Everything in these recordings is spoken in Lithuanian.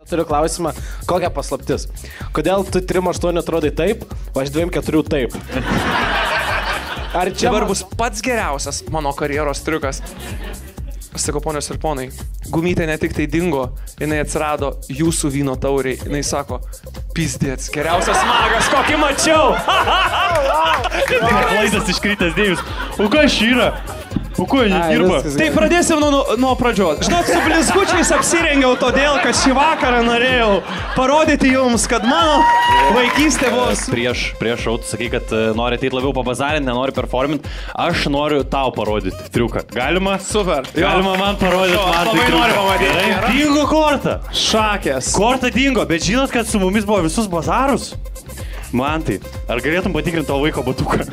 Turiu klausimą, kokia paslaptis? Kodėl tu 3-8 atrodai taip, o aš 2-4 taip? Ar čia dabar bus pats geriausias mano karjeros triukas? Aš sakau, ponios ir ponai, gumytė ne tik tai dingo, jinai atsirado jūsų vyno tauriai. Jinai sako, pizdėts, geriausias magas, kokį mačiau! Klaidas iškritęs dėjus. O kas yra? O ko jie dirba? Tai pradėsim nuo pradžios. Žinot, su blizgučiais apsirengiau todėl, kad šį vakarą norėjau parodyti jums, kad mano vaikystė buvo... Prieš šau, tu sakai, kad nori ateit labiau pabazarinti, nenori performinti. Aš noriu tau parodyti triuką. Galima? Super. Galima man parodyti. Aš labai noriu pamatyti. Dingo korta. Šakės. Korta dingo, bet žinot, kad su mumis buvo visus bazarus? Mantai, ar galėtum patikrinti tavo vaiko batuką?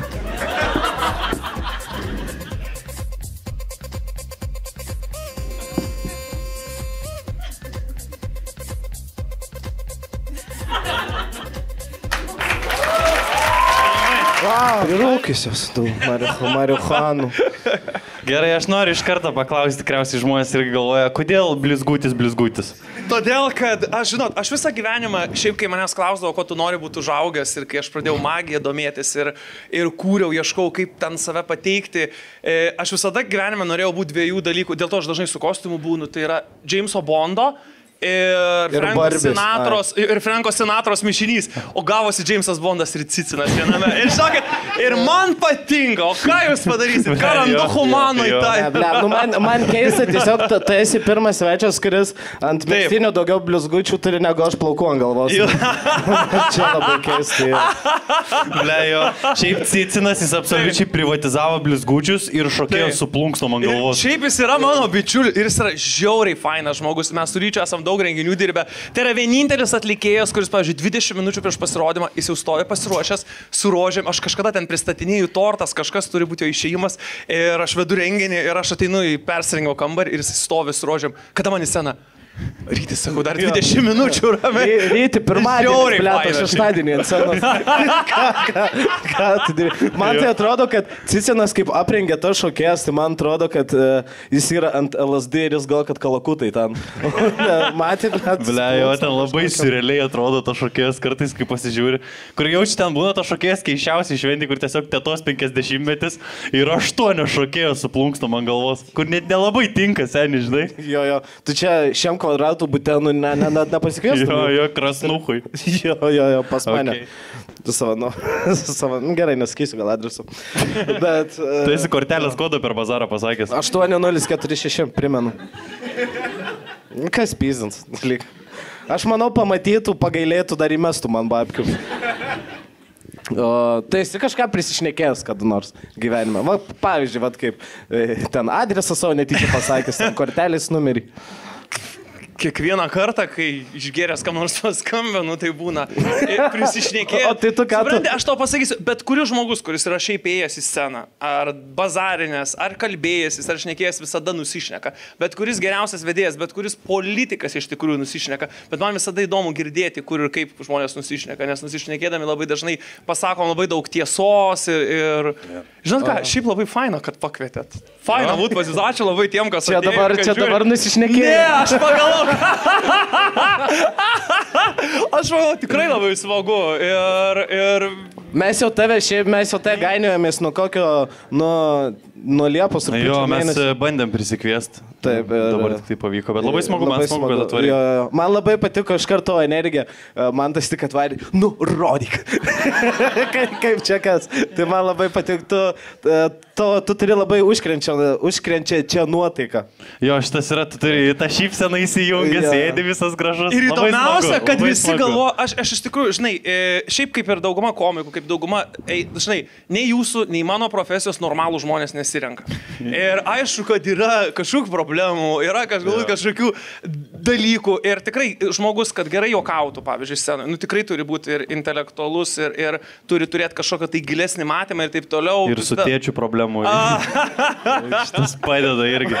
Prirūkysios tų marihuanų. Gerai, aš noriu iš karto paklausti, tikriausiai žmonės irgi galvoja, kodėl blizgutis? Todėl, kad aš visą gyvenimą, šiaip kai manęs klausdavo, ko tu nori būti užaugęs ir kai aš pradėjau magiją domėtis ir kūriau, ieškau, kaip ten save pateikti, aš visada gyvenime norėjau būti dviejų dalykų, dėl to aš dažnai su kostiumu būnu, tai yra Jameso Bondo ir Franko Sinatros mišinys, o gavosi Jamesas Bondas ir Cicinas viename. Ir žinokit, ir man patinka, o ką jūs padarysit? Ką randu humanų į tai? Man keista, tiesiog tu esi pirmas svečias, kuris ant megztinio daugiau blizgučių turi negu aš plaukų ant galvos. Čia labai keista. Blejo, šiaip Cicinas jis absoliučiai privatizavo blizgučius ir šokėjo su plunksnom ant galvos. Šiaip jis yra mano bičiulis ir jis yra žiauriai fainas žmogus. Mes su Ryčiu esam daug renginių dirbę. Tai yra vienintelis atlikėjas, kuris, pavyzdžiui, 20 minučių prieš pasirodymą, jis jau stovi pasiruošęs su rožėm. Aš kažkada ten pristatinėjau tortas, kažkas turi būti jo išėjimas ir aš vedu renginį ir aš ateinu į persirengimo kambarį ir jis stovi su rožėm. Kada man į sceną? Ryti, sakau, dar 20 minučių ramiai. Ryti, pirmadienį, blėto, šeštadienį ant scenos. Ką tu darai? Man tai atrodo, kad Cicinas kaip aprengė tas šokėjas, tai man atrodo, kad jis yra ant LSD ir jis gal, kad kalakutai ten. Matėt, net... Blejo, ten labai surrealiai atrodo tas šokėjas kartais, kai pasižiūri. Kur jaučiu, ten būna tas šokėjas keiščiausiai šventi, kur tiesiog tetos 50-metis ir 8 šokėjos su plunksnom ant galvos, kur net nelabai tinka, seniai, žinai. Jo, tu čia šiam kvadratų butenų nepasikviestum? Jo, krasnuchui. Jo, pas mane. Tu savo, gerai, nesakysiu gal adresu. Bet... Tu esi kortelės kodą per bazarą pasakęs. 8046, primenu. Kas pyzins? Aš manau, pamatytų, pagailėtų, dar įmestų man babkių. Tai esi kažką prisišnekėjęs kada nors gyvenime. Va, pavyzdžiui, kaip ten adresą savo netyčia pasakęs, ten kortelės numerį. Kiekvieną kartą, kai išgėręs kam nors paskambinu, tai būna prisišnekėjęs. O tai tu ką? Supranti, aš tau pasakysiu, bet kuris žmogus, kuris yra šiaip ėjęs į sceną, ar bazarinės, ar kalbėjęs, ar šnekėjęs, visada nusišneka. Bet kuris geriausias vedėjas, bet kuris politikas iš tikrųjų nusišneka. Bet man visada įdomu girdėti, kur ir kaip žmonės nusišneka, nes nusišnekėdami labai dažnai pasakom labai daug tiesos ir... Žinot ką, šiaip labai faina, kad pakvietėt. Faina būt pas jūs, ačiū labai tiem, kas atėjo. Čia dabar nusišnekėjai. Ne, aš pagalvoju. Aš manau, tikrai labai smagu ir... Mes jau tave gainiojamės nuo kokio, nuo Liepos ir jo, mes bandėm prisikviesti. Taip, dabar tik tai pavyko, bet labai smagu, man smagu, kad atvarė. Man labai patiko iš karto energija, man tas tik atvarė, rodyk. Kaip čia kas. Tai man labai patiko, tu turi labai užkrenčiančią nuotaiką. Jo, šitas yra, tu turi tą šypseną įsijungęs, sėdi visas gražus. Ir įdomiausia, kad visi galvo, aš iš tikrųjų, žinai, šiaip kaip ir dauguma komikų, kaip dauguma, žinai, nei jūsų, nei mano profesijos normalų žmonės nesirenka. Ir aišku, kad yra kažkokių problemų, yra kažkokių dalykų ir tikrai žmogus, kad gerai juokautų, pavyzdžiui, scenoje, tikrai turi būti ir intelektualus ir turi turėti kažkokią tai gilesnį matymą ir taip toliau. Ir su tėčių problemų. Šitas padeda irgi.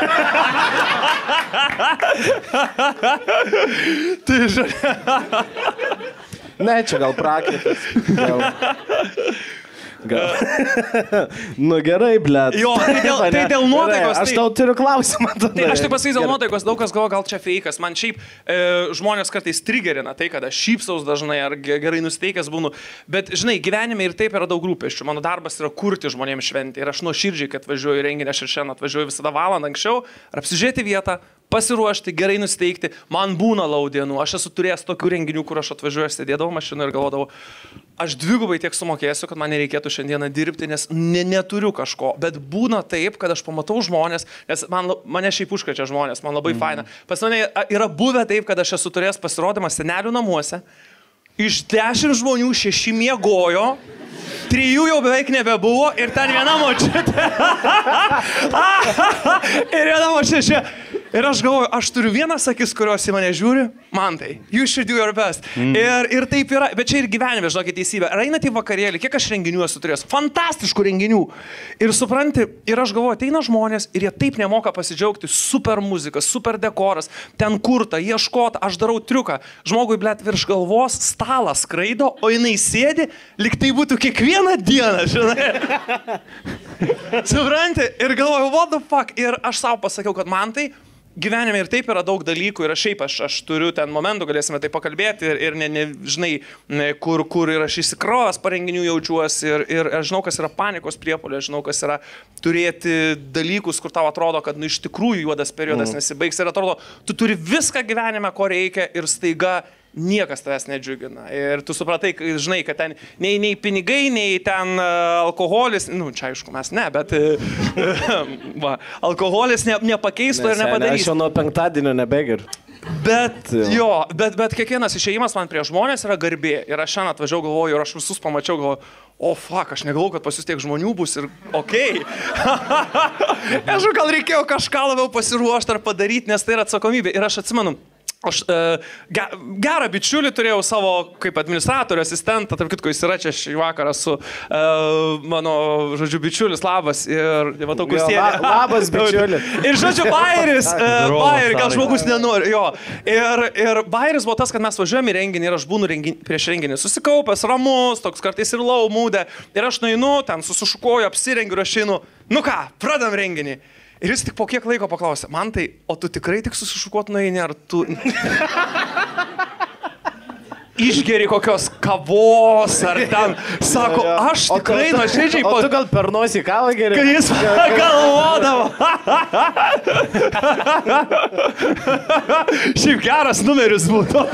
Ne, čia gal prakaitas. Nu gerai, blėt. Jo, tai dėl nuotaikos. Aš tau turiu klausimą. Aš tik pasakysiu dėl nuotaikos, daug kas galvo, gal čia feikas. Man šiaip žmonės kartais triggerina tai, kad aš šypsaus dažnai ar gerai nusteikęs būnu. Bet, žinai, gyvenime ir taip yra daug rūpesčių. Mano darbas yra kurti žmonėms šventę. Ir aš nuoširdžiai, kad važiuoju į renginį, aš ir šiandien atvažiuoju visada valandą anksčiau, ar apsižiūrėti vietą, pasiruošti, gerai nusteikti. Man būna laudienų. Aš esu turėjęs tokių renginių, kur aš atvažiuoju, aš sėdėdavau mašinoje ir galvodavau, aš dvigubai tiek sumokėsiu, kad man nereikėtų šiandieną dirbti, nes neturiu kažko. Bet būna taip, kad aš pamatau žmonės, nes mane šiaip užkrečia žmonės, man labai faina. Pas mane yra buvę taip, kad aš esu turėjęs pasirodymą senelių namuose. Iš 10 žmonių 6 miegojo. 3 jau beveik nebebuvo ir ten viena močiutė. Ir viena močiutė. Ir aš galvoju, aš turiu vienas akis, kurios į mane žiūri, man tai. You should do your best. Ir taip yra, bet čia ir gyvenime, žinokit, teisybė. Ar einate į vakarėlį, kiek aš renginių esu turėjęs, fantastiškų renginių. Ir supranti, ir aš galvoju, ateina žmonės ir jie taip nemoka pasidžiaugti, super muzika, super dekoras, ten kurta, ieškota, aš darau triuką. Žmogui, blėt, virš galvos stalas skraido, o jinai sėdi, lyg tai būtų kiekvieną dieną, žinai. Supranti, ir galvoju, what the fuck. Ir aš savo pasakiau, kad man tai gyvenime ir taip yra daug dalykų ir šiaip aš turiu ten momentų, galėsime tai pakalbėti ir žinai, kur ir aš įsikrovęs parenginių jaučiuosi ir aš žinau, kas yra panikos priepuolė, žinau, kas yra turėti dalykus, kur tau atrodo, kad iš tikrųjų juodas periodas nesibaigs ir atrodo, tu turi viską gyvenime, ko reikia ir staiga niekas tavęs nedžiugina. Ir tu supratai, žinai, kad ten nei pinigai, nei ten alkoholis, čia aišku mes ne, bet alkoholis nepakeistų ir nepadarys. Aš jau nuo penktadienio nebegeriu. Bet kiekvienas išėjimas man prie žmonės yra garbė. Ir aš šiandien atvažiavau, galvoju, ir aš visus pamačiau, galvoju, fuck, aš negalvoju, kad pas jūs tiek žmonių bus ir okei. Aš gal reikėjo kažką labiau pasiruošti ar padaryti, nes tai yra atsakomybė. Ir aš atsimenu, aš gerą bičiulį turėjau savo kaip administratorių asistentą, tarp kitko jis yra čia šį vakarą su mano, žodžiu, bičiulis, labas. Ir matau, kur sėdė. Labas, bičiuli. Ir, žodžiu, Bairis, gal žmogus nenori. Jo. Ir Bairis buvo tas, kad mes važiuojame į renginį ir aš būnu prieš renginį susikaupęs, ramus, toks kartais ir lau mūdė. Ir aš nueinu, ten susišukuoju, apsirengiu ir aš einu, nu ką, pradam renginį. Ir jis tik po kiek laiko paklausė, man tai, o tu tikrai tik susišukuot nueini, ar tu... Išgeri kokios kavos, ar ten, sako, aš tikrai nuoširdžiai... O tu gal per nosį kavą geri? Kad jis galvodavo. Šiaip geras numeris būtų.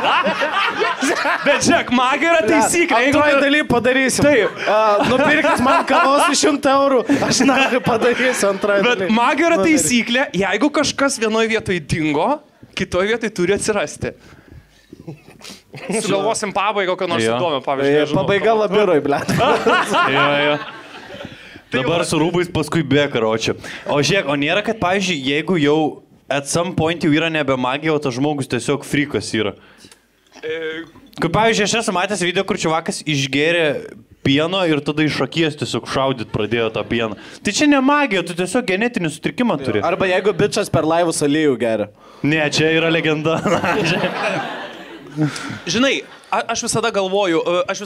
Bet žiūrėk, magija yra taisyklė. Antroji daly padarysim. Taip. Nupirkit man kavos už 100 eurų, aš padarysiu antroji daly. Bet magija yra taisyklė, jeigu kažkas vienoje vietoje dingo, kitoje vietoje turi atsirasti. Sugalvosim pabaigą, kokio nors įdomio, pavyzdžiui. Pabaiga labiroj, blėt. Dabar su rūbais paskui be karočią. O žiūrėk, o nėra, kad, pavyzdžiui, jeigu jau at some point jau yra nebe magija, o tas žmogus tiesiog frikas yra. Kaip, pavyzdžiui, aš esu matęs video, kur čiuvakas išgėrė pieno ir tada iš akies tiesiog šaudyt pradėjo tą pieną. Tai čia ne magija, tu tiesiog genetinį sutrikimą turi. Arba jeigu bičas per laivus aliejų geria. Ne, čia yra legenda. Žinai, aš visada galvoju,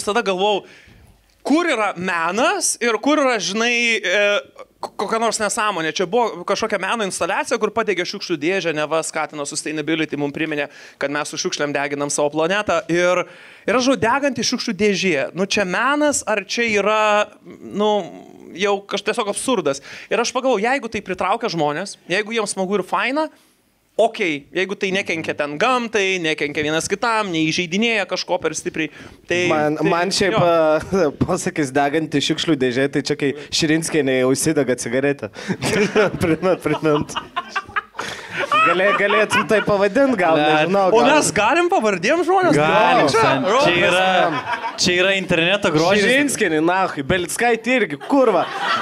kur yra menas ir kur yra, žinai, kokia nors nesąmonė. Čia buvo kažkokia meno instaliacija, kur padegė šiukšlių dėžę, neva skatino sustainability, mums priminė, kad mes su šiukšliam deginam savo planetą. Ir aš žinau, deganti šiukšlių dėžė. Nu, čia menas, ar čia yra, nu, jau tiesiog absurdas. Ir aš pagalvoju, jeigu tai pritraukia žmonės, jeigu jiems smagu ir faina, okei, jeigu tai nekenkia ten gamtai, nekenkia vienas kitam, neįžeidinėja kažko per stipriai. Tai, man šiaip pasakys deganti šiukšlių dėžė, tai čia kai Širinskienė užsidega cigaretę. Primint. Galėtum tai pavadinti, gal nežinau. O mes galim pavardėm žmonės? Galim. Čia yra interneto grožis. Širinskienė, nahui, Belickaitė irgi, kurva.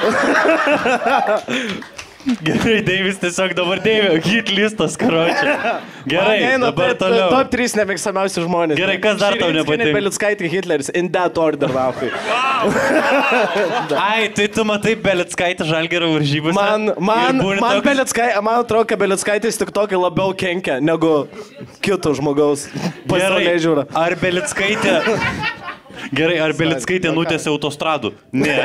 Gerai, Deivis tiesiog dabar Deivio hitlistas, karočią. Gerai, dabar toliau. Top 3 nemėgstamiausi žmonės. Gerai, kas dar tau nepatinka? Belickaitė, Hitleris, in that order, nahui. Ai, tai tu matai Belickaitė Žalgirio varžybose? Man Belickaitė, man atrodo, kad Belickaitės tik tokį labiau kenkia negu kito žmogaus pasaulyje žiūra. Ar Belickaitė... Gerai, ar Belickaitė nutėsi autostradų? Ne.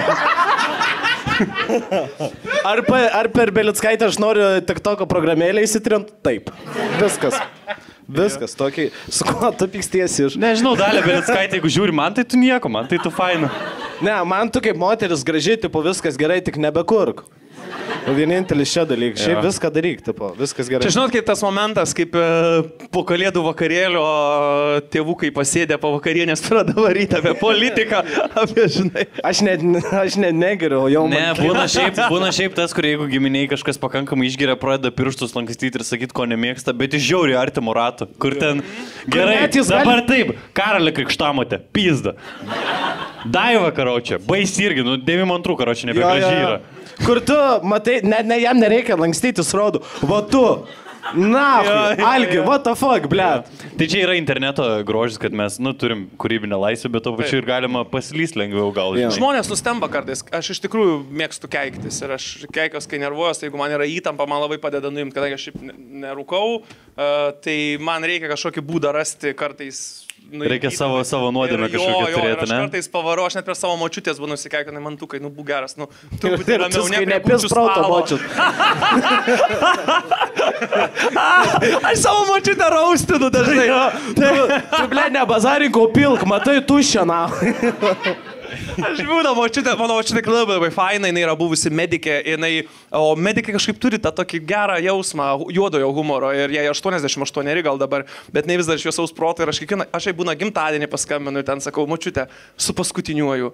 Ar per Belickaitę aš noriu tik toko programėlę įsitrint? Taip. Viskas, tokiai, su kuo tu pykstiesi iš. Nežinau, Dalia Belickaitė, jeigu žiūri, man tai tu nieko, man tai tu faina. Ne, man tu kaip moteris gražiai, tipo, viskas gerai, tik nebekurk. Vienintelis čia dalykas, šiaip viską daryk, tipo, viskas gerai. Čia žinot, kaip tas momentas, kaip po kalėdų vakarėlio tėvukai pasėdė po vakarienės pradeda varyti apie politiką, apie, žinai. Aš negeriu, jau ne, būna šiaip tas, kur jeigu giminiai kažkas pakankamai išgeria, pradeda pirštus lankstyti ir sakyti, ko nemėgsta, bet iš žiauriai artimo rato, kur ten gerai, dabar taip, Karolė Krikštamotė, pizda. Daiva Karočia, baisi irgi, 92 Karočia nebegraži yra. Kur tu, matai, jam nereikia lankstytis rodų, va tu, na, Algi, what the fuck, blėt. Tai čia yra interneto grožis, kad mes, turim kūrybinę laisvę, bet to pačiu ir galima pasilyst lengviau gal. Žmonės nustemba kartais, aš iš tikrųjų mėgstu keiktis ir aš keikios, kai nervuojas, jeigu man yra įtampa, man labai padeda nuimti, kadangi aš šiaip nerūkau, tai man reikia kažkokį būdą rasti kartais. Reikia savo nuodėmę kažkokią turėti, ne? Aš kartais pavarau, aš net per savo močiutės būnu nusikeikinai, man tukai, būk geras, truputį ramiau, nepris proto močiut. Aš savo močiutę raustinu dažnai. Tu, ble, ne bazarinko pilk, matai tuščią, na. Aš būna močiutė, mano močiutė labai faina, jinai yra buvusi medikė, o medikai kažkaip turi tą tokį gerą jausmą juodojo humoro ir jai 88 gal dabar, bet ne vis dar šviesaus proto ir aš jai būna gimtadienį paskambinu, ten sakau, močiutė, su paskutiniuoju.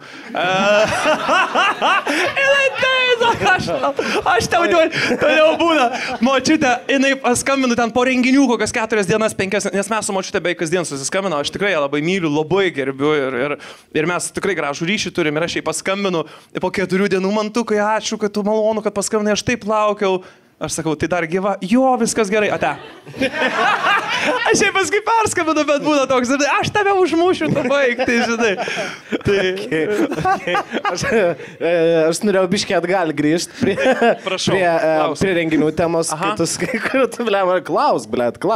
Aš tau jau būna, močiutė, jinai paskambinu ten po renginių kokias 4 dienas, 5, nes mes su močiutė beveik kasdien susiskambino, aš tikrai ją labai myliu, labai gerbiu ir mes tikrai gražų ryšį turim ir aš jai paskambinu po 4 dienų, man tukai, ačiū, kad tu malonu, kad paskambinai, aš taip laukiau. Aš sakau, tai dar gyva, jo, viskas gerai, ate. Aš jai paskui perskambinu, bet būna toks, aš tave užmušiu, tu baigti, žinai. Aš norėjau biškiai atgal grįžti prie renginių temos, kur tu, klaus.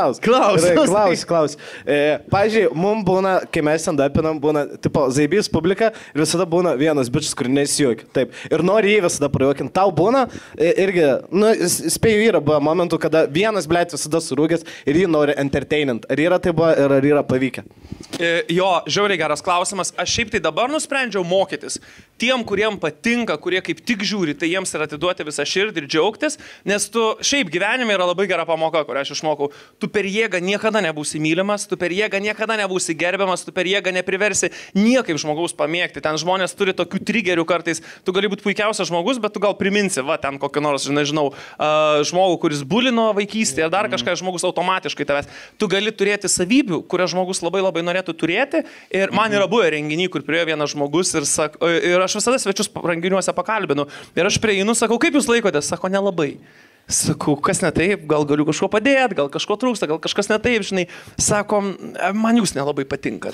Pavyzdžiui, mums būna, kai mes stand-upinam, būna, tipo, zaibys publika ir visada būna vienas bičias, kur nesijuokia. Taip. Ir nori jį visada prajuokinti. Tau būna irgi, spėjau, yra buvo momentų, kada vienas, blėt, visada surūgęs ir jį nori entertainint. Ar yra tai buvo ir ar yra pavykę? Jo, žiauriai geras klausimas. Aš šiaip tai dabar nusprendžiau mokytis. Tiem, kuriem patinka, kurie kaip tik žiūri, tai jiems yra atiduoti visą širdį ir džiaugtis, nes tu šiaip gyvenime yra labai gera pamoka, kurią aš išmokau. Tu per jėgą niekada nebūsi mylimas, tu per jėgą niekada nebūsi gerbiamas, tu per jėgą nepriversi niekaip žmogaus pamėgti. Ten žmonės turi tokių trigerių kartais. Tu gali būti puikiausias žmogus, bet tu gal priminsi, va, ten kokį nors, nežinau, žmogų, kuris bulino vaikystėje, ar dar kažką, žmogus automatiškai tavęs. Tu gali turėti savybių, kurias žmogus labai labai norėtų turėti. Ir man yra buvę renginiai, kur priėjo vienas žmogus ir aš visada svečius renginiuose pakalbinu. Ir aš prieinu, sakau, kaip jūs laikotės? Sako, nelabai. Sakau, kas ne taip, gal galiu kažko padėti, gal kažko trūksta, gal kažkas ne taip, žinai. Sako, man jūs nelabai patinkat.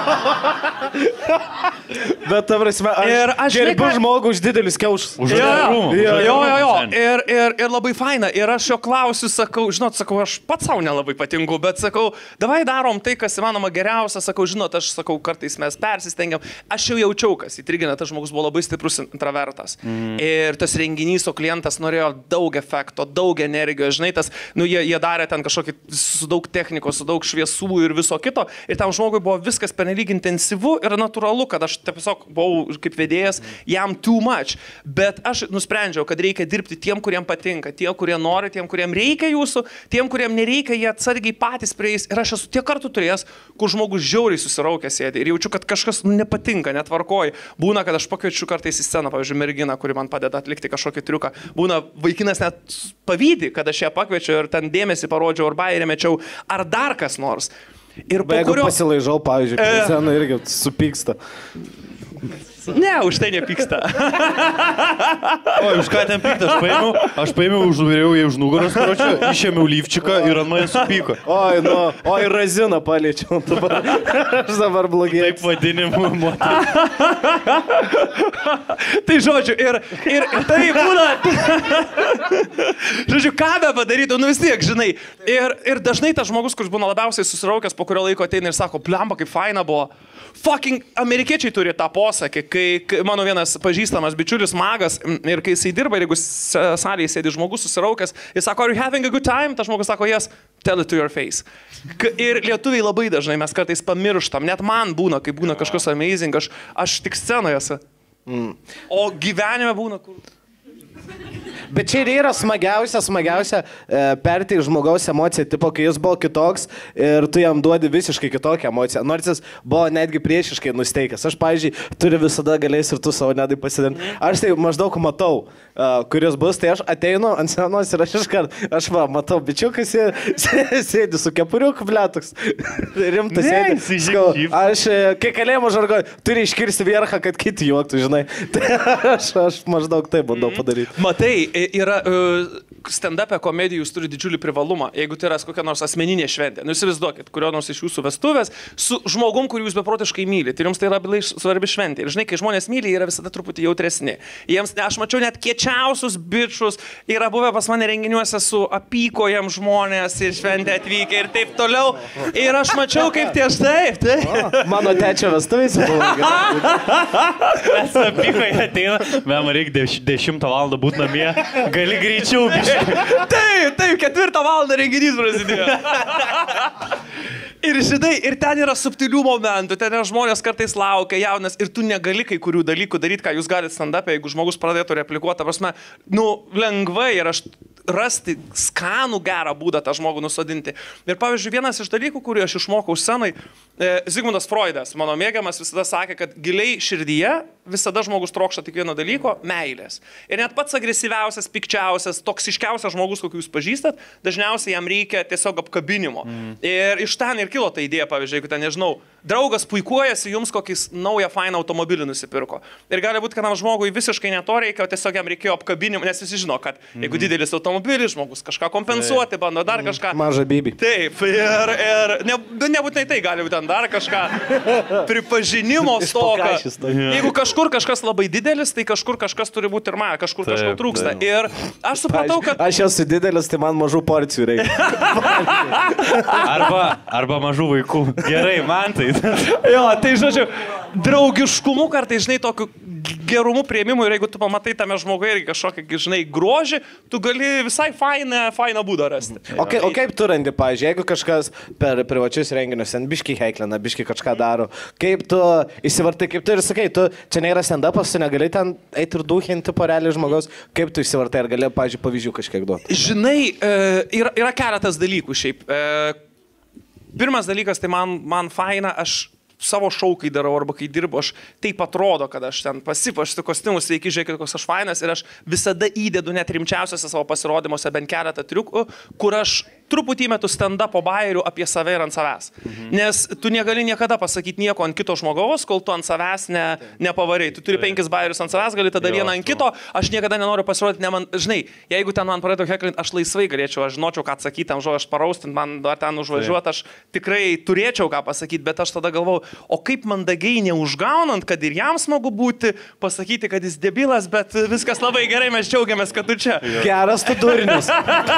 Bet ta prasme, aš gerbiu žmogų už didelius kiaušus. Jo. Ir labai faina. Ir aš jo klausiu, sakau, sakau, aš pats savo nelabai patinku, bet sakau, davai darom tai, kas įmanoma geriausia. Sakau, aš sakau, kartais mes persistengiam. Aš jau jaučiau, kas įtrigina, tas žmogus buvo labai stiprus intravertas. Ir tas renginys, o klientas norėjo daug efektų, daug energijos, žinai, jie darė ten kažkokį su daug technikos, su daug šviesų ir viso kito. Ir tam žmogui buvo viskas pernelyg intensyvu ir natūralu, kad aš tiesiog buvau kaip vedėjas, jam too much. Bet aš nusprendžiau, kad reikia dirbti tiem, kuriem patinka, tie, kurie nori, tiem, kuriem reikia jūsų, tiem, kuriem nereikia, jie atsargiai patys prieis. Ir aš esu tiek kartų turėjęs, kur žmogus žiauriai susiraukęs sėdi ir jaučiu, kad kažkas nepatinka, netvarkoji. Būna, kad aš pakviečiu kartais į sceną, pavyzdžiui, merginą, kuri man padeda atlikti kažkokį triuką. Būna vaikinas net pavydi, kad aš ją pakviečiu ir ten dėmesį parodžiau ar bairį mečiau, ar dar kas nors. Ir jeigu pasilaižau, pavyzdžiui, prie scenų irgi supyksta. Ne, už tai nepyksta. O, už ką ten pykta? Aš paėmiau, užduvėriau jai už nugaros, išėmiau lyfčiką ir ant mane supyko. Oi, nu, oi, raziną paliečiau. Aš dabar blogai. Taip vadinimu, moterį. Tai žodžiu, ir tai būna. Žodžiu, ką be padarytų, nu vis tiek, žinai. Ir dažnai tas žmogus, kuris būna labiausiai susiraukęs, po kurio laiko ateina ir sako, blemba, kaip faina buvo. Fucking amerikiečiai turi tą posakį, kai mano vienas pažįstamas bičiulis magas ir kai jisai dirba ir jeigu salėje sėdi žmogus susiraukęs, jis sako, are you having a good time? Tas žmogus sako, yes, tell it to your face. Ir lietuviai labai dažnai mes kartais pamirštam, net man būna, kai būna kažkas amazing, aš tik scenoje esu. O gyvenime būna kur... Bet čia ir yra smagiausia perti žmogaus emociją, tipo, kai jis buvo kitoks ir tu jam duodi visiškai kitokią emociją, nors jis buvo netgi priešiškai nusteikęs. Aš, pavyzdžiui, turiu visada galės ir tu savo nedai pasidalinti. Aš tai maždaug matau, kuris bus, tai aš ateinu ant scenos ir aš matau, bičiukas sėdi su kepuriuku, bletoks, rimtas sėdi. Aš, kai kalėjimo žargoju, turi iškirsti vierchą, kad kiti juoktų, žinai. Tai aš maždaug tai bandau padaryti. Matai, yra stand-up komedijos turi didžiulį privalumą, jeigu tai yra kokia nors asmeninė šventė. Nu, įsivaizduokit, kurio nors iš jūsų vestuvės su žmogum, kurį jūs beprotiškai mylite. Ir jums tai yra svarbi šventė. Ir žinai, kai žmonės myli, yra visada truputį jautresni. Jiems, aš mačiau net kiečiausius bičius, yra buvę pas mane renginiuose su apykojam žmonės ir šventė atvykę ir taip toliau. Ir aš mačiau, kaip tie taip. Mano tečio vestuvės buvo. Mes apykoje ateina, man reikia 10 val. Būt namie, gali greičiau biškai. Taip, 4 valandą renginys prasidėjo. Ir žinai, ir ten yra subtilių momentų, ten yra žmonės kartais laukia, jaunas, ir tu negali kai kurių dalykų daryti, ką jūs galite stand-up'e, jeigu žmogus pradėtų replikuoti, prasme, nu, lengvai ir aš rasti skanų gerą būdą tą žmogų nusodinti. Ir pavyzdžiui, vienas iš dalykų, kurį aš išmokau scenai, Zigmundas Freudas, mano mėgiamas, visada sakė, kad giliai širdyje visada žmogus trokšta tik vieno dalyko - meilės. Ir net pats agresyviausias, pikčiausias, toksiškiausias žmogus, kokį jūs pažįstat, dažniausiai jam reikia tiesiog apkabinimo. Ir iš ten ir kilo ta idėja, pavyzdžiui, jeigu ten, nežinau, draugas puikuojasi, jums kokį naują fainą automobilį nusipirko. Ir gali būti, kad tam žmogui visiškai ne to reikia, o tiesiog jam reikėjo apkabinimo, nes visi žino, kad jeigu didelis automobilis, žmogus kažką kompensuoti, bando dar kažką. Maža bibi. Taip, ir nebūtinai tai gali būti dar kažką. Pripažinimo stoka. Jeigu kažkur kažkas labai didelis, tai kažkur kažkas turi būti ir man, kažkur kažko trūksta. Ir aš supratau, kad... Aš esu didelis, tai man mažų porcijų reikia. arba mažų vaikų. Gerai, man tai. Jo, tai žodžiu, draugiškumu kartais, žinai, tokiu gerumu prieimimu ir jeigu tu pamatai tame žmogui irgi kažkokį, žinai, grožį, tu gali visai fainą būdą rasti. O kaip tu randi, pavyzdžiui, jeigu kažkas per privačius renginius, ten biški heiklina, biški kažką daro, kaip tu įsivartai, kaip tu ir sakai, tu čia nėra stand-upas, tu negali ten eiti ir duhinti porelį žmogaus, kaip tu įsivartai, ar gali, pavyzdžiui, pavyzdžių kažkiek duoti? Žinai, yra keletas dalykų šiaip. Pirmas dalykas, tai man faina, aš savo šou, kai darau arba kai dirbu, aš taip atrodo, kad aš ten pasipuošiu kostiumus, sveiki, žiūrėkit, koks aš fainas ir aš visada įdedu net rimčiausiose savo pasirodymuose bent keletą triukų, kur aš truputį metu stand-upo bairių apie save ir ant savęs. Nes tu negali niekada pasakyti nieko ant kito žmogaus, kol tu ant savęs nepavariai. Tu turi 5 bairius ant savęs, gali tada vieną ant kito, aš niekada nenoriu pasirodyti, žinai, jeigu ten man pradėtų heklinti, aš laisvai galėčiau, aš žinočiau, ką atsakyti, tam žodžiu, aš paraustinti, man dar ten užvažiuoti, aš tikrai turėčiau ką pasakyti, bet aš tada galvau, o kaip mandagiai neužgaunant, kad ir jam smagu būti, pasakyti, kad jis debilas, bet viskas labai gerai, mes džiaugiamės, kad tu čia. Geras tu durnius.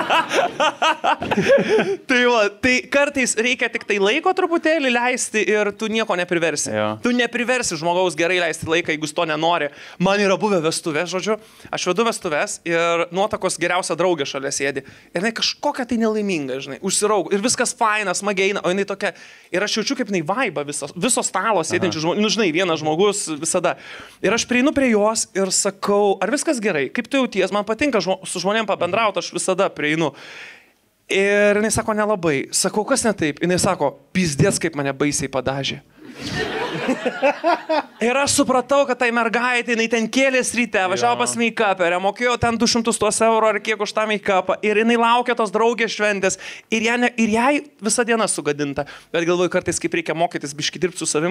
Tai kartais reikia tik tai laiko truputėlį leisti ir tu nieko nepriversi. Tu nepriversi žmogaus gerai leisti laiką, jeigu jis to nenori. Man yra buvę vestuvės, žodžiu. Aš vedu vestuvės ir nuotakos geriausia draugė šalia sėdi. Ir jinai kažkokia tai nelaiminga, žinai, užsiraug. Ir viskas fainas, smagiai eina, o jinai tokia. Ir aš jaučiu, kaip jinai vaiba viso stalo sėdinčių žmonių. Nu, žinai, vienas žmogus visada. Ir aš prieinu prie jos ir sakau, ar viskas gerai, kaip tu jauties, man patinka su žmonėm pabendrauti, aš visada prieinu. Ir jinai sako, nelabai. Sakau, kas ne taip? Jinai sako, pizdės, kaip mane baisiai padažė. Ir aš supratau, kad tai mergaitė, jinai ten kėlės ryte, važiavo pas make-uperę, mokėjo ten 200 eurų ar kiek už tą make-upą. Ir jinai laukia tos draugės šventės. Ir jai visą dieną sugadinta. Bet galvoju, kartais kaip reikia mokytis biški dirbti su savim, kad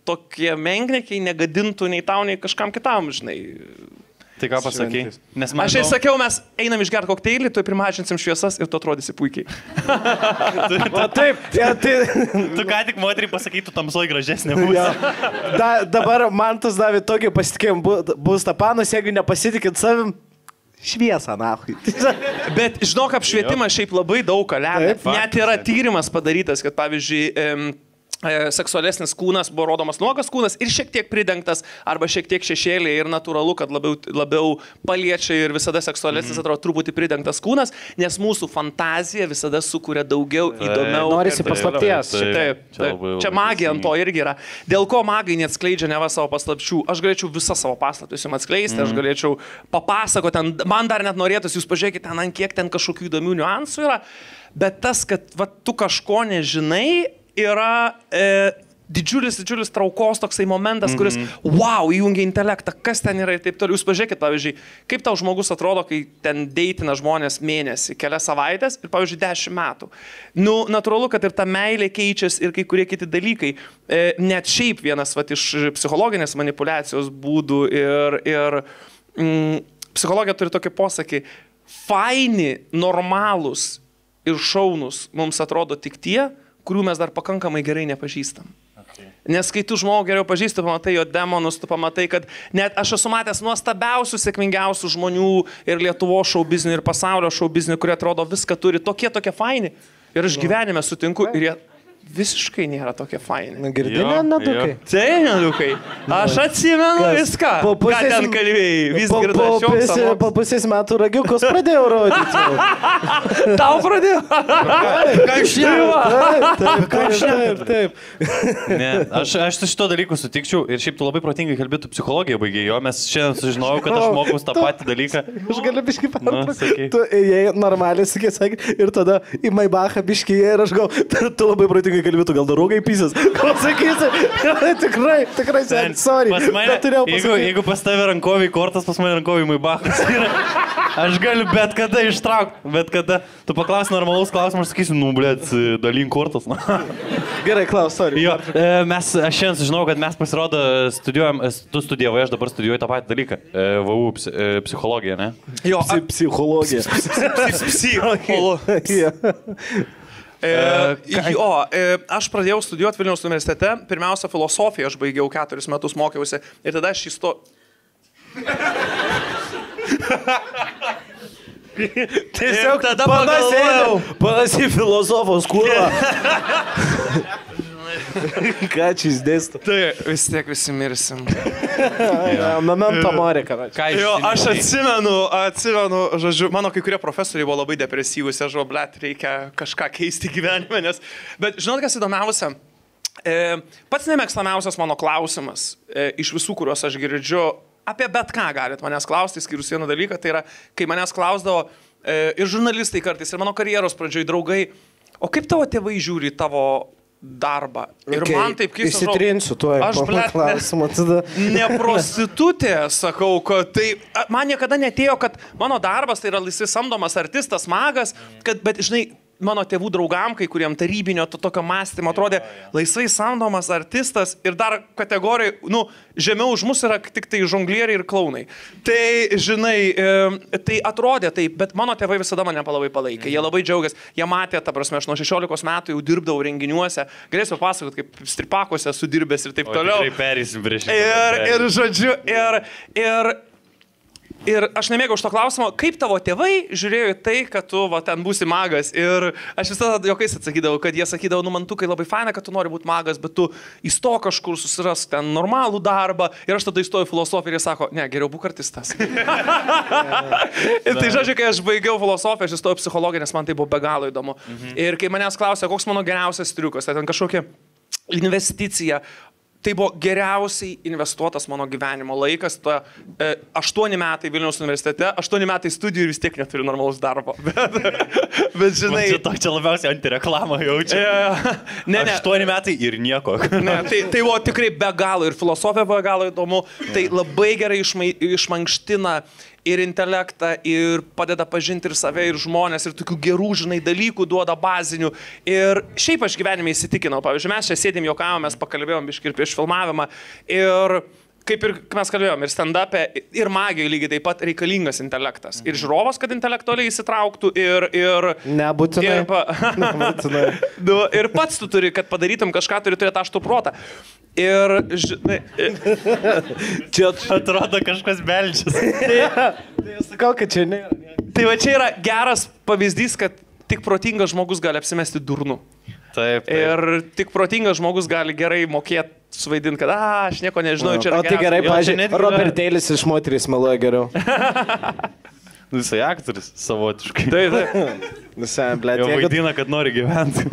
tokie menkniekiai negadintų nei tau, nei kažkam kitam, žinai. Tai ką pasakai? Aš jau sakiau, mes einam išgerti kokteilį, tu primažinsim šviesas ir tu atrodysi puikiai. O taip, tu ką tik moteriai pasakai, tu tamsoj gražesnė būsi. Dabar man tas davė tokį pasitikėjimą, bus tapanas, jeigu nepasitikit savim, šviesą, nahui. Bet žinok, apšvietimas šiaip labai daug ką lemia. Net yra tyrimas padarytas, kad pavyzdžiui, seksualesnis kūnas buvo rodomas nuogas kūnas ir šiek tiek pridengtas arba šiek tiek šešėlė ir natūralu, kad labiau paliečia ir visada seksualesnis atrodo truputį pridengtas kūnas, nes mūsų fantazija visada sukuria daugiau įdomiau. Norisi paslapties. Taip. Čia magija ant to irgi yra. Dėl ko magai neatskleidžia neva savo paslapčių? Aš galėčiau visą savo paslaptis jums atskleisti, aš galėčiau papasakoti, man dar net norėtųsi, jūs pažiūrėkite, ten ant kiek ten kažkokių įdomių niuansų yra, bet tas, kad tu kažko nežinai, yra didžiulis traukos toksai momentas, kuris, wow, įjungia intelektą, kas ten yra ir taip toliau. Jūs pažiūrėkit, pavyzdžiui, kaip tau žmogus atrodo, kai ten deitina žmonės mėnesį, kelias savaitės ir, pavyzdžiui, 10 metų. Nu, natūralu, kad ir ta meilė keičiasi ir kai kurie kiti dalykai. Net šiaip vienas iš psichologinės manipulacijos būdų ir psichologija turi tokį posakį, faini, normalūs ir šaunus mums atrodo tik tie, kurių mes dar pakankamai gerai nepažįstam. Okay. Nes kai tu žmogų geriau pažįsti, tu pamatai jo demonus, tu pamatai, kad net aš esu matęs nuostabiausių, sėkmingiausių žmonių ir Lietuvos šou biznių, ir pasaulio šou biznių, kurie atrodo viską turi, tokie faini. Ir aš gyvenime sutinku ir jie visiškai nėra tokie faini. Girdinė nadukai. Tai nadukai. Aš atsimenu viską. Ką ten kalbėjai? Vis girdai. Po pusės metų ragiukus pradėjau rodyti. Tau pradėjau? Ką iš Taip. Ne, aš su šito dalyku sutikčiau ir šiaip tu labai protingai kalbėtų psichologiją baigė jo, mes šiandien sužinojau, kad aš mokaus tą patį dalyką. Aš galiu biškį pertraukti. Tu ėjai normaliai, sakė, ir tada į Maibachą biškį ir aš gal, tu labai protingai kalbėtų, gal darogai pysas. Ką sakysi? Tikrai, sorry. Jeigu pas tave rankoviai kortas, pas mane rankoviai Maibachas yra. Aš galiu bet kada ištraukti, bet kada. Tu paklaus normalaus klausimą, aš sakysiu, blėt, dalyn kortas. Gerai, klaus, sorry. Jo, aš šiandien sužinau, kad mes pasirodo studijuojam, tu studijavai, aš dabar studijuoju tą patį dalyką. VU psichologiją, ne? Jo, psichologija. Psichologija. Aš pradėjau studijuoti Vilniaus universitete, pirmiausia filosofiją, aš baigiau 4 metus mokiausi ir tada aš Tiesiog tada panašiai filosofos kūrą. Ką čia įsdėsto? Tai vis tiek visi mirsim. Memento mori, ką. Aš atsimenu, žodžiu, mano kai kurie profesoriai buvo labai depresyvūs, aš blėt, reikia kažką keisti gyvenime, nes... Bet žinot, kas įdomiausia? Pats nemėgstamiausias mano klausimas iš visų, kuriuos aš girdžiu, apie bet ką galit manęs klausti, skyrus vieną dalyką, tai yra, kai manęs klausdavo ir žurnalistai kartais, ir mano karjeros pradžioj draugai, o kaip tavo tėvai žiūri tavo darbą? Ir man taip keista. Įsitrinsiu tuo, aš klausimą tada. Ne prostitutė, sakau, kad tai man niekada netėjo, kad mano darbas tai yra laisvai samdomas artistas, magas, kad, bet žinai, mano tėvų draugam, kai kuriem tarybinio tokio mąstymo atrodė laisvai samdomas artistas ir dar kategorijai, žemiau už mus yra tik tai žonglieriai ir klaunai. Tai, žinai, tai atrodė taip, bet mano tėvai visada mane labai palaikė, jie labai džiaugiasi, jie matė, ta prasme, aš nuo 16 metų jau dirbdavau renginiuose, galėsiu pasakoti, kaip stripakuose sudirbęs ir taip toliau. Tikrai perysim prieš šitą. Ir žodžiu, ir aš nemėgau šito klausimo, kaip tavo tėvai žiūrėjo į tai, kad tu ten būsi magas. Ir aš visada jokais atsakydavau, kad jie sakydavo, man tu kai labai faina, kad tu nori būti magas, bet tu įstok kažkur, susiras ten normalų darbą. Ir aš tada įstoju filosofiją ir jie sako, ne, geriau būk artistas. Ir tai žodžiu, kai aš baigiau filosofiją, aš įstojau psichologiją, nes man tai buvo be galo įdomu. Ir kai manęs klausė, koks mano geriausias triukas, tai ten kažkokia investicija. Tai buvo geriausiai investuotas mano gyvenimo laikas. 8 metai Vilniaus universitete, 8 metai studijų ir vis tiek neturiu normalaus darbo. Bet žinai... Čia labiausiai antireklamą jaučia. Ne. 8 metai ir nieko. Ne, tai buvo tikrai be galo ir filosofija buvo be galo įdomu. Tai labai gerai išmankština ir intelektą, ir padeda pažinti ir save, ir žmonės, ir tokių gerų, žinai, dalykų duoda bazinių. Ir šiaip aš gyvenime įsitikinau, pavyzdžiui, mes čia sėdėm, juokavom, mes pakalbėjom biškį ir prieš filmavimą. Ir kaip ir mes kalbėjom, ir stand-up'e, ir magijoje lygiai taip pat reikalingas intelektas. Ir žiūrovas, kad intelektualiai įsitrauktų, ir nebūtinai. Nebūtinai. Ir pats tu turi, kad padarytum kažką, turi turėti aštų protą. Ir, žinai... Čia atrodo kažkas beldžias. Tai sakau, kad čia nėra. Tai va čia yra geras pavyzdys, kad tik protingas žmogus gali apsimesti durnu. Taip. Ir tik protingas žmogus gali gerai mokėti suvaidinti, kad aš nieko nežinau, čia yra geras. O tai gerai, pažiūrėjau, Robertėlis iš moteris meluoja geriau. Jisai aktorius savotiškai. Taip. Visai, blėt. Jau vaidina, kad nori gyventi.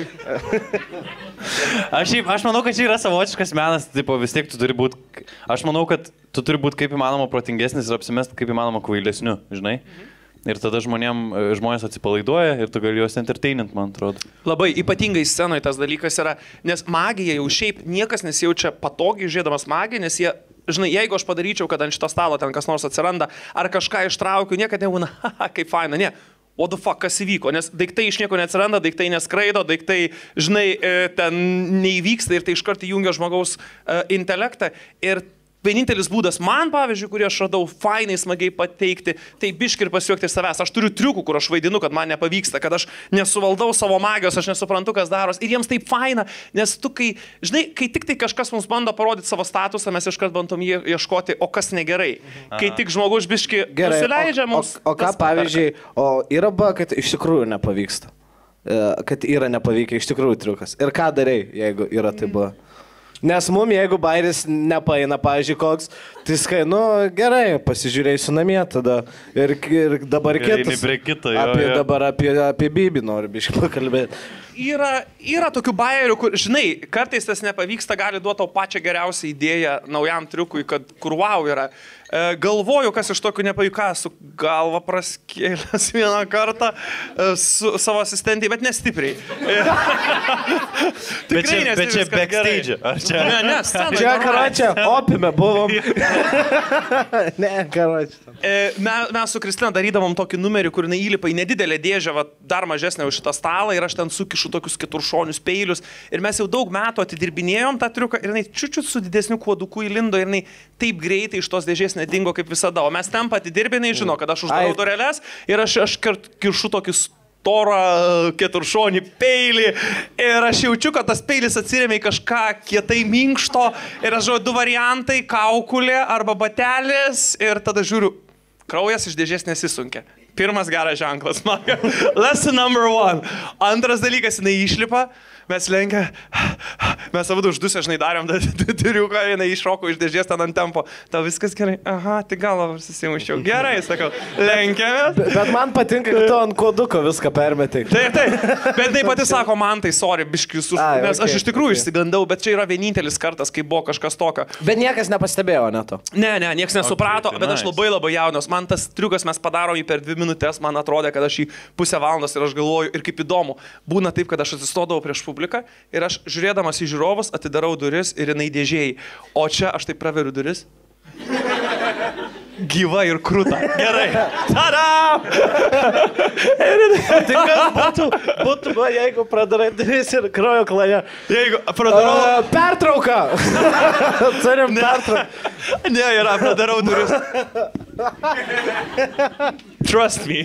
Aš manau, kad čia yra savotiškas menas, tipo, vis tiek tu turi būti, aš manau, kad tu turi būti kaip įmanoma protingesnis ir apsimesti kaip įmanoma kvailesniu, žinai. Ir tada žmonės atsipalaiduoja ir tu gali juos entertainint, man atrodo. Labai ypatingai scenoje tas dalykas yra, nes magija jau šiaip niekas nesijaučia patogiai žiūrėdamas magiją, nes jie, žinai, jeigu aš padaryčiau, kad ant šito stalo ten kas nors atsiranda, ar kažką ištraukiu, niekada nebūna, kaip faina, ne. What the fuck, kas įvyko, nes daiktai iš nieko neatsiranda, daiktai neskraido, daiktai, žinai, ten neįvyksta ir tai iškart įjungia žmogaus intelektą. Ir vienintelis būdas man, pavyzdžiui, kurį aš radau fainai, smagiai pateikti, tai biški ir pasijuokti iš savęs. Aš turiu triukų, kur aš vaidinu, kad man nepavyksta, kad aš nesuvaldau savo magijos, aš nesuprantu, kas daros. Ir jiems taip faina, nes tu, kai, žinai, kai tik tai kažkas mums bando parodyti savo statusą, mes iškart bandom ieškoti, o kas negerai. Kai tik žmogus biški nusileidžia mums. O ką, pavyzdžiui, yra buvo, kad iš tikrųjų nepavyksta. Kad yra nepavykę iš tikrųjų triukas. Ir ką darai, jeigu yra tai buvo? Nes mum, jeigu bairis nepaina, pavyzdžiui, koks, tai skai, nu gerai, pasižiūrėsiu namie tada. Ir dabar kitas. Dabar apie Bibį noriu biškai pakalbėti. Yra tokių bairių, kur, žinai, kartais tas nepavyksta, gali duoti tau pačią geriausią idėją naujam triukui, kad kur wow yra. Galvoju, kas iš tokių nepavyko, su galva praskėlęs vieną kartą su savo asistentį, bet nestipriai. Bet čia backstage. Ar čia? Ne, scena. Čia, karočią, opime buvom. Ne, karočią. Mes su Kristina darydavom tokį numerį, kur jinai įlipa į nedidelę dėžę, dar mažesnę už šitą stalą ir aš ten sukišu tokius keturšonius peilius. Ir mes jau daug metų atidirbinėjom tą triuką ir jinai čiučiut su didesniu kuoduku įlindo ir jinai taip greitai iš tos dėžės nedingo kaip visada. O mes tempą atidirbinai, žino, kad aš uždarau dureles ir aš kiršu tokį storą keturšonį peilį ir aš jaučiu, kad tas peilis atsirėmė į kažką kietai minkšto ir aš žiūriu du variantai - kaukulė arba batelės ir tada žiūriu, kraujas iš dėžės nesisunkia. Pirmas geras ženklas, man. Lesson number one. Antras dalykas, jinai išlipa, mes lenkia, mes abu uždusę, žinai, darėm triuką, jinai iššoko iš dėžės ten ant tempo. Tau viskas gerai? Aha, tai gal susimuščiau. Gerai, sakau, lenkiamės. Bet man patinka, kad tu ant koduko viską permetai. Taip. Bet jinai pati sako, man tai sorry, biškius už... Nes aš iš tikrųjų išsigandau, bet čia yra vienintelis kartas, kai buvo kažkas tokio. Bet niekas nepastebėjo, ne to. Ne, niekas nesuprato, bet aš labai jaunas. Man tas triukas mes padarom jį per 2 minutės, man atrodė, kad aš jį pusę valandos ir aš galvoju, ir kaip įdomu. Būna taip, kad aš atsistodavau prieš publiką ir aš žiūrėdamas į žiūrovus atidarau duris ir jinai dėžėjai. O čia aš tai praveriu duris. Gyva ir krūta. Gerai. Tada! Tai kas būtų, jeigu pradarai duris ir kraujo klaja. Jeigu pradarau... Pertrauka! Turim pertrauką. Ne, yra, pradarau duris. Trust me.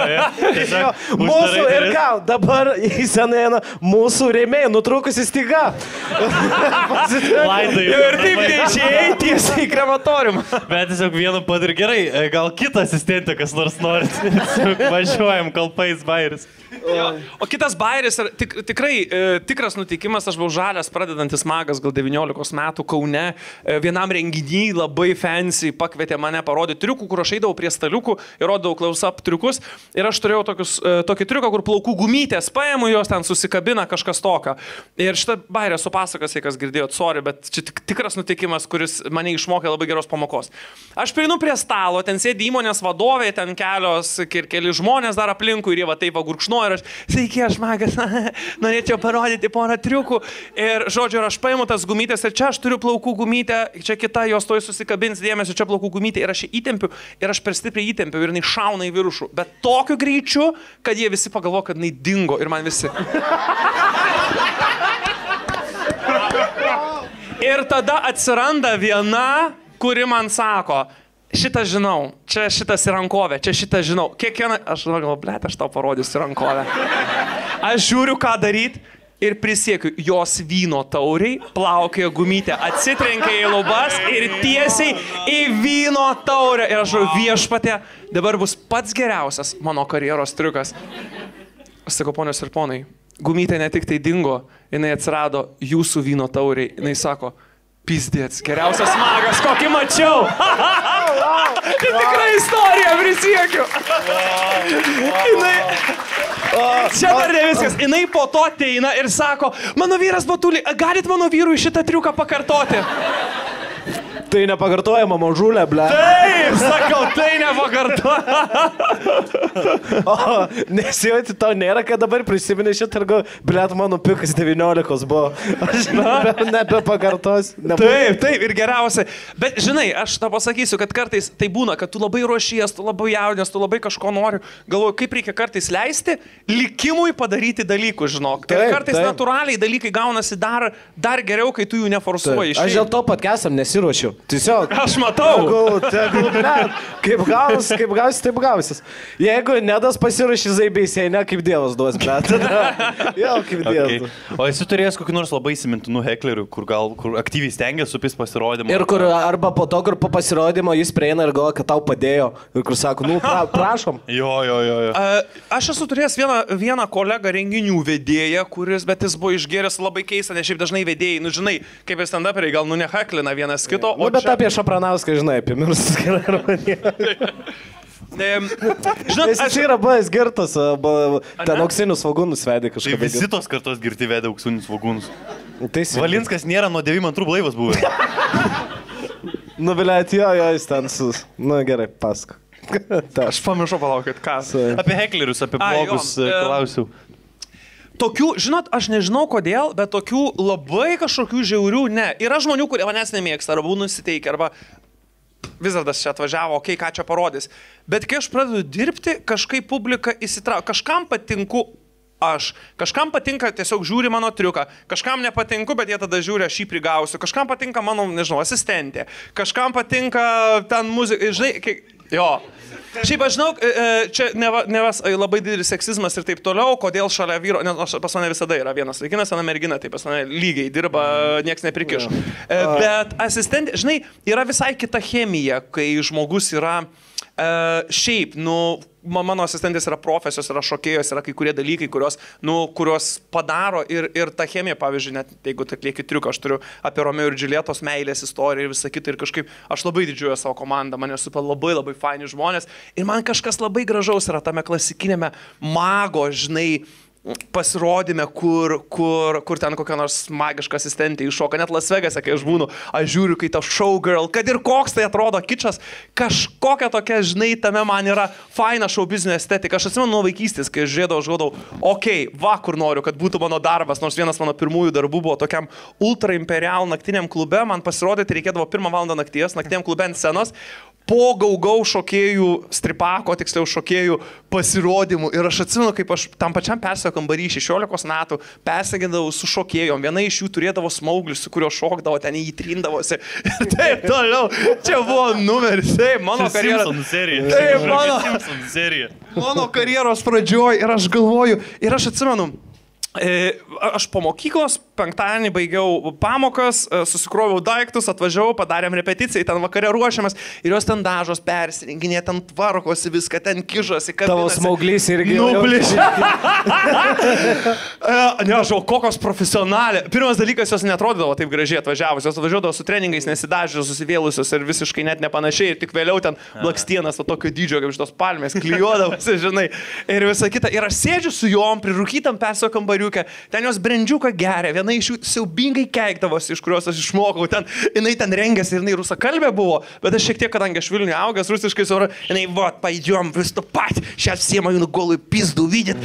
Mūsų ir ką, dabar į seną mūsų rėmėjai nutrūkusi styga. Laidai. Ir taip neišėjai tiesiai į krematoriumą. Bet tiesiog vienu pat ir gerai, gal kitą asistentę kas nors norit. Važiuojam kalpais bairis. O kitas bairis, tikrai tikras nutikimas, aš buvau žalias pradedantis magas, gal 19 metų Kaune, vienam renginį labai fancy pakvietė mane parodyti triukų, kur aš eidavau prie staliukų ir rodau close-up triukus ir aš turėjau tokį triuką, kur plaukų gumytės paėmų, jos ten susikabina kažkas tokio. Ir šitą bairę supasakas, jei kas girdėjot, sorry, bet čia tikras nutikimas, kuris mane išmokė labai geros pamokos. Aš prieinu prie stalo, ten sėdi įmonės vadovė, ten keli žmonės dar aplinkui ir jie va taip gurkšnoja ir aš, sveiki, aš magas, norėčiau parodyti porą triukų. Ir žodžiu, aš paimu tas gumytės ir čia aš turiu plaukų gumytę, čia kita jos toj susikabins dėmesio, čia plaukų gumytė ir aš įtempiu ir aš per stipriai įtempiu ir jinai šauna į viršų. Bet tokiu greičiu, kad jie visi pagalvo, kad jinai dingo ir man visi. Ir tada atsiranda viena, kuri man sako, šitą žinau, čia šitas į rankovę, čia šitą žinau. Kiekvieną, aš galvoju, blėt, aš tau parodysiu rankovę. Aš žiūriu, ką daryti. Ir prisiekiu, jos vyno tauriai plaukėjo gumytę, atsitrenkė į lubas ir tiesiai į vyno taurę. Ir aš viešpatė, dabar bus pats geriausias mano karjeros triukas. Aš sakau, ponios ir ponai, gumytė ne tik tai dingo, jinai atsirado jūsų vyno tauriai. Jinai sako, pizdėts, geriausias magas, kokį mačiau. Tai tikra istorija, prisiekiu. Čia dar ne viskas. Jinai po to ateina ir sako, mano vyras Batulį, galit mano vyrui šitą triuką pakartoti? Tai nepakartojama mažulė, ble. Taip, sakau, tai nepakartojama. Nesijauti, tau nėra, kad dabar prisimeni šitą ir go, ble, mano pikas 19 buvo. Aš nebepakartos. Taip, ir geriausia. Bet, žinai, aš tau pasakysiu, kad kartais tai būna, kad tu labai ruošies, tu labai jaudinės, tu labai kažko nori. Galvoju, kaip reikia kartais leisti likimui padaryti dalykų, žinok. Ir kartais natūraliai dalykai gaunasi dar geriau, kai tu jų neforsuoji. Aš dėl to podcastam nesiruošiu. Tiesiog. Aš matau. Tegul, kaip gausis, taip gausis. Jeigu nedas pasiruošį zaibeisiai, ne kaip Dievas duos, bet tada. Jau kaip Dievas. O esi turėjęs kokį nors labai įsimintinų heklerių, kur aktyviai stengiasi supis pasirodymą? Ir kur arba po to, kur po pasirodymo jis prieina ir galvoja, kad tau padėjo. Ir kur sako, prašom. Jo. Aš esu turėjęs vieną kolegą renginių vedėją, bet jis buvo išgėręs labai keista, nes šiaip dažnai vedėjai, žinai, kaip ir stand-uperiai, gal neheklina vienas kito. Bet apie Šapranauską, žinai, apie mirustus gerarmanį. Žinot, aš yra buvęs girtas, ten auksinius svogūnus vedė kažkaip. Tai visi tos kartos girti vedė auksinius svogūnus. Valinskas nėra nuo 92 blaivas buvęs. Nuvilėt, jo, jis ten sus. Gerai, pask. Aš pamiršau, palaukit, ką. Apie heklerius, apie blogus klausiu. Tokių, žinot, aš nežinau kodėl, bet tokių labai kažkokių žiaurių, ne. Yra žmonių, kurie manęs nemėgsta, arba būna nusiteikę, arba Vizardas čia atvažiavo, okei, ką čia parodys. Bet kai aš pradedu dirbti, kažkaip publika įsitraukia. Kažkam patinku aš, kažkam patinka tiesiog žiūri mano triuką, kažkam nepatinku, bet jie tada žiūri, aš jį prigausiu, kažkam patinka mano, nežinau, asistentė, kažkam patinka ten muzika, žinai, jo. Šiaip aš žinau, čia nevas labai didelis seksizmas ir taip toliau, kodėl šalia vyro, nes pas mane visada yra vienas vaikinas, viena mergina, tai pas mane lygiai dirba, nieks neprikiš. Bet asistentė, žinai, yra visai kita chemija, kai žmogus yra šiaip, mano asistentės yra profesijos, yra šokėjos, yra kai kurie dalykai, kurios padaro ir ta chemija, pavyzdžiui, net jeigu atlieki triuką, aš turiu apie Romeo ir Džiuljetos meilės istoriją ir visą kitą ir kažkaip aš labai didžiuoju savo komandą, mane supa labai labai faini žmonės ir man kažkas labai gražaus yra tame klasikinėme mago, žinai, pasirodyme, kur ten kokia nors magiška asistentė iššoka, net Las Vegase, kai aš būnu, aš žiūriu, kai ta showgirl, kad ir koks tai atrodo kičas, kažkokia tokia, žinai, tame man yra faina show business estetika. Aš atsimenu nuo vaikystės, kai aš žiūrėdavau, okei, va, kur noriu, kad būtų mano darbas, nors vienas mano pirmųjų darbų buvo tokiam ultra imperial naktiniam klube, man pasirodyti reikėdavo 1 valandą nakties, naktiniam klube ant scenos, po gaugau šokėjų, stripako, tiksliau šokėjų pasirodymų. Ir aš atsimenu, kaip aš tam pačiam persiojo kambarį 16 metų persegindavau su šokėjom. Viena iš jų turėdavo smauglį, su kuriuo šokdavo, ten įtrindavosi. Taip, toliau. Čia buvo numeris. Taip, mano karjeros serija. Taip, mano karjeros pradžioj. Ir aš galvoju, ir aš atsimenu, Aš po mokyklos penktadienį baigiau pamokas, susikroviau daiktus, atvažiavau, padarėm repeticiją, ten vakare ruošiamas ir jos ten dažos persirenginė, ten tvarkosi viską, ten kižosi. Tavo smauglys irgi. Nublišė. Nežinau, kokios profesionalė. Pirmas dalykas, jos netrodydavo taip gražiai atvažiavus, jos atvažiuodavo su treningais nesidažiusios, susivėlusios ir visiškai net nepanašiai. Ir tik vėliau ten blakstienas, to tokio dydžio kaip šitos palmės, klijuodavosi, žinai. Ir visa kita. Ir aš sėdžiu su jom, prirūkytam persio kambariuke. Ten jos brendžiuką geria, viena iš jų siaubingai keikdavosi, iš kurios aš išmokau. Jinai ten rengėsi ir jinai rusakalbė buvo, bet aš šiek tiek, kadangi aš Vilniuje augęs, rusiškai saura, jinai, vat, paidžiom, vis to pat, šią siemą jų golui pizdų, vidit.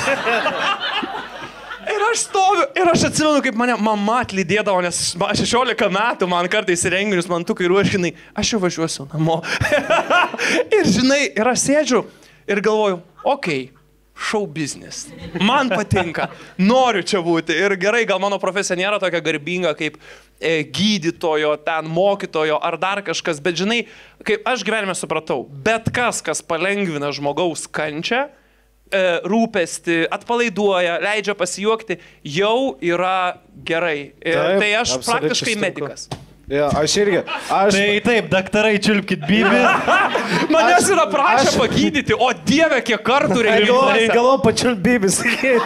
Ir aš stoviu, ir aš atsimenu, kaip mane mama atlydėdavo, nes 16 metų man kartais renginius, man tukai ruošinai, aš jau važiuosiu namo. Ir žinai, ir aš sėdžiu ir galvoju, okei. Show business. Man patinka. Noriu čia būti. Ir gerai, gal mano profesija nėra tokia garbinga kaip gydytojo, ten mokytojo ar dar kažkas, bet žinai, kaip aš gyvenime supratau, bet kas palengvina žmogaus kančią, rūpesti, atpalaiduoja, leidžia pasijuokti, jau yra gerai. Ir taip, tai aš praktiškai medikas. Ja, aš irgi. Taip, daktarai, čiulpkit bybį. Manęs yra prašę pagydyti, o Dieve, kiek kartų reikia. Galvoju, pačiulp bybis.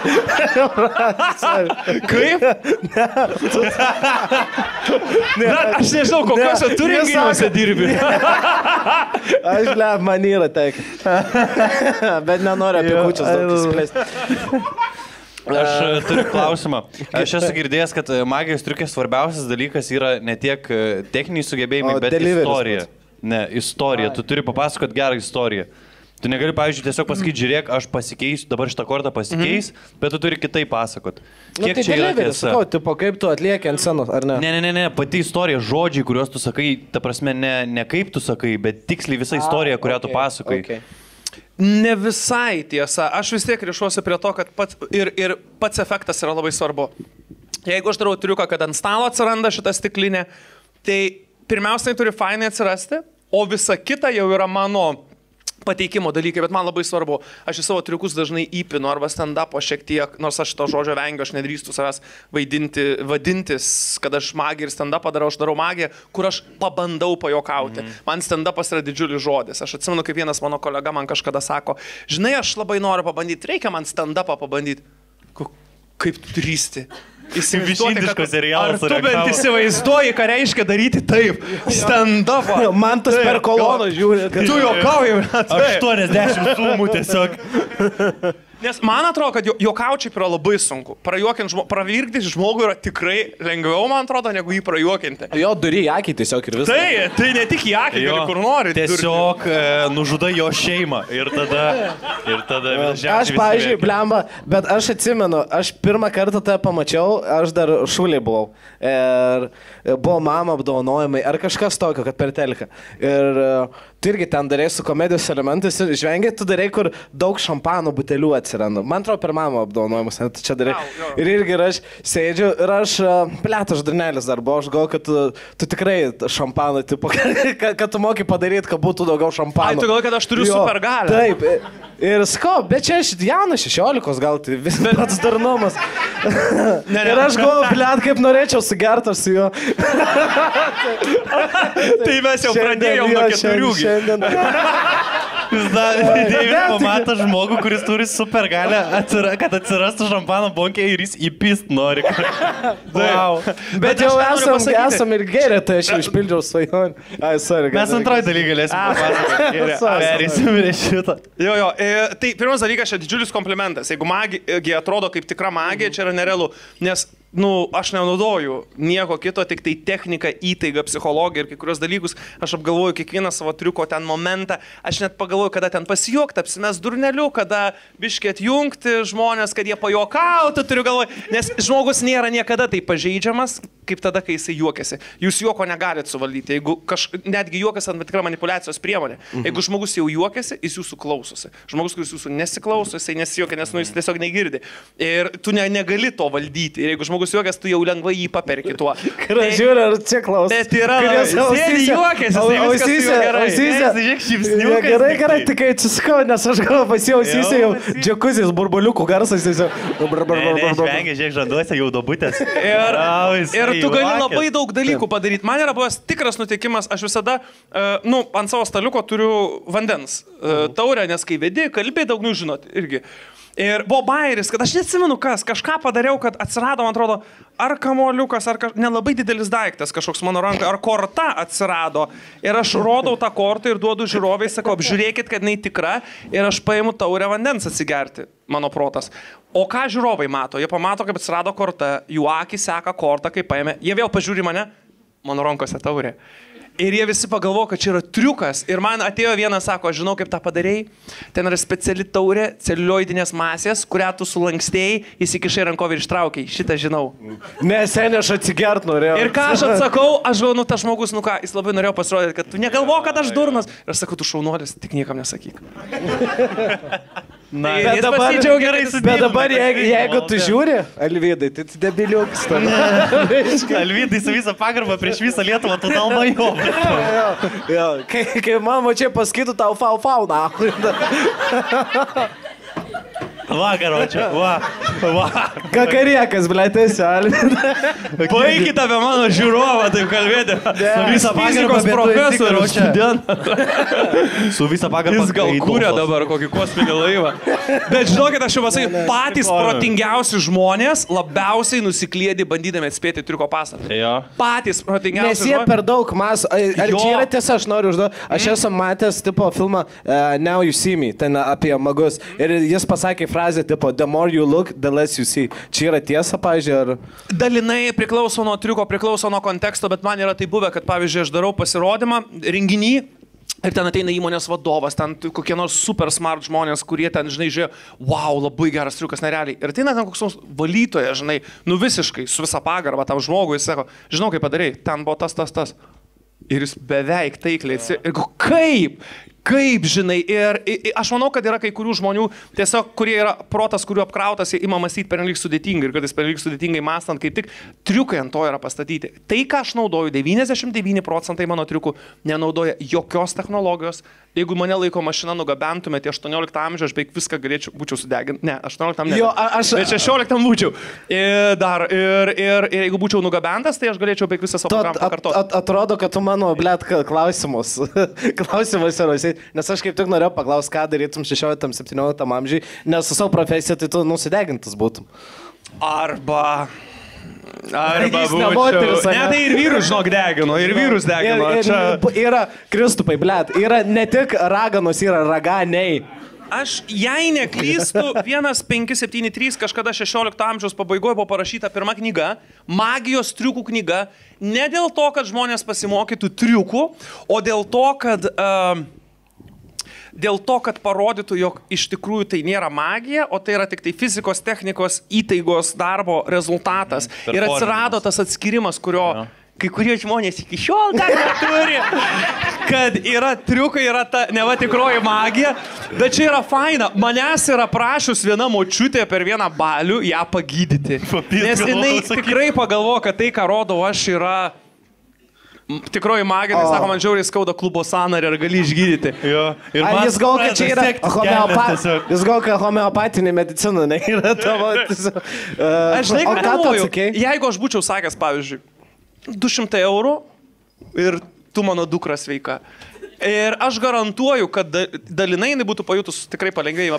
Kaip? Ne, aš nežinau, kokiuose tu renginiuose dirbi. Aš, man yra teik. Bet nenoriu apie kūčias daug įsiplėsti. Aš turiu klausimą. Aš esu girdėjęs, kad magijos triukės svarbiausias dalykas yra ne tiek techniniai sugebėjimai, bet istorija. Ne, istorija. Tu turi papasakot gerą istoriją. Tu negali, pavyzdžiui, tiesiog pasakyti, žiūrėk, aš pasikeisiu, dabar šitą kortą pasikeis, bet tu turi kitaip pasakot. Kiek tai čia yra tiesa? Tipo, kaip tu atlieki ant scenos, ar ne? Ne, pati istorija, žodžiai, kuriuos tu sakai, ta prasme, ne kaip tu sakai, bet tiksliai visa istorija, kurią tu pasakai. Ne visai tiesa. Aš vis tiek rišuosi prie to, kad pats efektas yra labai svarbu. Jeigu aš darau triuką, kad ant stalo atsiranda šita stiklinė, tai pirmiausiai turi fainai atsirasti, o visa kita jau yra mano pateikimo dalykai, bet man labai svarbu. Aš į savo triukus dažnai įpinu arba stand-upo šiek tiek, nors aš to žodžio vengiu, aš nedrįstu savęs vadintis, kad aš magiją ir stand-upą darau, aš darau magiją, kur aš pabandau pajokauti. Man stand-upas yra didžiulis žodis. Aš atsimenu, kaip vienas mano kolega man kažkada sako, žinai, aš labai noriu pabandyti, reikia man stand-upą pabandyti. Kaip tu drįsti? Višindiško serialo. Ar tu bent įsivaizduoji, ką reiškia daryti taip? Stand-upą. Man tas per koloną žiūri. Tu juokauji. 80 sumų tiesiog. Nes man atrodo, kad juokaučiai yra labai sunku. Pravirkti žmogų yra tikrai lengviau, man atrodo, negu jį prajuokinti. Jo, duri į akį tiesiog ir viską. Tai ne tik į akį, bet kur nori. Tiesiog nužuda jo šeimą. Ir tada aš, pavyzdžiui, blemba, bet aš atsimenu, aš pirmą kartą tą pamačiau, aš dar šuliai buvau. Ir buvo mama apdovanojimai, ar kažkas tokio, kad per teliką. Ir tu irgi ten darei su komedijos elementais ir žvengiai, tu darei, kur daug šampano butelių atsiranda. Man atrodo, per mamą apdovanojimus, tu čia darei. Ir irgi aš sėdžiu ir aš, plėtas ždarnelis dar buvo, aš galvoju, kad tu tikrai šampano, tipo, kad tu moki padaryti, kad būtų daugiau šampano. Tu galvoji, kad aš turiu supergalę. Taip. Ir sko, bet čia aš jaunas 16 gal, tai vis pats darnumas. Ir aš galvoju, plėt, kaip norėčiau sugerti su juo. Tai mes jau pradėjom nuo 4. Pamato žmogų, kuris turi supergalę, kad atsirastų šampano bonkė ir jis įpist nori. Wow. Bet jau esam ir gėrė, tai aš jau išpildžiau svajonę. Mes antroji daly galėsim papasakoti. Perėsim prie šitą. Jo, tai pirmas dalykas, čia didžiulis komplimentas. Jeigu magija atrodo kaip tikra magija, čia yra nerealu, nes aš nenaudoju nieko kito, tik tai technika, įtaiga, psichologija ir kai kurios dalykus. Aš apgalvoju kiekvieną savo triuko ten momentą. Aš net pagalvoju, kada ten pasijuokti, apsimes durneliu, kada biškį atjungti žmonės, kad jie pajokautų, turiu galvoje. Nes žmogus nėra niekada tai pažeidžiamas, kaip tada, kai jisai juokiasi. Jūs juoko negalite suvaldyti. Jeigu netgi juokas ant tikra manipulacijos priemonė. Jeigu žmogus jau juokiasi, jis jūsų klausosi. Žmogus, kuris jūsų nesiklauso, jisai nesijuokia, nes jis tiesiog negirdi. Ir tu negali to valdyti. Ir jeigu žmogus juokiasi, tu jau lengvai jį paperki tuo. Žiūrė, ar čia klauso. Bet yra juokiasi. Gerai, tik atsiskau, nes aš gal pasijausysiu jau džekuzės burbaliukų garsas. Vengia, žiūrėk, žanduose jau dobutės. Ir tu gali labai daug dalykų padaryti. Man yra buvęs tikras nutikimas, aš visada, ant savo staliuko turiu vandens taurę, nes kai vedi, kalbė daug, žinot, irgi. Ir buvo bairis, kad aš neatsimenu kažką padariau, kad atsirado, man atrodo, ar kamoliukas, ar nelabai didelis daiktas kažkoks mano ranka, ar korta atsirado. Ir aš rodau tą kortą ir duodu žiūrovai, sakau, apžiūrėkit, kad jinai tikra, ir aš paimu taurę vandens atsigerti, mano protas. O ką žiūrovai mato? Jie pamato, kaip atsirado korta, jų akis seka kortą, kaip paėmė, jie vėl pažiūri mane, mano rankose taurė. Ir jie visi pagalvojo, kad čia yra triukas. Ir man atėjo vienas, sako, aš žinau, kaip tą padarėjai. Ten yra speciali taurė, celiulioidinės masės, kurią tu sulankstėjai, įsikišai rankovį ir ištraukiai. Šitą žinau. Ne, seniai, aš atsigert norėjau. Ir ką aš atsakau, aš galvoju, tas žmogus, jis labai norėjo pasirodyti, kad tu negalvo, kad aš durnas. Ir aš sakau, tu šaunuolis, tik niekam nesakyk. Na, bet dabar jeigu tu žiūri, Alvydai, tai tu debiliukas. Alvydai su visą pagarbą prieš visą Lietuvą, tu dalba jo. Kai mama čia pasakytų tau fau, na. Va, karočią, va. Kakariekas, blėtėsi, Alvydai. Baikit apie mano žiūrovą, taip kalbėti. Su visą fizikos profesorius, Su visą pagarbą. Jis gal kūrė dabar kokį kosminį laivą. Bet žinokit, aš jau pasakysiu, patys protingiausi žmonės labiausiai nusikliedi bandydami atspėti triuko pastatą. Patys protingiausi žmonės. Nes jie per daug mas. Ar čia yra tiesa, aš noriu užduoti. Aš esu matęs tipo filmą Now You See Me, ten apie magus. Ir jis pasakė frazę tipo the more you look, the less you see. Čia yra tiesa, pavyzdžiui, ar... Dalinai priklauso nuo triuko, priklauso nuo konteksto, bet man yra tai buvę, kad pavyzdžiui, aš darau pasirodymą, renginį. Ir ten ateina įmonės vadovas, ten kokie nors super smart žmonės, kurie ten, žinai, žiūrėjo, wow, labai geras triukas, nerealiai. Ir ateina ten koks valytojas, žinai, visiškai su visa pagarba tam žmogui, jis sako, žinau, kaip padarei, ten buvo tas. Ir jis beveik taikliai atsirado. Kaip, žinai, ir aš manau, kad yra kai kurių žmonių, tiesiog, kurie yra protas, kuriuo apkrautas, jie ima mąstyti pernelyg sudėtingai ir kad jis pernelyg sudėtingai mąstant, kaip tik triukai ant to yra pastatyti. Tai, ką aš naudoju, 99% mano triukų nenaudoja jokios technologijos. Jeigu mane laiko mašina nugabentumėte 18 amžių, aš beveik viską būčiau sudeginti. Ne, 18 ne. Bet 16 būčiau. Ir jeigu būčiau nugabentas, tai aš galėčiau beveik visą savo programą pakartoti. Atrodo, kad tu mano, blėt, klausimus yra. Nes aš kaip tik norėjau paklausti, ką darytum 16-17 amžiui, nes su savo profesija tai tu nusidegintas būtum. Arba būčiau. Ne, tai ir vyrus, žinok, degino, ir vyrus degino. Yra, Kristupai, blėt, yra ne tik raganos, yra raganiai. Aš, jei neklystu, 1573 kažkada 16 amžiaus pabaigoje buvo parašyta pirma knyga, magijos triukų knyga, ne dėl to, kad žmonės pasimokytų triukų, o dėl to, kad parodytų, jog iš tikrųjų tai nėra magija, o tai yra tik tai fizikos, technikos, įtaigos darbo rezultatas. Ir atsirado tas atskirimas, kurio kai kurie žmonės iki šiol dar neturi, kad yra triukai, yra ta neva tikroji magija, bet čia yra faina. Manęs yra prašus viena močiutė per vieną balių ją pagydyti. Nes jinai tikrai pagalvoja, kad tai, ką rodau aš, yra tikroji magija, tai sako, man žiauriai skauda klubo sąnarį ir gali išgydyti. Jis gal, kad čia yra homeopatinė medicina, ne yra tavo... Aš žinai, ką galvoju, jeigu aš būčiau sakęs, pavyzdžiui, 200 eurų ir tu mano dukra sveika. Ir aš garantuoju, kad dalinai jinai būtų pajutus tikrai palengvėjimą.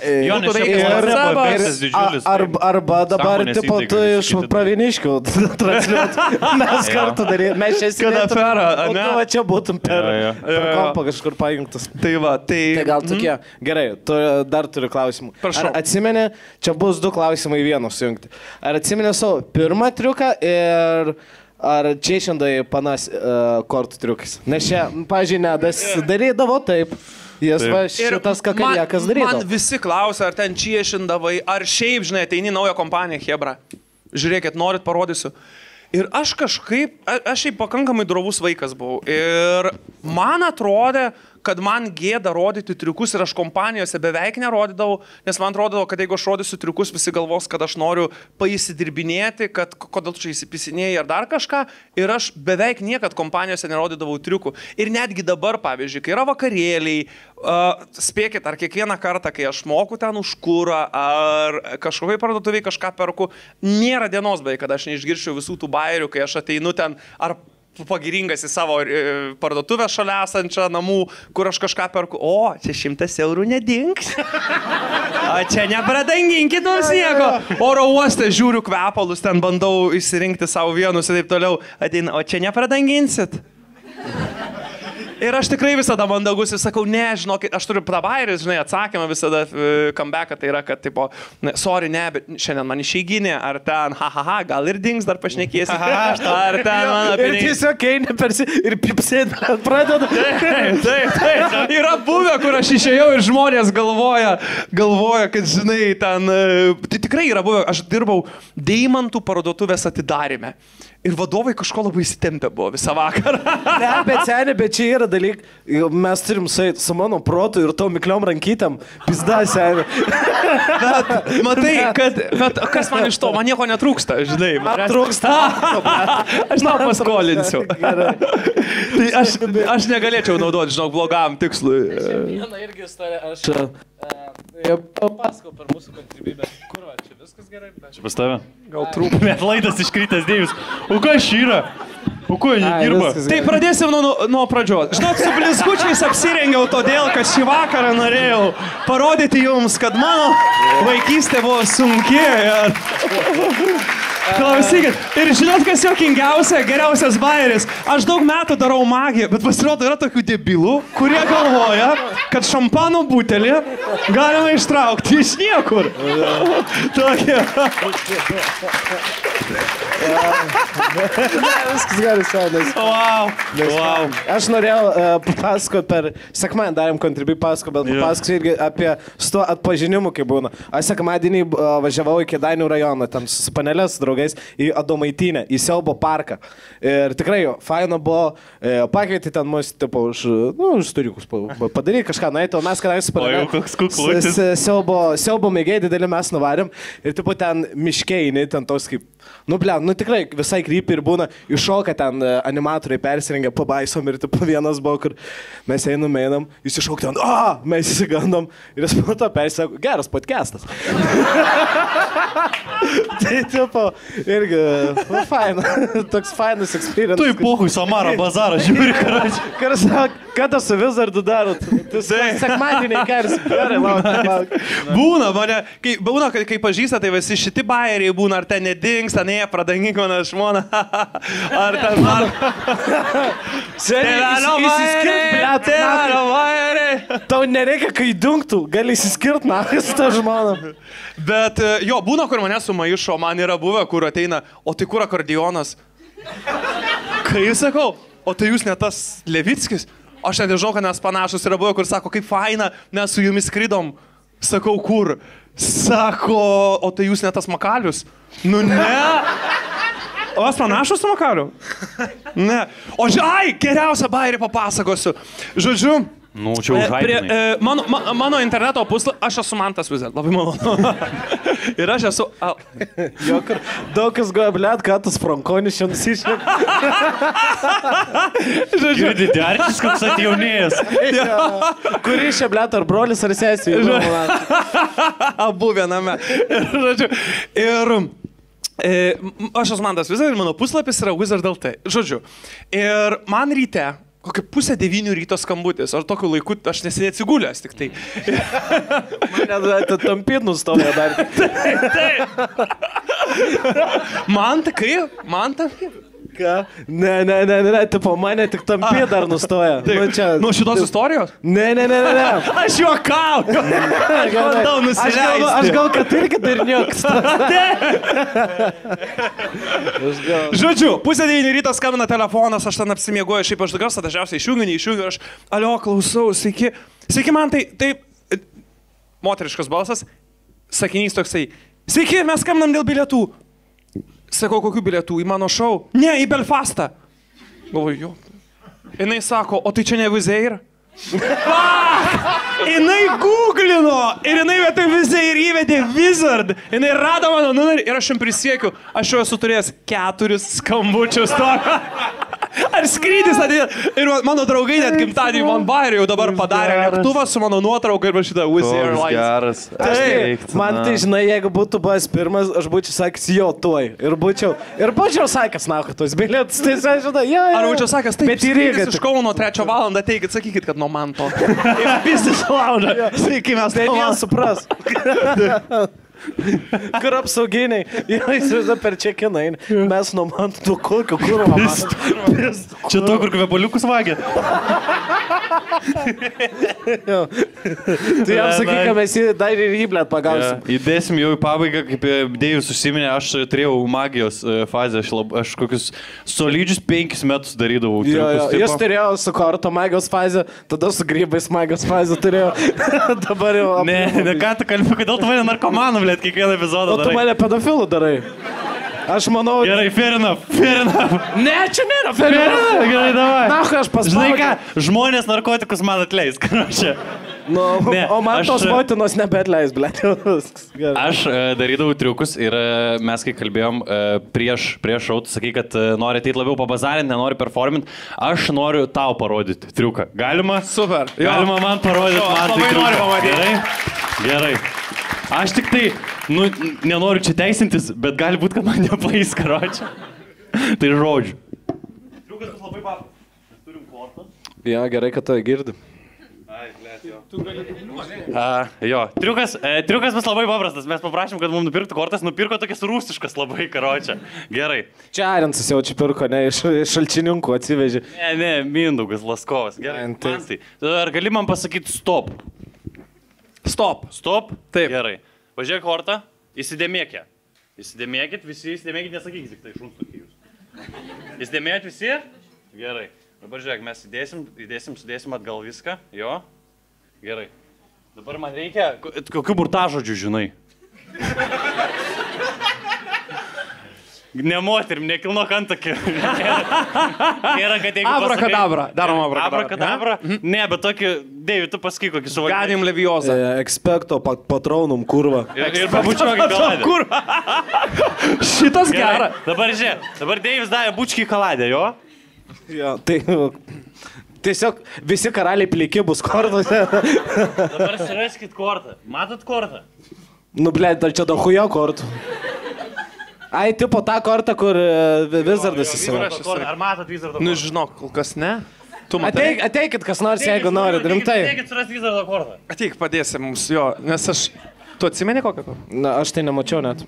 Arba dabar, tipo, tu iš Praviniškių transliuot. Mes kartu darėm, mes čia sėdėtum. O tu va čia būtum per kompą kažkur pajungtas. Tai va, tai gal tokie. Gerai, dar turiu klausimų. Ar atsimeni, čia bus 2 klausimai vienos sujungti. Ar atsimeni savo pirmą triuką ir... Ar čia šiandai panas kortų triukais? Nes čia, pažiūrėjau, darydavo taip. Jis va šitas kakariekas darydavo. Man visi klausia, ar ten čia šiandavai, ar šiaip, žinai, ateini naują kompaniją, Hebra. Žiūrėkit, norit parodysiu. Ir aš kažkaip, aš šiaip pakankamai drovus vaikas buvau. Ir man atrodė, kad man gėda rodyti triukus ir aš kompanijose beveik nerodydavau, nes man atrodavo, kad jeigu aš rodysiu triukus, visi galvos, kad aš noriu paįsidirbinėti, kad kodėl čia įsipisinėjai ar dar kažką. Ir aš beveik niekad kompanijose nerodydavau triukų. Ir netgi dabar, pavyzdžiui, kai yra vakarėliai, spėkit, ar kiekvieną kartą, kai aš moku ten už kurą, ar kažkokiai parduotuviai kažką perku, nėra dienos beveik, kad aš neišgirščiau visų tų bairių, kai aš ateinu ten, ar pagiringas į savo parduotuvę šalia esančią namų, kur aš kažką perku. O, čia 100 eurų nedings. O čia nepradanginkit nors nieko. Oro uoste žiūriu kvepalus, ten bandau išsirinkti savo vienus ir taip toliau. Ateina, o čia nepradanginsit. Ir aš tikrai visada mandagus ir sakau, ne, žinokit, aš turiu prabairis, žinai, atsakymą visada comebacką, tai yra, kad, tipo, sorry, ne, bet šiandien man išeiginė, ar ten, gal ir dings, dar pašnekėsi, ar ten mano pinigai. Ir tiesiog eini persi ir pipsėt, pradeda. Taip. Yra buvę, kur aš išėjau ir žmonės galvoja, kad, žinai, ten, tai tikrai yra buvę, aš dirbau Deimantų parduotuvės atidarime. Ir vadovai kažko labai įsitempę buvo visą vakarą. Ne, bet čia yra dalyk, mes turim su mano protu ir tom mikliom rankytėm, pizda seniai. Bet matai, bet kas man iš to, man nieko netrūksta, žinai. Trūksta. Aš tau paskolinsiu. Tai aš negalėčiau naudoti, žinok, blogam tikslui. Vieną irgi istoriją, aš papasakau per mūsų kantrybę. Kur va, čia viskas gerai? Čia pas tave? Gal trūk. Net laidas iškritęs Dėjus. O ką aš yra? O ko jie dirba? Tai pradėsim nuo pradžios. Žinot, su blizgučiais apsirengiau todėl, kad šį vakarą norėjau parodyti jums, kad mano vaikystė buvo sunki. Klausykit, ir žinot, kas juokingiausia, geriausias bairis. Aš daug metų darau magiją, bet pasirodo yra tokių debilų, kurie galvoja, kad šampano butelį galima ištraukti iš niekur. Tokie. Viskas gerai, savas. Wow. Aš norėjau papasakoti per sekmadienį darėm kontribį pasakoti, bet papasakosiu irgi apie su tuo atpažinimu, kaip būna. Aš sekmadienį važiavau į Kėdainių rajoną, ten su panelės draugais į Adomaitinę, į Siaubo parką. Ir tikrai faina buvo, pakvieti ten mus, tipo, už sturiukus padaryti kažką, nueiti, o mes kadangi su panelė Siaubo mėgiai didelį mes nuvarėm ir tipo ten miškeini, ten tos kaip, tikrai visai krypi ir būna, iššoka ten animatoriai persirengia, pabaisom ir tipo vienas buvo, kur mes einam, jis iššok ten, mes įsigandom ir jis po to persako, geras podcastas. Tai tipo, irgi, toks fainas experience. Tu į pohui Samara bazarą žiūri, karačiai. Karas, kada su Vizardu darot? Sekmadienį keris. Lauk. Būna, kai pažįsta, tai visi šiti bairiai būna, ar ten nedings, ten pradangink mano žmoną. Ar ten man. Tėvelio bairiai. Tau nereikia, kai dungtų, gali įsiskirt nakas tą žmoną. Bet jo, būna, kur mane sumaišo, man yra buvę, kur ateina, o tai kur akordeonas? Kai sakau, o tai jūs ne tas Levickis? Aš net nežinau, kad mes panašus yra buvę, kur sako, kaip faina, mes su jumis skridom. Sakau, kur? Sako, o tai jūs ne tas Makalius? Nu ne. O aš panašus su Makaliu? Ne. O geriausią bairį papasakosiu. Žodžiu, čia užhaipinai. Mano interneto puslapį, aš esu Mantas Vizet, labai malonu. Ir aš esu... Daug kas goja, blėt, ką tas Frankonis šiandien nusišneka. Žiūrėti, Derčis, koks atjaunėjęs. Kuris čia, blėt, ar brolis, ar sesijų? Abu viename. Ir... aš esu Mantas Vizet ir mano puslapis yra Wizard.lt. Žodžiu, ir man ryte, kokia 8:30 ryto skambutis, ar tokiu laiku aš neseniai atsigulęs tik tai. Mane tampyt nustojo dar. Taip. Man tampyt. Ką? Ne, tipo, mane tik tampyt dar nustoja. Nuo šitos istorijos? Ne. Aš juokauju. Aš bandau nusileisti. Aš gal, kad irgi dar nieks. Žodžiu, 8:30 ryto skambina telefonas, aš ten apsimiegoju, šiaip aš garsą dažniausiai išjungiu, aš, alio, klausau, sveiki man, tai moteriškas balsas, sakinys toksai, sveiki, mes skambinam dėl bilietų. Sakau, kokių bilietų į mano šou? Ne, į Belfastą. Galvoju, jo. Jinai sako, o tai čia ne Vizeir? Jinai googlino ir jinai vietoj Vizeir įvedė Wizard. Jinai rado mano numerį ir aš jums prisiekiu, aš jau esu turėjęs 4 skambučius to. Ar skrydis atėjo? Ir mano draugai net gimtadienį man bairį jau dabar padarė lėktuvą su mano nuotrauka ir šitą Wizz Airlines. Geras. Man tai, žinai, jeigu būtų buvęs pirmas, aš būčiau sakęs jo tuoj. Ir būčiau sakęs, na, kad tos bilietus, tai žinai, jo. Ar būčiau sakęs, taip, bet į Rygą iš Kauno 3 valandą teikit, sakykit, kad nuo man to. Ir business lounge. Sveiki, mes tai nesupras. Kur apsauginiai, jis visą per čekinai, mes nuo man tu kokio kuro mamas. Čia to, kur kvepaliukus vagia. Tu jam sakai, kad mes jį dar ir įblėt pagausim. Įdėsim jau į pabaigą, kaip Deivis užsiminė, aš turėjau magijos fazę, aš kokius solidžius 5 metus darydavau. Jis turėjo su korto magijos fazę, tada su grybais magijos fazę turėjo. Dabar jau... Ne, ką tu kalbi, kodėl tu mane narkomaną, blėt, kiekvieną epizodą darai. O tu mane pedofilų darai. Aš manau... Gerai, fair enough. Ne, čia nėra fair enough. Gerai, davai. Na, aš paspaudžiu. Žinai ką, žmonės narkotikus man atleis, karočią. Nu, ne, o man tos motinos nebeatleis, blėt. Aš darydavau triukus ir mes, kai kalbėjom prieš šou, tu sakai, kad nori ateit labiau pabazarinti, nenori performint. Aš noriu tau parodyti triuką. Galima? Super. Galima man parodyti, man tai triuką. Gerai. Aš tik tai, nenoriu čia teisintis, bet gali būti, kad man nepaeis, karočią. Tai žodžiu. Triukas bus labai paprastas. Mes turim kortą. Ja, gerai, kad to girdi. Jo, triukas bus labai paprastas. Mes paprašėm, kad mums nupirktų kortas, nupirko tokias rūstiškas labai, karočią. Gerai. Čia Arensas jau čia pirko, ne, iš Šalčininkų atsivežė. Ne, Mindaugas Laskovas. Gerai. Ar gali man pasakyti stop? Stop. Stop? Taip. Gerai. Važiuok kortą, įsidėmėk ją. Įsidėmėkit visi, įsidėmėkit, nesakykit tik tai šunstukį jūs. Įsidėmėkit visi? Gerai. Dabar žiūrėk, mes sudėsim atgal viską. Jo? Gerai. Dabar man reikia... Kokių burtažodžių žinai? Ne moterim, nekilno kantakį. Nėra, kad jeigu Abrakadabra. Darom abrakadabra. Ne, bet tokį... Deivi, tu pasakai kokį suvaldymą. Gadim leviozą. Expecto patronum kurva. Ir pabučiuokit kaladę. Kurva. Šitas gera. Dabar žiūrėk. Dabar Deivis davė bučkį kaladę, jo? Jo, tai... Tiesiog visi karaliai pliki bus kortose. Dabar suraskit kortą. Matot kortą? Nu, blėt, ar čia dahujo kortų? Ai, tipo tą kortą, kur Wizardas įsivarašys. Ar matot Wizardo kortą? Nu, žinok, kol kas ne. Tu matai? Ateikit kas nors, jeigu norit, rimtai. Ateikit surasti Wizardo kortą. Ateik, padėsi mums, jo, nes aš... Tu atsimeni kokią kortą? Na, aš tai nemačiau net.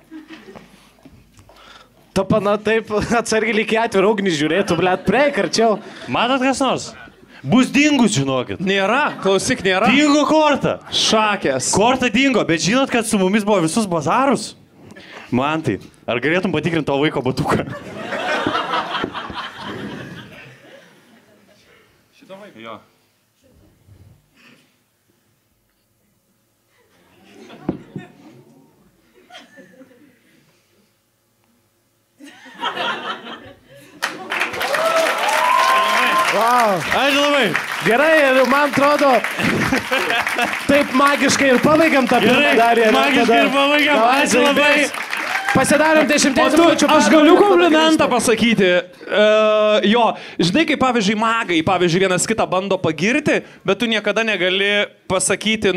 Ta pana taip atsargiai lygiai atvirą ugnį žiūrėtų, blėt, prieik arčiau. Matot kas nors? Bus dingus, žinokit. Nėra, klausyk, nėra. Dingo kortą. Šakės. Korta dingo, bet žinot, kad su mumis buvo visus bazarus? Mantai, ar galėtum patikrinti tavo vaiko batuką? Šitą vaiką? Jo. Wow. Ačiū labai. Gerai, man atrodo, taip magiškai ir pabaigiam tą pirmą darį. Magiškai ir pabaigiam, ačiū labai. Pasidarom 10 minučių. Aš galiu komplimentą pasakyti. Jo, žinai, kaip pavyzdžiui magai, pavyzdžiui, vienas kitą bando pagirti, bet tu niekada negali pasakyti,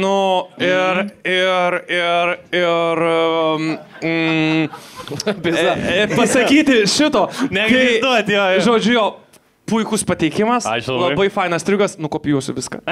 pasakyti šito. Negali jo. Žodžiu, jo. Puikus pateikimas, labai fainas triukas, nukopijuosiu viską.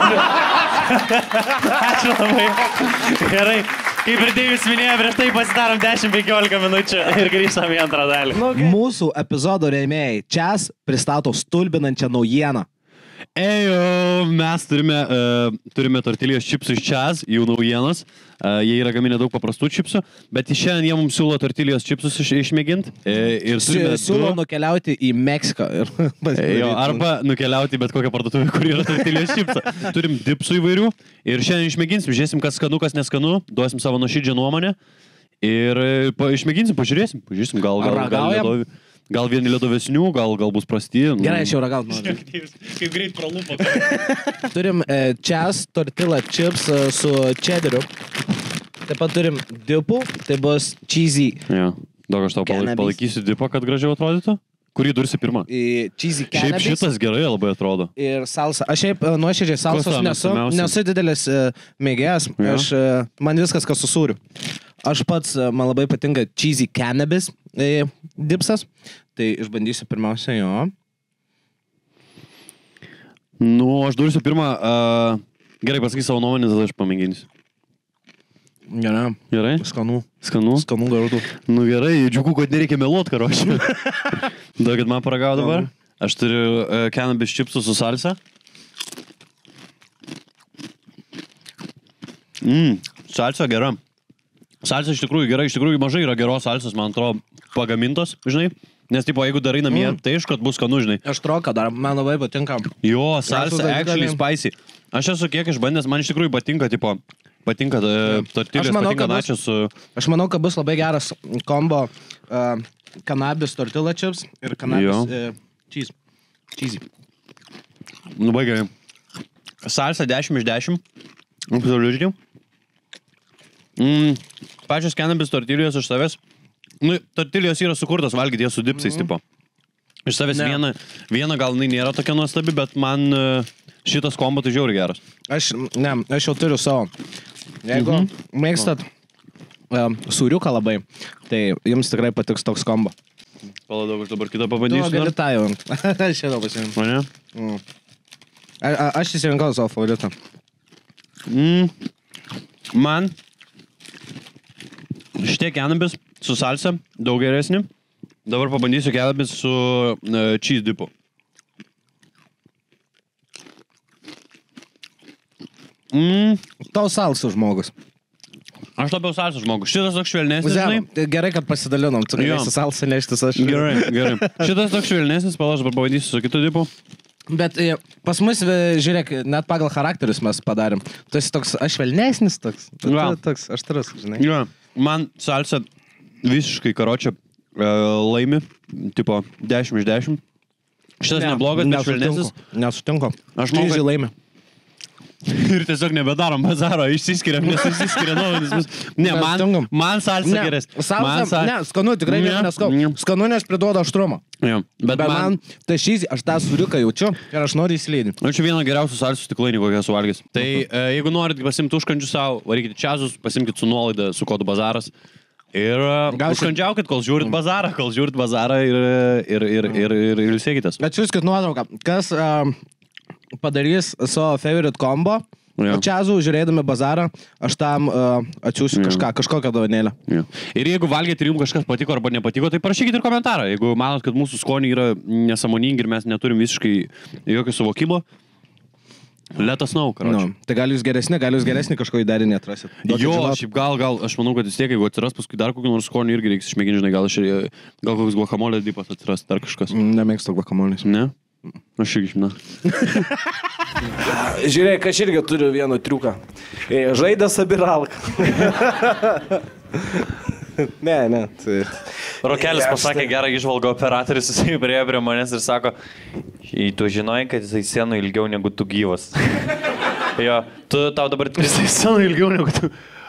Ačiū labai. Gerai, kaip ir Deivis minėjo, prieš tai pasidarom 10-15 minučių ir grįžtam į antrą dalį. Mūsų epizodo rėmėjai Čias pristato stulbinančią naujieną. Mes turime tortilijos čipsų iš Čias, jų naujienos. Jie yra gaminę daug paprastų čipsų, bet šiandien jie mums siūlo tortilijos čipsus išmėginti. Siūlo nukeliauti į Meksiką. Arba nukeliauti bet kokią parduotuvę, kur yra tortilijos čipsą. Turim dipsų įvairių ir šiandien išmėginsim, žiūrėsim, kas skanu, kas neskanu, duosim savo nuoširdžią nuomonę Ir išmėginsim, pažiūrėsim, gal vieni ledovesnių, gal bus prasti. Gerai, aš jau ragaut noriu. Kaip greit pralūpo. Turim Chas tortilla chips su cheddariu. Taip pat turim dipų, tai bus cheesy. Ja. Daug aš tau palaikysiu dipą, kad gražiau atrodytų. Kurį dursi pirmą? Cheesy cannabis. Šiaip šitas gerai labai atrodo. Ir salsa. Aš šiaip nuoširdžiai salsos nesu didelis mėgėjas. Man viskas, kas su sūriu. Aš pats, man labai patinka cheesy cannabis dipsas. Tai išbandysiu pirmiausia jo. Nu, aš dursiu pirmą. Gerai, pasakysiu savo nuomonę, tada aš pamėginsiu. Gerai? Skanu. Skanu garutų. Nu gerai, džiugu, kad nereikia meluot, karočiui. Duokit man paragauti dabar. Aš turiu cannabis chipsų su salsa. Salsa gera. Salsa iš tikrųjų gera, iš tikrųjų mažai yra geros salsos, man atrodo, pagamintos, žinai. Nes, tipo, jeigu darai namie, tai iš kad bus skanu, žinai. Aš troką dar, man labai patinka. Jo, salsa actually spicy. Aš esu kiek išbandęs, man iš tikrųjų patinka, tipo, patinka tortilės, patinka načios su... Aš manau, kad bus labai geras kombo cannabis tortilla chips ir cannabis cheesy. Nu, baigai. Salsa 10 iš 10. Absoliučiai. Pačios cannabis tortilijos iš savęs. Nu, tortilijos yra sukurtos valgyti, jie su dipsais, tipo. Iš savęs viena gal nėra tokia nuostabi, bet man šitas kombo tai žiauriai geras. Aš jau turiu savo. Jeigu mėgstat sūriuką labai, tai jums tikrai patiks toks kombo. Palauk, aš dabar kitą pabandysiu. Tu gali tą jau. Aš šitą pasirinkau. Mane? Aš įsirinkau savo favoritą. Man šitie cannabis su salsa daug geresni. Dabar pabandysiu cannabis su cheese dipu. Tau salsų žmogus. Aš labiau salsų žmogus. Šitas toks švelnesnis, žinai. Gerai, kad pasidalinom. Tu galėsi salsą neštis aš. Gerai. Šitas toks švelnesnis, aš dabar pabandysiu su kitu dipu. Bet pas mus, žiūrėk, net pagal charakterius mes padarėm. Tu esi toks švelnesnis toks. Toks aštrus, žinai. Jo, man salsa visiškai karočia laimi, tipo 10 iš 10. Šitas neblogas, bet švelnesnis. Nesutinku. Aš manau, kad laimi. Ir tiesiog nebedarom bazaro, išsiskiriam, nes išsiskiria nuomonės. Ne, man salsa geresnė. Ne, skanu, tikrai nieko neskau. Skanu, nes priduoda aštrumą. Jo, bet man tai šį, aš tą sūriuką jaučiu ir aš noriu įsileidinti. Aš vieną geriausių salsų stiklainį, kokią esu valgęs. Tai jeigu norit pasimti užkandžių savo, varykite čiazus, pasimkite su nuolaida su kodu bazaras. Ir užkandžiaukit, kol žiūrit bazarą ir ilsėkitės. Atsiųskit nuotrauką. Kas padarys savo favorite combo, čiazų, žiūrėdami bazarą, aš tam atsiųsiu kažkokią dovanėlę. Ir jeigu valgėt ir jums kažkas patiko arba nepatiko, tai parašykit ir komentarą. Jeigu manot, kad mūsų skoniai yra nesąmoningi ir mes neturim visiškai jokio suvokimo, let us know, karoči. Tai gal jūs geresnį kažkokį derinį atrasit. Jo, šiaip gal, aš manau, kad vis tiek, jeigu atsiras paskui dar kokį nors skonį, irgi reiks išmėginti, žinai, gal koks guacamole dipas atsiras, dar kažkas. Nemėgstu guacamolės. Ne? Aš irgi žinau. Žiūrėk, aš irgi turiu vieną triuką. Žaidas abiralka. Ne. Rokelis pasakė gerą įžvalgą, operatorius susipriejo prie manęs ir sako, tu žinojai, kad jisai scenų ilgiau negu tu gyvas. Jo, tau dabar jisai scenų ilgiau negu tu...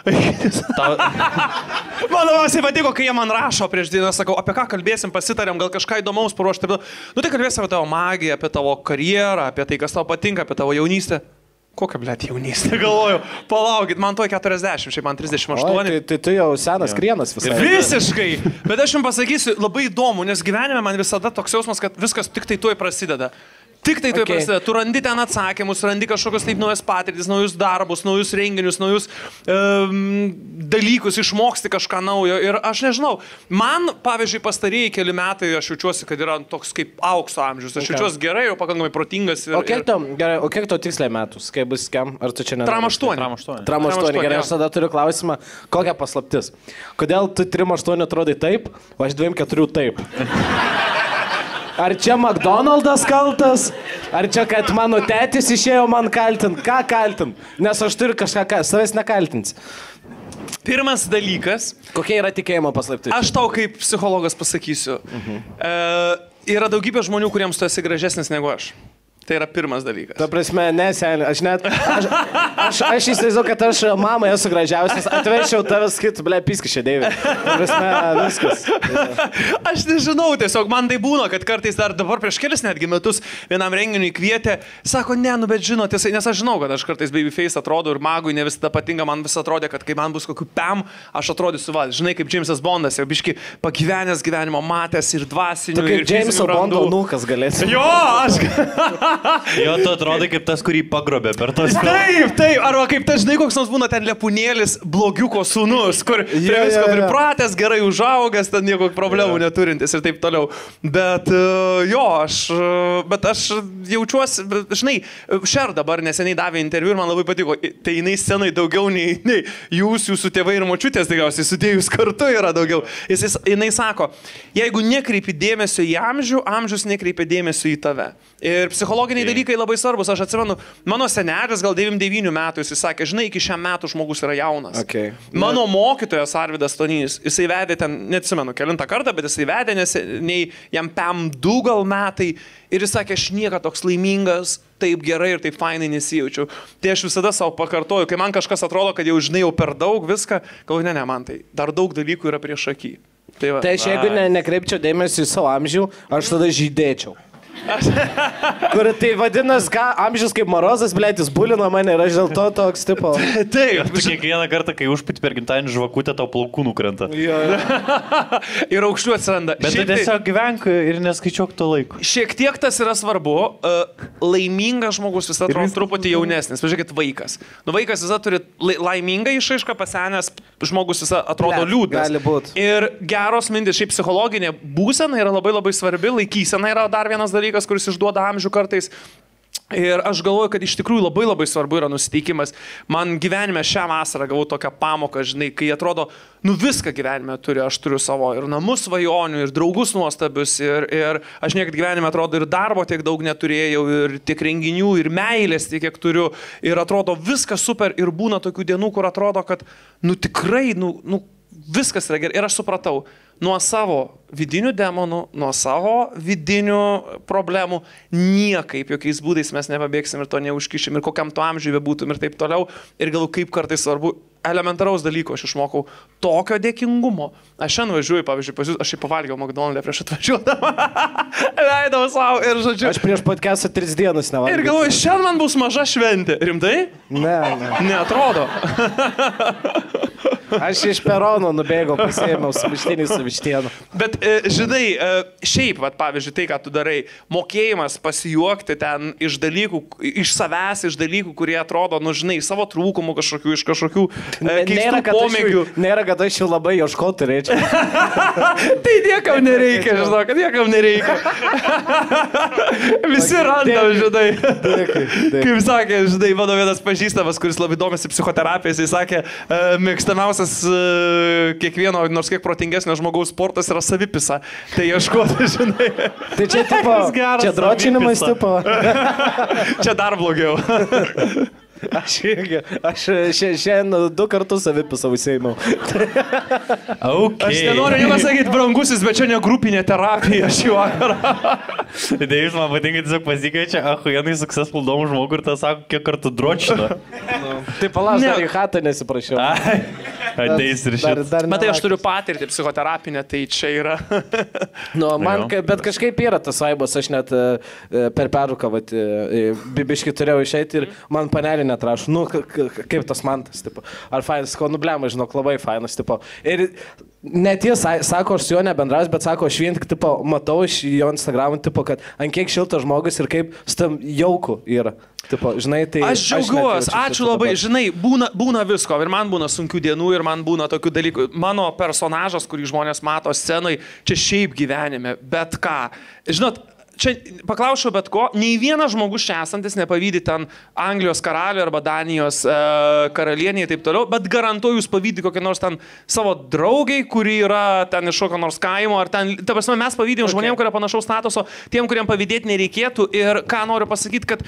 Man labiausiai patiko, kai jie man rašo prieš dieną, sakau, apie ką kalbėsim, pasitarėm, gal kažką įdomaus paruošti. Nu tai kalbėsim apie tavo magiją, apie tavo karjerą, apie tai, kas tau patinka, apie tavo jaunystę. Kokią, blėt, jaunystę, galvoju. Palaukit, man tuoj 40, šiaip man 38. Tai tu jau senas krienas visai. Visiškai. Bet aš jums pasakysiu, labai įdomu, nes gyvenime man visada toks jausmas, kad viskas tik tai tuoj prasideda. Tik tai prasideda. Tu randi ten atsakymus, randi kažkokios taip naujas patirtis, naujus darbus, naujus renginius, naujus dalykus, išmoksti kažką naujo. Ir aš nežinau, man, pavyzdžiui, pastarėjai keli metai, aš jaučiuosi, kad yra toks kaip aukso amžius. Aš jaučiuosi gerai, jau pakankamai protingas. O kiek to tiksliai metus, kai bus skem? Ar tu čia ne? Tram 8. Gerai, aš tada turiu klausimą, kokia paslaptis? Kodėl tu 3-8 atrodai taip, o aš 2-4 taip? Ar čia McDonald's kaltas? Ar čia, kad mano tėtis išėjo man kaltint? Ką kaltint? Nes aš turiu kažką, savęs nekaltins. Pirmas dalykas. Kokia yra tikėjimo paslaptis? Aš tau kaip psichologas pasakysiu. Yra daugybė žmonių, kuriems tu esi gražesnis negu aš. Tai yra pirmas dalykas. Ta prasme, nesenė, aš įsivaizduoju, kad aš mamai esu gražiausias, atvešiau tavęs kitų, piskišė, Deivi. Ta prasme, viskas. Aš nežinau, tiesiog man tai būna, kad kartais dar dabar prieš kelis netgi metus vienam renginiui kvietė, sako, ne, nu bet žinot, nes aš žinau, kad aš kartais babyface atrodo ir magui ne visada patinka, man vis atrodė, kad kai man bus kokiu pem, aš atrodysiu, va, žinai, kaip Jamesas Bondas, jau biški pagyvenęs gyvenimo matęs ir dvasinių. Tu kaip Jameso Bondo nukas galėsi. Jo, aš... Jo, tu atrodai kaip tas, kurį pagrobė per tos... Taip, arba kaip tas, žinai, koks nors būna ten lepūnėlis blogiuko sūnus, kur prie visko pripratęs, gerai užaugęs, ten nieko problemų neturintis ir taip toliau. Bet jo, aš jaučiuosi, žinai, Cher dabar neseniai davė interviu ir man labai patiko, tai jinai scenai daugiau nei jūsų tėvai ir močiutės, tikriausiai sudėjus kartu yra daugiau. Jinai sako, jeigu nekreipi dėmesio į amžių, amžius nekreipia dėmesio į tave. Ir psichologiniai dalykai labai svarbus. Aš atsimenu, mano senelis gal 99 metų, jis sakė, žinai, iki šiam metų žmogus yra jaunas. Okay. Mano mokytojas Arvydas Stonys, jisai vedė ten, neatsimenu, kelintą kartą, bet jisai vedė, nes nei jam 2 gal metai. Ir jis sakė, aš niekada toks laimingas, taip gerai ir taip fainai nesijaučiu. Tai aš visada savo pakartoju, kai man kažkas atrodo, kad jau žinai jau per daug viską, galvoju, ne, man tai dar daug dalykų yra prieš akį. Tai aš jeigu nekreipčiau dėmesio į savo amžių, aš tada žydėčiau. Kur tai vadinasi, ką, amžius kaip Marozas, blėtis, bulino mane ir aš dėl to toks tipo. Taip, tu kiekvieną kartą, kai užpiti per gimtadienį žvakutę, tau plaukų nukrenta. Ir aukščių atsiranda. Bet tu tiesiog gyvenk ir neskaičiuok to laiko. Šiek tiek tas yra svarbu. Laimingas žmogus visada atrodo truputį jaunesnis. Pažiūrėkit, vaikas. Nu, vaikas visada turi laimingą išraišką, pasenęs žmogus visada atrodo liūdnas. Gali būti. Ir geros mintis, šiaip psichologinė būsena yra labai labai svarbi, laikysena yra dar vienas dalykas, kuris išduoda amžių kartais. Ir aš galvoju, kad iš tikrųjų labai labai svarbu yra nusiteikimas. Man gyvenime šią vasarą gavau tokią pamoką, žinai, kai atrodo, nu viską gyvenime turiu, aš turiu savo ir namus svajonių, ir draugus nuostabius, ir aš niekad gyvenime atrodo ir darbo tiek daug neturėjau, ir tiek renginių, ir meilės tiek kiek turiu, ir atrodo viskas super, ir būna tokių dienų, kur atrodo, kad nu tikrai, nu viskas yra gerai. Ir aš supratau, nuo savo vidinių demonų, nuo savo vidinių problemų niekaip, jokiais būdais mes nepabėgsim ir to neužkišim, ir kokiam to amžiui bebūtum ir taip toliau. Ir galvoju, kaip kartais svarbu, elementaraus dalyko aš išmokau tokio dėkingumo. Aš šiandien važiuoju, pavyzdžiui, pas jūs, aš jau pavalgiau McDonald'e prieš atvažiuodama. Leidau savo ir žodžiu. Aš prieš podcast'ą 3 dienas nevalgiau. Ir galvoju, šiandien man bus maža šventė. Rimtai? Ne. Neatrodo. Aš iš perono nubėgau, pasiėmiau su vištienu. Bet, žinai, šiaip, vat, pavyzdžiui, tai, ką tu darai, mokėjimas pasijuokti ten iš dalykų, iš savęs, iš dalykų, kurie atrodo, nu, žinai, savo trūkumų kažkokių, iš kažkokių keistų pomėgių. Nėra, kad aš jau labai ieškoti turėčiau. Tai niekam nereikia, žinau, kad niekam nereikia. Visi randam, žinai. Kaip sakė, žinai, mano vienas pažįstamas, kuris labai domisi psichoterapija, jis sakė, mėgstamiausias kiekvieno, nors kiek protingesnio žmogaus sportas yra savipisa. Tai ieškoti, žinai. Tai čia tipo, čia dročinimas tipo. Čia dar blogiau. Aš šiandien 2 kartus savipisą užsiėmiau. Okay. Aš nenoriu jums sakyti brangusis, bet čia ne grupinė terapija šį vakarą. Deivis man patinka tiesiog pasikeičia, ahuienai successful domų žmogų ir tas sako, kiek kartų dročino. Tai palauk, dar į chatą nesiprašiau. Ateis ir šitą. Bet tai aš turiu patirtį psichoterapinę, tai čia yra. Nu, man, bet kažkaip yra tas vaibas, aš net per perrūką, bibiškai turėjau išeiti ir man panelį netrašau. Nu, kaip tas mantas, tipo. Ar fainas, ko nublema, žinok, labai fainas, tipo. Ir net jis sako, aš su juo nebendras, bet sako, aš vien tik, tipo, matau iš jo Instagram'o, tipo, kad ant kiek šiltas žmogus ir kaip stam jauku yra. Tipo, žinai, tai aš džiaugiuosi, ačiū labai, žinai, būna visko ir man būna sunkių dienų ir man būna tokių dalykų. Mano personažas, kurį žmonės mato scenai, čia šiaip gyvenime, bet ką. Žinot, čia paklausiau bet ko, nei vienas žmogus čia esantis nepavydi ten Anglijos karalių arba Danijos karalienį ir taip toliau, bet garantuoju jūs pavydi kokią nors ten savo draugiai, kuri yra ten iš kokio nors kaimo, ar ten, ta prasme, mes pavydėjom žmonėm, kurie panašaus statuso, tiem, kuriem pavydėti nereikėtų ir ką noriu pasakyti, kad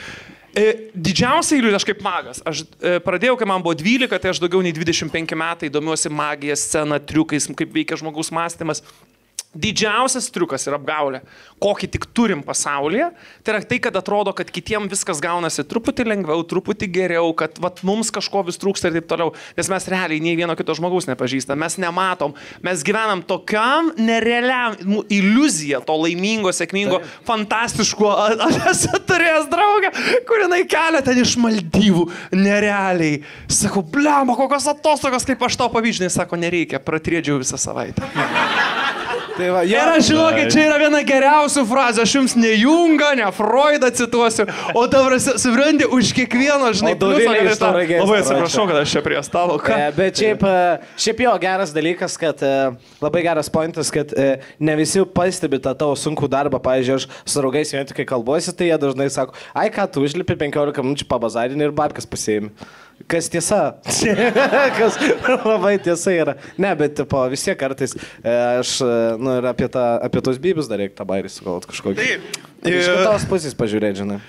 Didžiausia iliuzija, aš kaip magas. Aš pradėjau, kai man buvo 12, tai aš daugiau nei 25 metai domiuosi magija, scena, triukais, kaip veikia žmogaus mąstymas. Didžiausias triukas yra apgaulė, kokį tik turim pasaulyje, tai yra tai, kad atrodo, kad kitiem viskas gaunasi truputį lengviau, truputį geriau, kad vat, mums kažko vis trūksta ir taip toliau, nes mes realiai nei vieno kito žmogaus nepažįstam, mes nematom, mes gyvenam tokiam nerealiam iliuzija to laimingo, sėkmingo, fantastiško, aš esu turėjęs draugę, kur jinai kelia ten iš Maldyvų, nerealiai, sakau, blemba, kokios atostogos, kaip aš tau pavyzdžiui, sako, nereikia, pratriedžiau visą savaitę. Tai va, ir aš žinokit, čia yra viena geriausių frazė, aš jums ne Jungą, ne Freudą cituosiu, o dabar supranti, už kiekvieno, žinai, pliusą. Labai atsiprašau, kad aš čia prie stalo. Bet šiaip jo geras dalykas, kad labai geras pointas, kad ne visi pastebi tą tavo sunkų darbą. Pavyzdžiui, aš su draugais vien tik kai kalbuosi, tai jie dažnai sako, ai ką, tu užlipi 15 minučių pabazarinį ir babkas pasiėmi. Kas tiesa? Kas labai tiesa yra. Ne, bet tipo, vis tiek kartais aš, nu, ir apie tos bybus dar reikia tą bairį sugalvoti kažkokį. Taip. Iš kitos pusės pažiūrėti, žinai.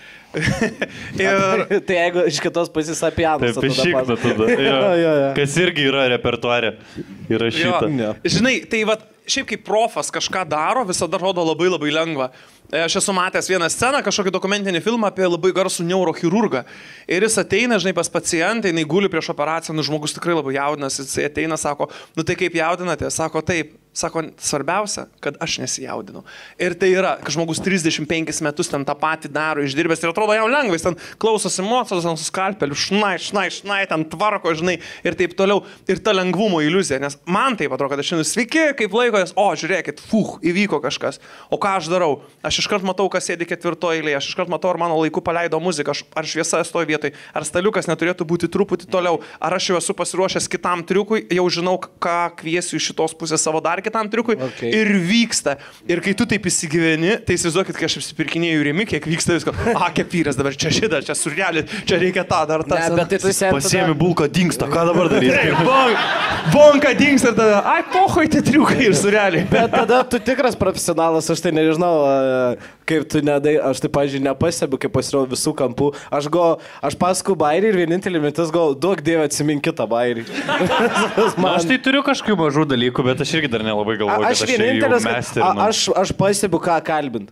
Tai jeigu iš kitos pusės apie Janus. Taip, iššykna tada. Kas irgi yra repertuarė. Įrašyta. Žinai, tai va, šiaip kaip profas kažką daro, visada rodo labai labai lengva. Aš esu matęs vieną sceną, kažkokį dokumentinį filmą apie labai garsų neurochirurgą. Ir jis ateina, žinai, pas pacientą, jinai guli prieš operaciją, nu žmogus tikrai labai jaudinasi, jis ateina, sako, nu tai kaip jaudinate? Sako, taip. Sako, svarbiausia, kad aš nesijaudinu. Ir tai yra, kad žmogus 35 metus ten tą patį daro, išdirbęs ir atrodo jam lengvai, jis ten klausosi mocijos, ten su skalpeliu, šnai, ten tvarko, žinai, ir taip toliau. Ir ta lengvumo iliuzija, nes man taip atrodo, kad aš šiandien sveiki, kaip laikotės, o žiūrėkit, įvyko kažkas. O ką aš darau? Aš iškart matau, kas sėdi ketvirtoje eilėje, aš iškart matau, ar mano laiku paleido muziką, ar šviesa stovi vietoj, ar staliukas neturėtų būti truputį toliau, ar aš jau esu pasiruošęs kitam triukui, jau žinau, ką kviesiu iš šitos pusės savo dar kitam triukui ir vyksta. Ir kai tu taip įsigyveni, tai įsivaizduokit, kai aš apsipirkinėjau rėmi, kiek vyksta visko. Kepyras dabar, čia šitą, čia surrealį, čia reikia tą, dar tą. Pasiemi bulką, dingsta, ką dabar daryti? Bonka dingsta ir tada, pohoj, tai triukai ir surrealį. Bet tada tu tikras profesionalas, aš tai nežinau, kaip tu nedai, aš tai, pavyzdžiui, nepastebiu, kaip pasirodo visų kampų. Aš pasakau bairį ir vienintelį mintis gal, duok Dieve atsimink kitą bairį. Aš tai turiu kažkokių mažų dalykų, bet aš irgi dar nelabai galvoju, aš vienintelis, aš pastebiu, ką kalbint.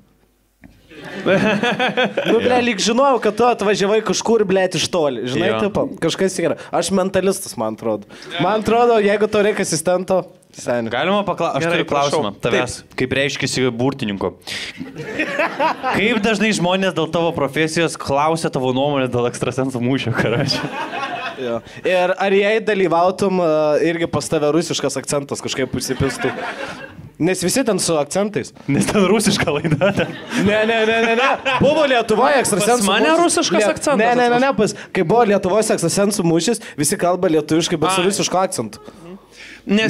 Nu, ble, lyg žinojau, kad tu atvažiavai kažkur, ble, iš toli. Žinai, tipo, kažkas yra. Aš mentalistas, man atrodo. Man atrodo, jeigu to reikia asistento, seniai. Galima paklausti, aš turiu klausimą tavęs, kaip reiškiasi burtininko. Kaip dažnai žmonės dėl tavo profesijos klausia tavo nuomonę dėl ekstrasensų mūšio, karačių? Jo. Ir ar jei dalyvautum, irgi pas tave rusiškas akcentas kažkaip užsipistų? Nes visi ten su akcentais. Nes ten rusiška laida. Ne. Buvo Lietuvoje ekstrasensų mūšis. Pas mane rusiškas akcentas. Ne. Kai buvo Lietuvos ekstrasensų mūšis, visi kalba lietuviškai, bet su rusišku akcentu. Nes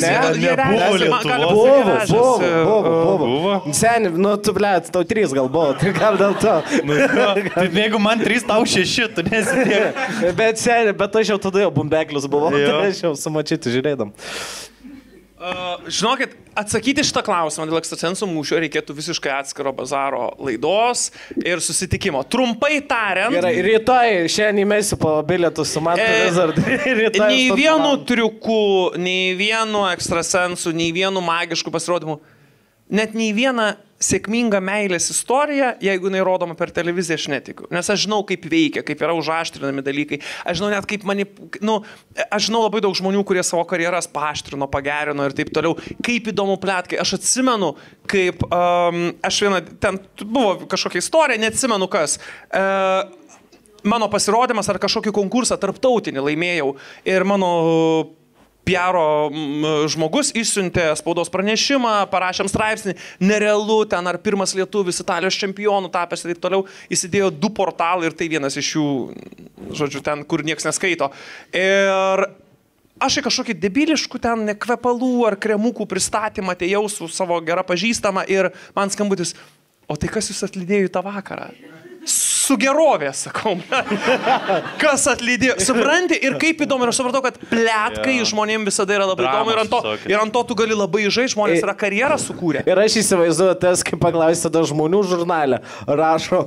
buvo. Seniai, nu tu, ble, tau 3 gal buvo, tai gal dėl to. Tai jeigu man 3, tau 6, tu nesitiek. Bet seniai, bet aš jau tada jau bumbeklius buvau, tai aš jau sumačyti žiūrėdam. Žinokit, atsakyti šitą klausimą dėl ekstrasensų mūšio reikėtų visiškai atskiro bazaro laidos ir susitikimo. Trumpai tariant... Gerai, rytoj šiandien įmesiu po bilietus su man Wizard. Nei vienu triuku, nei vienu ekstrasensų, nei vienu magišku pasirodymu, net nei vieną sėkmingą meilės istoriją, jeigu jinai rodoma per televiziją, aš netikiu. Nes aš žinau, kaip veikia, kaip yra užaštrinami dalykai. Aš žinau net kaip aš žinau labai daug žmonių, kurie savo karjeras paaštrino, pagerino ir taip toliau. Kaip įdomu plėtkai. Aš atsimenu, kaip ten buvo kažkokia istorija, neatsimenu kas. Mano pasirodymas ar kažkokį konkursą tarptautinį laimėjau ir mano PR žmogus išsiuntė spaudos pranešimą, parašėm straipsnį, nerealu, ten ar pirmas lietuvis Italijos čempionų tapęs ir taip toliau, įsidėjo 2 portalai ir tai vienas iš jų, žodžiu, ten, kur nieks neskaito. Ir aš į kažkokį debiliškų ten kvepalų ar kremukų pristatymą atėjau su savo gera pažįstama ir man skambutis, o tai kas jūs atlydėjo į tą vakarą? su gerovė, sakau. Kas atlydėjo. Supranti, ir kaip įdomu, ir aš supratau, kad plėtkai žmonėms visada yra labai įdomu ir ant to tu gali labai žaisti, žmonės yra karjerą sukūrę. Ir aš įsivaizduoju, tas, kaip paklausė tada žmonių žurnalę, rašo,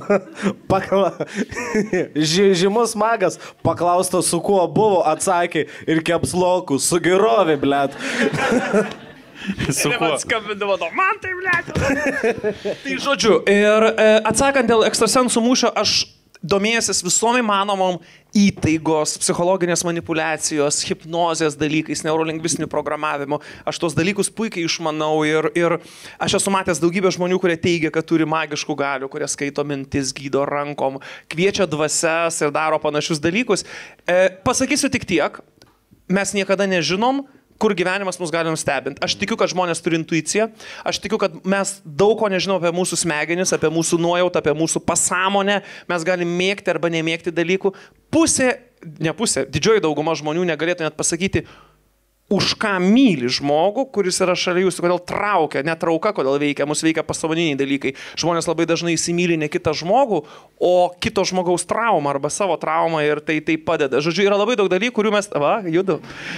žymus magas, paklausta, su kuo buvo, atsakė ir kepslokų, su gerovė, blėt. Su kuo? Skambindavo, man tai, blėt. Tai žodžiu, ir atsakant dėl ekstrasensų mūšio, aš domėjęsis visom įmanomom įtaigos, psichologinės manipulacijos, hipnozės dalykais, neurolingvistinių programavimų. Aš tos dalykus puikiai išmanau ir aš esu matęs daugybę žmonių, kurie teigia, kad turi magiškų galių, kurie skaito mintis, gydo rankom, kviečia dvasias ir daro panašius dalykus. Pasakysiu tik tiek, mes niekada nežinom, kur gyvenimas mus galim stebinti. Aš tikiu, kad žmonės turi intuiciją, aš tikiu, kad mes daug ko nežinom apie mūsų smegenis, apie mūsų nuojautą, apie mūsų pasąmonę, mes galim mėgti arba nemėgti dalykų. Didžioji dauguma žmonių negalėtų net pasakyti, už ką myli žmogų, kuris yra šalia jūsų, kodėl traukia, netrauka, kodėl veikia, mus veikia pasąmoniniai dalykai. Žmonės labai dažnai įsimyli ne kitą žmogų, o kito žmogaus traumą arba savo traumą ir tai padeda. Žodžiu, yra labai daug dalykų, kurių mes... judu.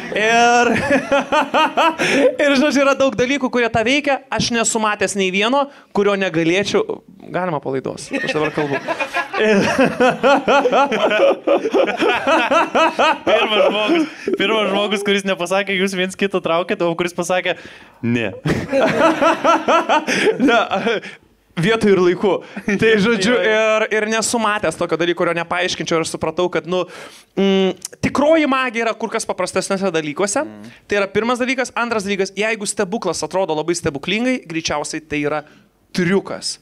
Ir žodžiu, yra daug dalykų, kurie tą veikia. Aš nesu matęs nei vieno, kurio negalėčiau... Galima palaidos. Aš dabar kalbu. Pirmas žmogus, kuris nepasakė, jūs viens kitą traukėte, o kuris pasakė, ne. Ne, vietoj ir laiku. Tai žodžiu, ir nesu matęs tokio dalyko, kurio nepaaiškinčiau ir aš supratau, kad, tikroji magija yra kur kas paprastesniuose dalykuose. Tai yra pirmas dalykas. Antras dalykas, jeigu stebuklas atrodo labai stebuklingai, greičiausiai tai yra triukas.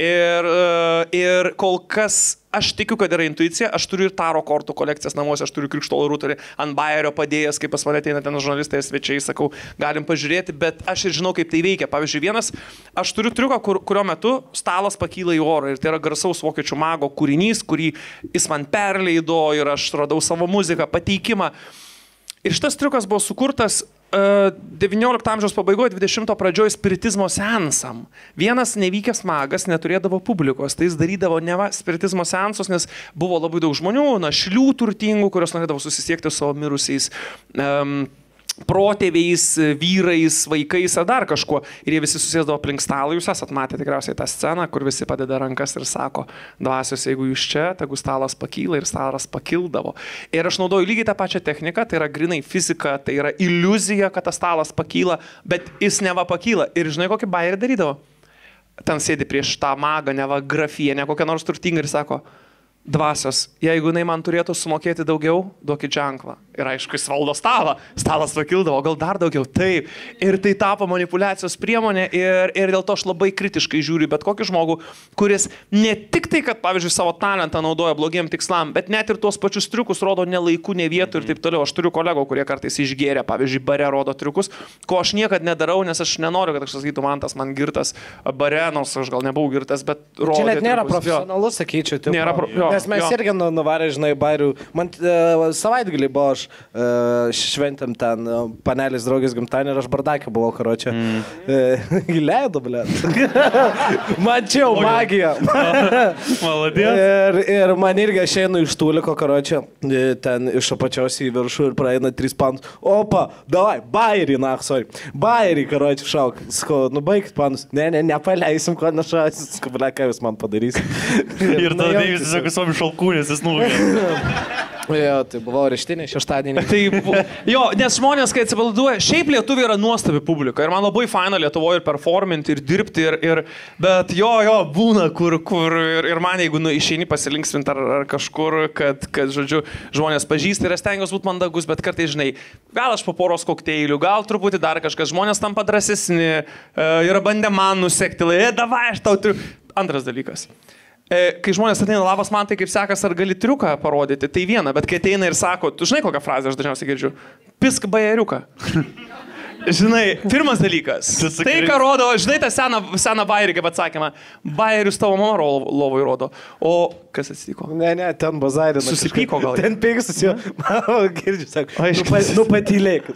Ir kol kas aš tikiu, kad yra intuicija, aš turiu ir taro kortų kolekcijas namuose, aš turiu krikštolo rutulį ant bajerio padėjęs, kaip pas mane ateina ten žurnalistai, svečiai, sakau, galim pažiūrėti, bet aš ir žinau, kaip tai veikia. Pavyzdžiui, aš turiu triuką, kurio metu stalas pakyla į orą ir tai yra garsaus vokiečių mago kūrinys, kurį jis man perleido ir aš radau savo muziką, pateikimą. Ir šitas triukas buvo sukurtas 19 amžiaus pabaigoje, 20 pradžioje spiritizmo seansam. Vienas nevykęs magas neturėdavo publikos, tai jis darydavo neva spiritizmo seansus, nes buvo labai daug žmonių, našlių turtingų, kurios norėdavo susisiekti su savo mirusiais protėviais, vyrais, vaikais ar dar kažkuo. Ir jie visi susėsdavo aplink stalą. Jūs esat matę tikriausiai tą sceną, kur visi padeda rankas ir sako, dvasios, jeigu jūs čia, tegu stalas pakyla ir stalas pakildavo. Ir aš naudoju lygiai tą pačią techniką, tai yra grinai fizika, tai yra iliuzija, kad tas stalas pakyla, bet jis neva pakyla. Ir žinai, kokį bajerį darydavo? Ten sėdi prieš tą magą, neva grafienę, kokią nors turtingą ir sako, dvasios, jeigu jinai man turėtų sumokėti daugiau, duokit ženklą. Ir aišku, jis valdo stalą. Stalas pakildavo, gal dar daugiau. Taip. Ir tai tapo manipulacijos priemonė ir dėl to aš labai kritiškai žiūriu bet kokį žmogų, kuris ne tik tai, kad, pavyzdžiui, savo talentą naudoja blogiem tikslam, bet net ir tuos pačius triukus rodo ne laiku, ne vietų ir taip toliau. Aš turiu kolegų, kurie kartais išgėrė, pavyzdžiui, bare rodo triukus, ko aš niekad nedarau, nes aš nenoriu, kad aš sakytų, man tas man girtas bare, nors aš gal nebuvau girtas, bet rodo. Čia net nėra profesionalus, sakyčiau. Nėra nes mes irgi nuvarė, žinai, bairių. Man savaitgalį buvo aš šventėm ten panelės draugės gimtadienį ir aš bardakė buvau, karočią. Įleido, blėt. Mačiau magiją. Maladės. Ir man irgi aš einu iš tūliko, karočią, ten iš apačios į viršų ir praeina 3 panus. Opa, davai, bairį, bairį, karočią, šauk. Skau, baigit panus. Ne, nepaleisim, ko nešasis. Skau, blė, ką jūs man padarysit. Ir tada jūs tiesiog visom šalkūnės jis nuvė. Jo, tai buvo areštinė šeštadienį. Tai, jo, nes žmonės, kai atsipalaiduoja, šiaip lietuviai yra nuostabi publika ir man labai faina Lietuvoje ir performinti, ir dirbti, bet jo, būna kur ir man, jeigu išeini pasilinksminti ar kažkur, kad, žodžiu, žmonės pažįsta ir aš stengiuosi būti mandagus, bet kartais, žinai, gal aš po poros kokteilių, gal truputį dar kažkas, žmonės tampa drąsesni, yra bandę man nusekti, davai, aš tau turiu. Antras dalykas. Kai žmonės ateina, labas man, tai kaip sekas, ar gali triuką parodyti, tai viena, bet kai ateina ir sako, tu žinai kokią frazę aš dažniausiai girdžiu, pisk bajeriuką. Žinai, pirmas dalykas, tai ką rodo, žinai tą seną bajerį, kaip atsakymą, bajerius tavo mama lovoj rodo, o kas atsitiko? Ne, ten bazarina. Susipyko gal. Ten pyksus jo, girdžiu, sako, patylėk.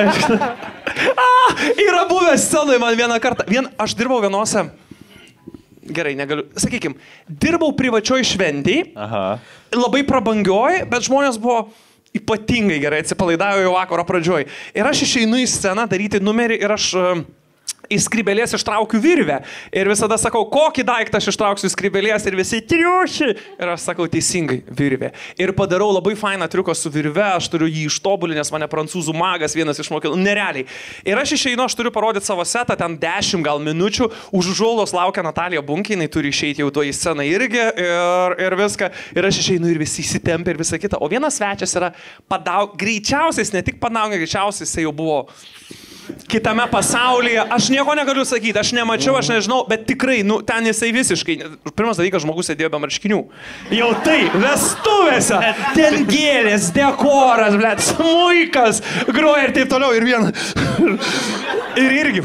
Yra buvęs scenoje man vieną kartą, aš dirbau vienose gerai, negaliu, sakykime, dirbau privačioj šventėj, labai prabangioj, bet žmonės buvo ypatingai gerai atsipalaidavo jau vakaro pradžioj. Ir aš išeinu į sceną daryti numerį ir aš iš skrybelės ištraukiu virvę. Ir visada sakau, kokį daiktą aš ištrauksiu iš skrybelės ir visi triuši. Ir aš sakau teisingai, virvė. Ir padarau labai fainą triuką su virve, aš turiu jį ištobulinti, nes mane prancūzų magas vienas išmokė, nerealiai. Ir aš išeinu, aš turiu parodyti savo setą, ten 10 gal minučių, už užuolos laukia Natalija Bunkė, jinai turi išeiti jau to į sceną irgi ir viską. Ir aš išeinu ir visi įsitempia ir visa kita. O vienas svečias yra greičiausiai, ne tik padaugė, greičiausiai jisai jau buvo kitame pasaulyje, aš nieko negaliu sakyti, aš nemačiau, aš nežinau, bet tikrai, nu, ten jisai visiškai, pirmas dalykas, žmogus sėdėjo be marškinių. Jau tai, vestuvėse, ten gėlės, dekoras, blėt, smuikas, groja ir taip toliau, ir vieną. Ir irgi,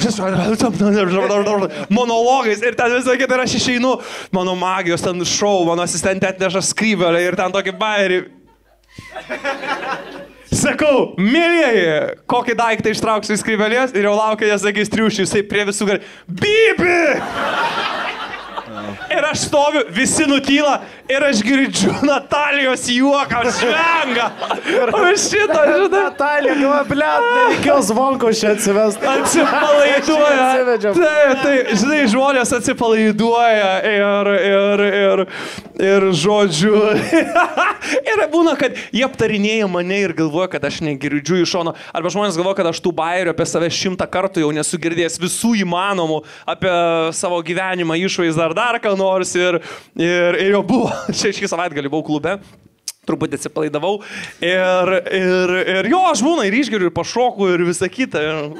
monologais, ir ten visą kitą, ir aš išeinu, mano magijos ten šou, mano asistentė atneša skrybelę ir ten tokį bairį. Sakau, mėlyjeji, kokį daiktą ištrauksiu iš skrybelės ir jau laukia, jie sakys triušių, jisai prie visų gali, Bibi! Ir aš stoviu, visi nutyla ir aš girdžiu Natalijos juoką, švengą. O šitą, žinai. Natalija, galva, blėt, nereikėjo zvonko šią atsivest. Atsipalaiduoja. Tai, žinai, žmonės atsipalaiduoja ir žodžiu. Ir būna, kad jie aptarinėja mane ir galvoja, kad aš negirdžiu iš šono. Arba žmonės galvoja, kad aš tų bairių apie save 100 kartų jau nesu girdėjęs visų įmanomų apie savo gyvenimą, išvaizdą ar dar ką nors. Ir jau buvo, šį savaitgalį buvau klube, truputį atsipalaidavau ir jo, aš būna ir išgeriu, ir pašoku, ir visą kitą.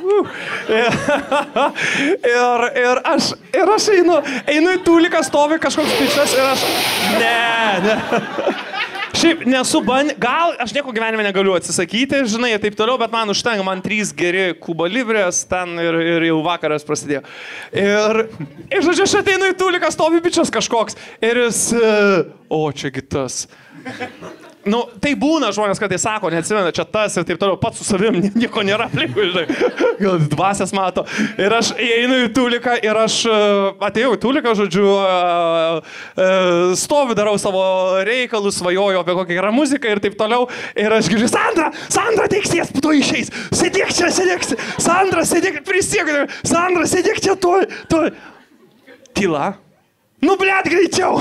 Ir aš einu į tūliką, stovi kažkoks pičas ir aš... Ne. Šiaip nesu gal aš nieko gyvenime negaliu atsisakyti, žinai, ir taip toliau, bet man užtenka, man 3 geri Kuba Librės ten ir jau vakaras prasidėjo. Ir žodžiu, aš ateinu į tūliką, stovi bičias kažkoks ir jis, o čia kitas. Nu, tai būna žmonės, kad jie sako, neatsimena, čia tas ir taip toliau, pats su savim, nieko nėra aplinkui, žinai, gal dvasias mato. Ir aš einu į tūliką ir aš atėjau į tūliką, žodžiu, stoviu, darau savo reikalus, svajoju apie kokią gerą muziką ir taip toliau. Ir aš girdžiu, Sandra, teiksies, tu išeis, sėdėk čia, Sandra, sėdėk, prisiekui, Sandra, sėdėk čia, tu. Tyla. Nu, blėt, greičiau.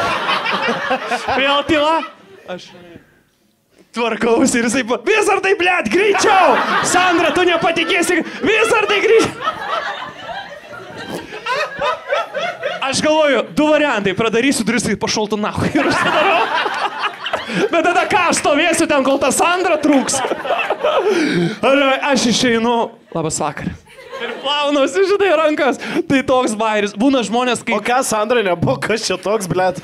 Vėl tyla. Aš tvarkausi ir jisai, Vizardai, blėt, greičiau! Sandra, tu nepatikėsi, Vizardai, greičiau! Aš galvoju, 2 variantai, pradarysiu duris ir pašoltų nahui ir užsidarau. Bet tada ką, aš stovėsiu ten, kol ta Sandra trūks. Aš išeinu, labas vakaras. Ir plaunuosi, žinai, rankas. Tai toks bairis. Būna žmonės, kai... O ką, Sandra nebuvo, kas čia toks, blėt?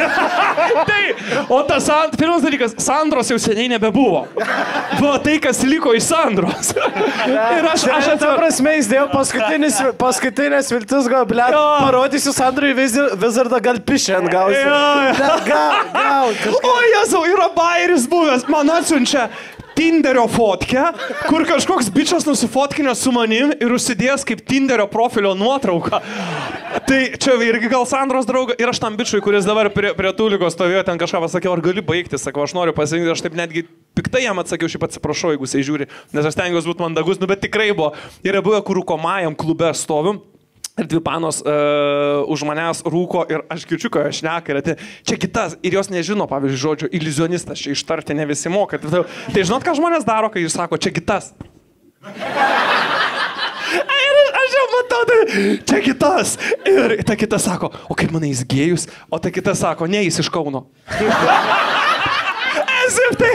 O tas, pirmas dalykas, Sandros jau seniai nebebuvo. Buvo tai, kas liko iš Sandros. Ir aš ta prasme, jis dėjo paskutinės viltis, gal, blėt, parodysiu Sandrai Vizardą, gal pišiant gausi. Gal. O, Jėzau, yra bairis buvęs. Man atsiunčia Tinderio fotkę, kur kažkoks bičas nusifotkinęs su manim ir užsidėjęs kaip Tinderio profilio nuotrauką. Tai čia irgi gal Sandros drauga. Ir aš tam bičui, kuris dabar prie tūlikos stovėjo, ten kažką pasakiau, ar gali baigti, sakau, aš noriu pasirinkti, aš taip netgi piktai jam atsakiau, šiaip atsiprašau, jeigu jisai žiūri, nes aš stengiuosi būti mandagus, bet tikrai buvo. Yra buvę, kur rūkomajam klube stoviu. Ir 2 panos už manęs rūko ir aš girdžiu, ką aš šneka ir čia kitas ir jos nežino, pavyzdžiui, žodžio iliuzionistas, čia ištarti ne visi moka. Tai žinot, ką žmonės daro, kai jūs sako, čia kitas. Ir aš jau matau, čia kitas. Ir ta kita sako, o kaip manai jis gėjus? O ta kita sako, ne, jis iš Kauno. Esi tai.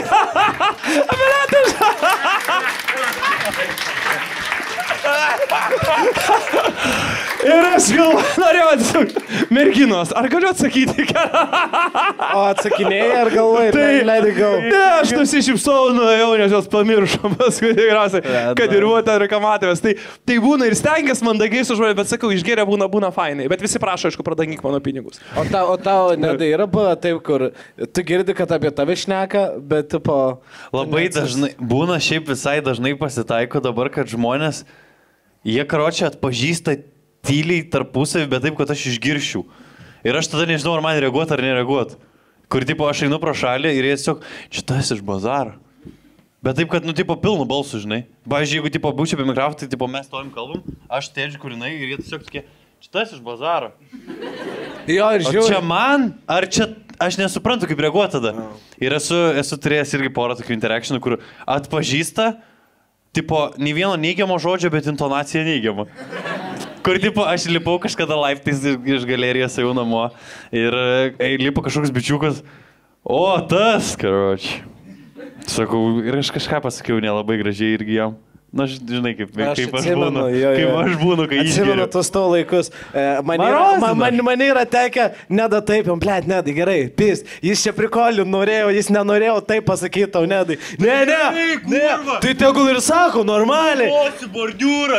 Ir aš gal norėjau atsakyti, merginos, ar galiu atsakyti? O atsakinėjai, ar galvojai, leidai gal? Ne, aš nusišypsau, nuėjau, nes jos pamiršo paskui tikriausiai, kad ir buvo ten rekamatėvės. Tai būna ir stengiasi mandagiai su žmonėmis, bet sakau, išgeria būna fainai, bet visi prašo, aišku, pradangyk mano pinigus. O tau nedai yra buvo taip, kur tu girdi, kad apie tave šneka, bet tipo... Labai dažnai, būna šiaip visai dažnai pasitaiko dabar, kad žmonės, jie karočią atpažįsta tyliai tarpusavį, bet taip, kad aš išgiršiu. Ir aš tada nežinau, ar man reaguot ar nereaguot. Kur, tipo, aš einu pro šalį ir jie tiesiog, šitas iš bazaro. Bet taip, kad, tipo, pilnu balsu, žinai. Pavyzdžiui, jeigu, tipo, būčiau apie mikrofą, tai, tipo, mes tovim kalbam, aš tėdžiu kurinai ir jie tiesiog tokie, šitas iš bazaro. Jo, ir žiūrėjau. Ar čia man, ar čia, aš nesuprantu, kaip reaguoti tada. Ir esu turėjęs irgi porą tokių interakcijų, kur atpažįsta, tipo, nei vieno neigiamo žodžio, bet intonacija neigiama. Kur, tipo, aš lipau kažkada laiptais iš galerijos jau namo ir lipo kažkoks bičiukas, o tas, karoči. Sakau, ir aš kažką pasakiau nelabai gražiai irgi jam. Na, žinai, kaip aš būnu, kai jis. Atsimenu tos tavo laikus. Man yra tekę, neda taip, blėt, nedai, gerai, pis, jis čia prikoliu, norėjau, jis nenorėjo taip pasakyti tau, nedai. Ne, tai tegul ir sako, normaliai. Osi bordiūrą.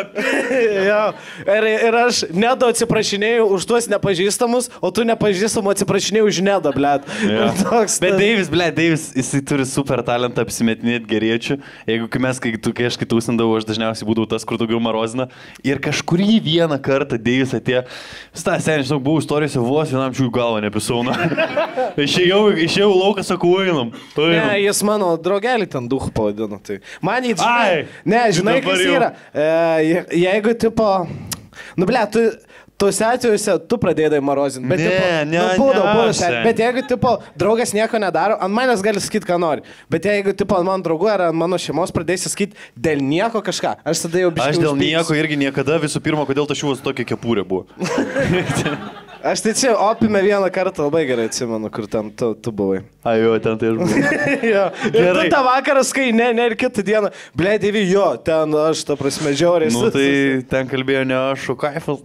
Ir aš nedo atsiprašinėjau už tuos nepažįstamus, o tu nepažįstamų atsiprašinėjau už nedą, blėt. Bet Deivis, jisai turi super talentą apsimetinėti geriečių. Jeigu kai aš kitūsindavau, aš dažniausiai būdavau tas, kur daugiau marozina. Ir kažkurį vieną kartą Deivis atėjo, seniai, žinau, buvau istorijose vos vienam čiūjų galvą nepisauna. Išėjau lauką, sakau, einam. Ne, jis mano draugelį ten duhų pavadino. Tai. Man jį, žinai, kas yra. Jeigu, tipo, nu, ble, tuose atvejuose tu pradėjai marozinti. Bet, bet jeigu, tipo, draugas nieko nedaro, ant manęs gali sakyti, ką nori. Bet jeigu, tipo, ant mano draugų ar ant mano šeimos pradėsi sakyti dėl nieko kažką, aš tada jau biškiau. Aš dėl nieko irgi niekada, visų pirma, kodėl tašiuvas tokia kepurė buvo. Aš tai čia opime vieną kartą labai gerai atsimenu, kur ten tu buvai. Ajo, ten tai aš buvau. Ir tu tą vakarą skai, ne, ir kitą dieną, ble, Dievi, jo, ten aš, ta prasme, žiauriai. Nu, tai ten kalbėjo ne aš, o Kaifas.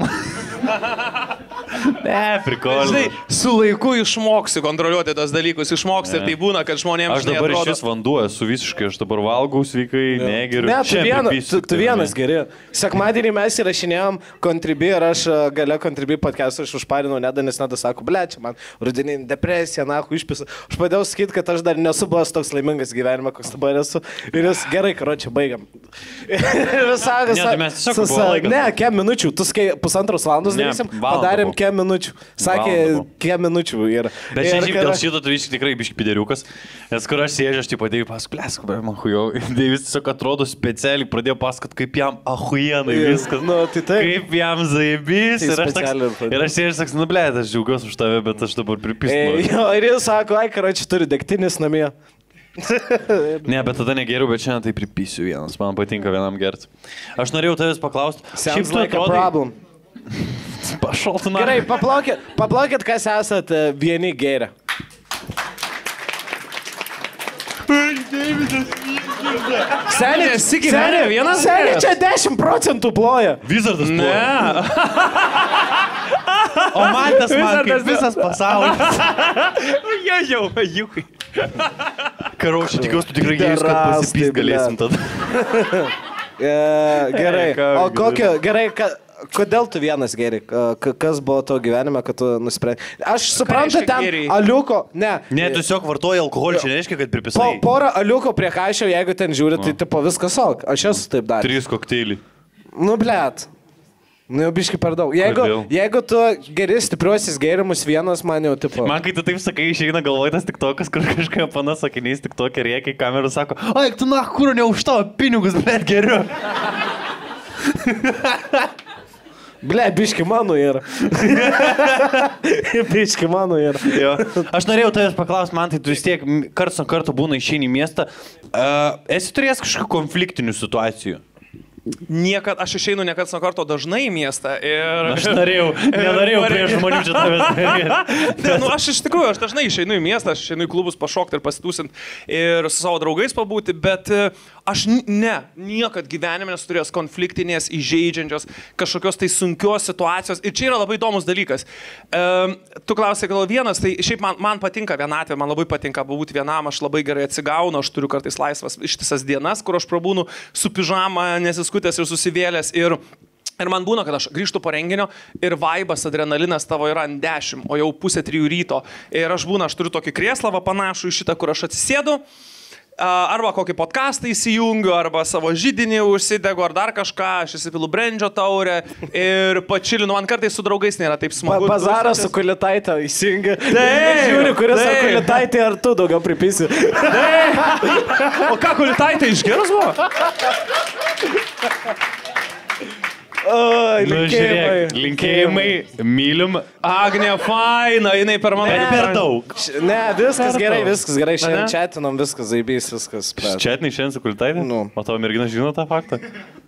Ne, prikoliai. Žinai, su laiku išmoksi kontroliuoti tos dalykus, išmoksi ir tai būna, kad žmonėms aš dabar iš vis vanduo esu visiškai, aš dabar valgau sveikai, negeriu. Ne, tu vienas geri. Sekmadienį mes įrašinėjom Contribui ir aš gale Contribui podcast'ą aš užparinau Nedą, nes Nedas sako, ble, čia man rudeninė depresija, nahu, išpisa. Aš padėjau sakyti, kad aš dar nesu buvęs toks laimingas gyvenime, koks dabar esu. Ir jis gerai, karočią, baigiam. Ne, kem minučių, tu skai 1,5 valandos darysim, padarėm kem minučių. Sakė, kiem minučių yra. Bet šiandien dėl šito tu visiškai tikrai biški pideriukas, nes kur aš sėdžiu, aš tipo Deiviui pasakau, plesk, man hujau. Deivis tiesiog atrodo specialiai pradėjo pasakot, kaip jam ahuienai viskas. Nu, tai kaip jam zaibys. Ir aš sėdžiu, sakau, nu blėt, aš džiaugiuosi už tave, bet aš dabar pripisnu. Ir jis sako, ai, karoči, turi degtinis namie. Ne, bet tada negeriu, bet šiandien tai pripisiu vienas. Man patinka vienam gerti. Aš norėjau tavęs paklausti. Sounds like a problem. Pašaltų na. Gerai, paplaukit, kas esat vieni gėrę. Senė, vienas senė čia 10% ploja. Vizardas ploja. O man tas kaip visas pasaulis. Jukai. Karoči, tikiuosi, tu tikrai gerius, kad pasipys galėsim tada. Gerai, o kokio, gerai, kodėl tu vienas geri? Kas buvo tavo gyvenime, kad tu nusprendai? Aš suprantu ten aliuko, ne. Ne, tu tiesiog vartoji alkoholį, čia nereiškia, kad pripisai. Porą aliuko prie kaišio, jeigu ten žiūri, tai tipo viskas ok. Aš esu taip daręs. 3 kokteiliai. Nu, blėt. Nu, jau biški per daug. Jeigu tu geri stipriuosius gėrimus vienas, man jau tipo... Man kai tu taip sakai, išeina galvoj tas tiktokas, kur kažką panas sakiniais tiktokė rėkia į kamerą, sako, ai, tu na, kur ne už tavo pinigus, blėt, geriu. Ble, biški mano yra. Biški mano yra. Jo. Aš norėjau tavęs paklausti, man tai tu vis tiek karts nuo karto būna išeini į miestą. Esi turėjęs kažkokių konfliktinių situacijų? Niekad, aš išeinu nekad nuo karto dažnai į miestą ir... Aš nenorėjau prie žmonių čia tavęs daryti. Nu, aš iš tikrųjų, aš dažnai išeinu į miestą, aš išeinu į klubus pašokti ir pasitūsinti ir su savo draugais pabūti, bet aš niekad gyvenime nesu turėjęs konfliktinės, įžeidžiančios, kažkokios tai sunkios situacijos. Ir čia yra labai įdomus dalykas. Tu klausai, gal vienas, tai šiaip man patinka vienatvė, man labai patinka būti vienam, aš labai gerai atsigaunu, aš turiu kartais laisvas ištisas dienas, kur aš prabūnu su pižama, nesiskutęs ir susivėlęs. Ir man būna, kad aš grįžtu po renginio ir vaibas, adrenalinas tavo yra ant 10, o jau 2:30 ryto. Ir aš turiu tokį krėslavą panašų į šitą, kur aš atsisėdu. arba kokį podcastą įsijungiu, arba savo židinį užsidegu, ar dar kažką, aš įsipilu brandžio taurę ir pačilinu, man kartais su draugais nėra taip smagu. Bazarą su Kulitaitė įsijungi. Taip, žiūri, kuris su Kulitaitė, ar tu daugiau pripisi. O ką, Kulitaitė išgeras buvo? Linkėjimai, mylim. Agnė, faina, jinai per mano. Per daug. Ne, viskas gerai. Šiandien čatinom, viskas, zaibys, viskas. Četinai šiandien su Kulitaitė? O tavo mergina žino tą faktą?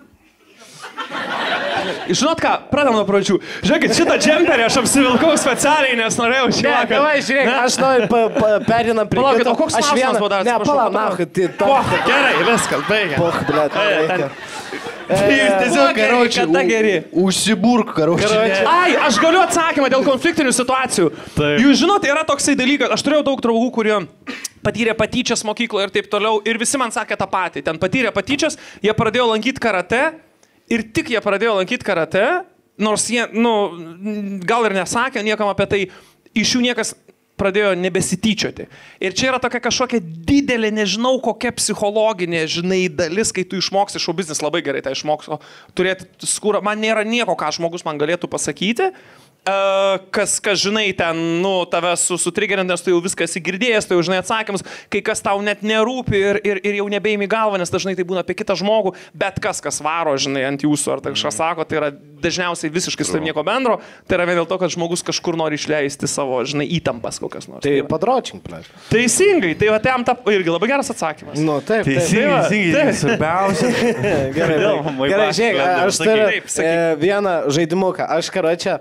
Žinot ką, pradam nuo pradžių. Žiūrėkit, šitą džemperį aš apsivilkau specialiai, nes norėjau šį vakarą. Ne, davai, žiūrėk, aš noriu perinam prie kito. O koks klausimas buvo dar? Ne, palauk, gerai, viskas, baigia. Poch, blėt, reikia. Tiesiog, karoči, užsiburk, karoči. Ai, aš galiu atsakymą dėl konfliktinių situacijų. Jūs žinot, yra toksai dalykas, aš turėjau daug draugų, kurie patyrė patyčias mokykloje ir taip toliau, ir visi man sakė tą patį. Ten patyrė patyčias, jie pradėjo lankyti karate. Ir tik jie pradėjo lankyti karate, nors jie, gal ir nesakė niekam apie tai, iš jų niekas pradėjo nebesityčioti. Ir čia yra tokia kažkokia didelė, nežinau kokia psichologinė, dalis, kai tu išmoksi šou biznis, labai gerai tai išmoksi, turėti skūrą, man nėra nieko, ką žmogus man galėtų pasakyti. Kas žinai, ten, tave sutrigerint, nes tu jau viskas įgirdėjęs, tu jau žinai atsakymus, kai kas tau net nerūpi ir jau nebeimi galvą, nes dažnai tai būna apie kitą žmogų, bet kas varo, žinai, ant jūsų, ar tai kažką sako, tai yra dažniausiai visiškai su tavim nieko bendro, tai yra vien dėl to, kad žmogus kažkur nori išleisti savo, žinai, įtampas kokias nors. Tai padročink, ple. Teisingai, tai va, tam irgi labai geras atsakymas. Taip. Teisingai, svarbiausia. Gerai, žiūrėk, aš turiu vieną žaidimuką, aš karočią.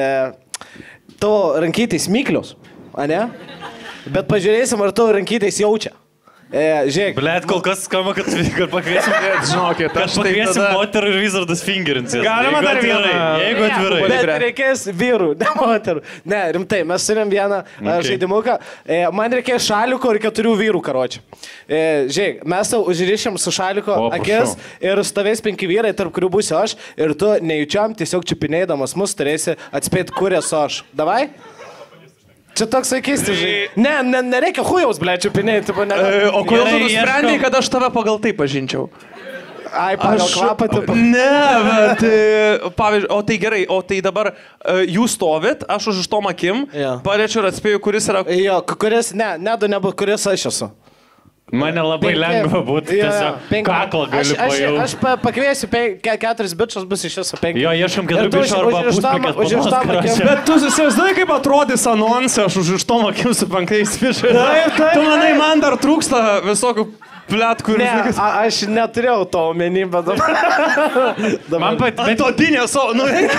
Tavo rankytais miklius, ane? Bet pažiūrėsim, ar tavo rankytais jaučia. Žiūrėk. Blet, kol kas skamba, kad pakviesim, žinokit, kad pakviesim moterų ir Wizardas fingerins. Galima dar vieną. Jeigu atvirai. Bet reikės vyrų, ne moterų. Ne, rimtai, mes turim vieną žaidimuką. Man reikės šaliko ir 4 vyrų karočių. Žiūrėk, mes tau užrišim su šaliko akis ir stovės 5 vyrai, tarp kurių būsiu aš, ir tu nejučiam tiesiog čiupinėdamas mus turėsi atspėti, kur esu aš. Davai? Čia toks sakysti, žinai. Nereikia hujaus, ble, čiupinėti. O kodėl tu nusprendai, kad aš tave pagal tai pažinčiau? Ai, pagal kvapą tipo. Ne, bet, pavyzdžiui, o tai gerai, o tai dabar jūs stovit, aš už tom akim, paliečiu ir atspėju, kuris yra... Jo, kuris, nebu, kuris aš esu. Mane labai lengva būtų, tiesiog kaklą galiu pajauti. Aš pakviesiu 4 bičius, bus iš viso 5. Jo, ieškom 4 bičių arba pusmekės panos. Bet tu įsivaizduoji, kaip atrodys anonse, aš už tom akim su 5 bičiais. Tu manai, man dar trūksta visokių pletkų ir viskas. Ne, aš neturėjau to omeny, bet dabar... Man patodinė savo,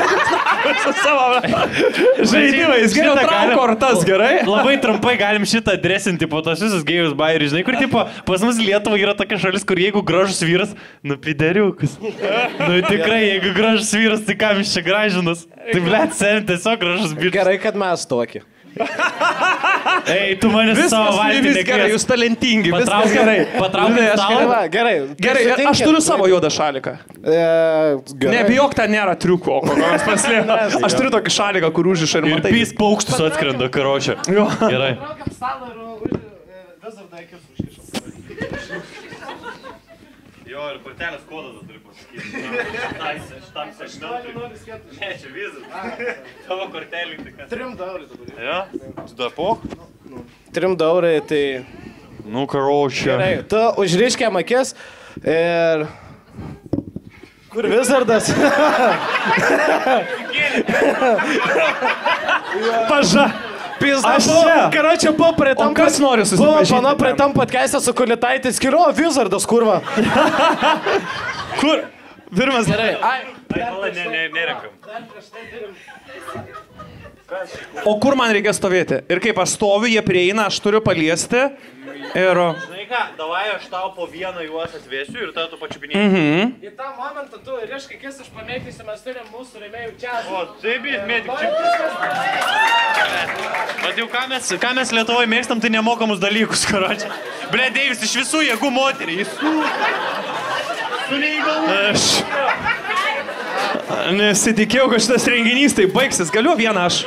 savo žaidimais, geriau trauk kortas, gerai? Labai trumpai galim šitą adresinti po tos visus gėjus bairius, žinai, kur tipo, pas mus Lietuva yra tokia šalis, kur jeigu gražus vyras, pideriukas. Tikrai, jeigu gražus vyras, tai kam iš čia gražinas? Tai blet, sen, tiesiog gražus bičias. Gerai, kad mes tokį. Ei, tu manęs savo valtį nekvies. Gerai, jūs talentingi, viskas gerai. Patraukit stalą. Gerai, aš turiu savo juodą šaliką. Nebijok, ten nėra triuko, kokios paslėpė. Aš turiu tokį šaliką, kur užriša ir matai. Ir pys paukštus atskrenda, karočią. Gerai. Traukiam stalą ir Wizardą akis užkišam. Jo, ir kortelės kodą turi pasakyti. Šitam sešniau. Ne, čia Wizardas. Tavo kortelį tik. 3 eurai dabar. Jo? Tu dar poch? 3 eurai, tai... Karočią. Gerai, tu užriškiam akis ir... Kur Wizardas? Paža. Aš čia. Karočią, buvo prie tam... O kas nori susipažinti? Buvo prie tam podcast'e su Kulitaitis, skiro, Wizardas, kurva. Kur? Pirmas. Gerai. Nerenkam. O kur man reikia stovėti? Ir kaip aš stoviu, jie prieina, aš turiu paliesti. Ir... Žinai ką, davai aš tau po vieną juos atvėsiu ir tada tu pačiupinėjai. Į tą momentą tu riškai, kis aš pamėtysiu, mes turim mūsų rėmėjų čia. O, taip, mėtyk čia. Bet jau ką mes Lietuvoje mėgstam, tai nemokamus dalykus, karočią. Ble, Deivis, iš visų jėgų moterį. Tu neįgalus. Aš nesitikėjau, kad šitas renginys tai baigsis. Galiu vieną aš.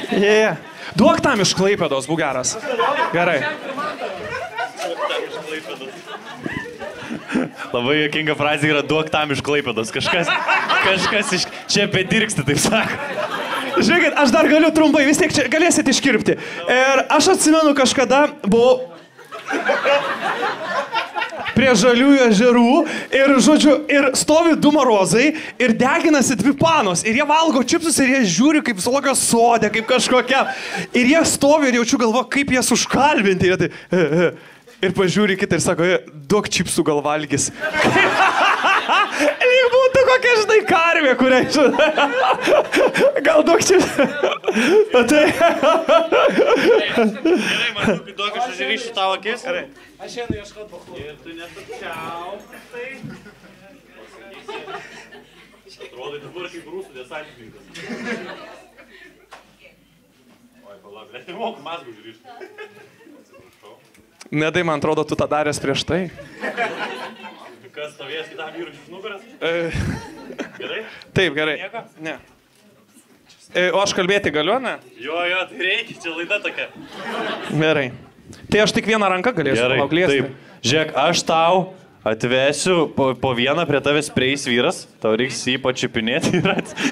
Yeah. Duok tam iš Klaipėdos, būk geras. Gerai. Labai juokinga frazė yra duok tam iš Klaipėdos. Kažkas iš čia bedirksti, taip sako. Žiūrėkit, aš dar galiu trumpai, vis tiek čia galėsit iškirpti. Ir aš atsimenu, kažkada buvau prie Žaliųjų ežerų ir, žodžiu, ir stovi 2 marozai ir deginasi 2 panos. Ir jie valgo čipsus ir jie žiūri kaip zoologijos sode, kaip kažkokia. Ir jie stovi ir jaučiu galvo, kaip jas užkalbinti. Ir, tai, ir pažiūri kitą ir sako, duok čipsų gal valgys. Lyg būtų kokia, žinai, karvė, kurią, žinai. Gal duok čipsų. Tai... Gerai, man duok, aš žiūrėsiu tavo akis. Gerai. Aš einu ieškoti bachų. Ir tu nesupčiau. Tai... Atrodai dabar kaip rusų desantininkas. Oi, palauk, net nemoku mazgų žiūrėti. Ne, tai man atrodo, tu tą daręs prieš tai. Kas stovės kitam vyrui iš nugaras? Gerai? Taip, gerai. Nieko? Ne. O aš kalbėti galiu, ne? Jo, tai reikia, čia laida tokia. Gerai. Tai aš tik vieną ranką galėsiu palaukliesti. Taip. Žiūrėk, aš tau atvesiu po vieną prie tavęs prieis vyras, tau reiks jį pačiupinėti ir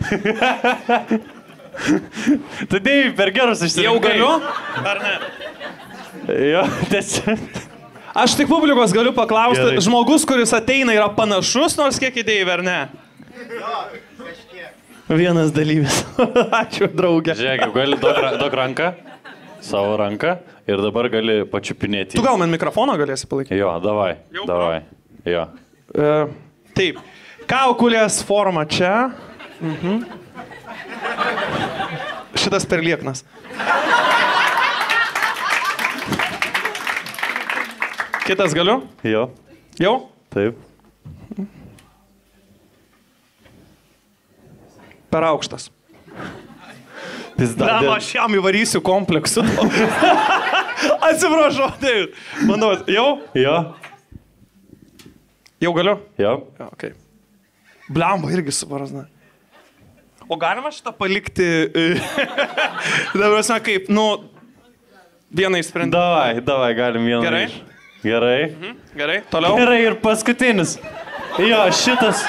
Tu dėjai per gerus išsirinkai. Jau galiu? Ar ne? Jo, tiesiog. Aš tik publikos galiu paklausti, žmogus, kuris ateina, yra panašus, nors kiek idėjai, ar ne? Jo, kažkiek. Vienas dalyvis. Ačiū, draugė. Žiūrėk, gali duok ranką, savo ranką ir dabar gali pačiupinėti. Tu gal man mikrofoną galėsi palaikyti? Jo, davai. Jau davai. Jo. Taip. Kaukulės forma čia. Šitas per lieknas. Kitas galiu? Jo. Jau? Taip. Per aukštas. Pizda. Aš jam įvarysiu kompleksu. Atsiprašau, taip. Manau, jau? Jo. Jau galiu? Jo. Okay. Blemba irgi suprasna. O galima šitą palikti? Dabar esame kaip, vieną įsprendimą. Davai, galim vieną. Gerai? Gerai. Gerai, toliau. Gerai, ir paskutinis. Jo, šitas.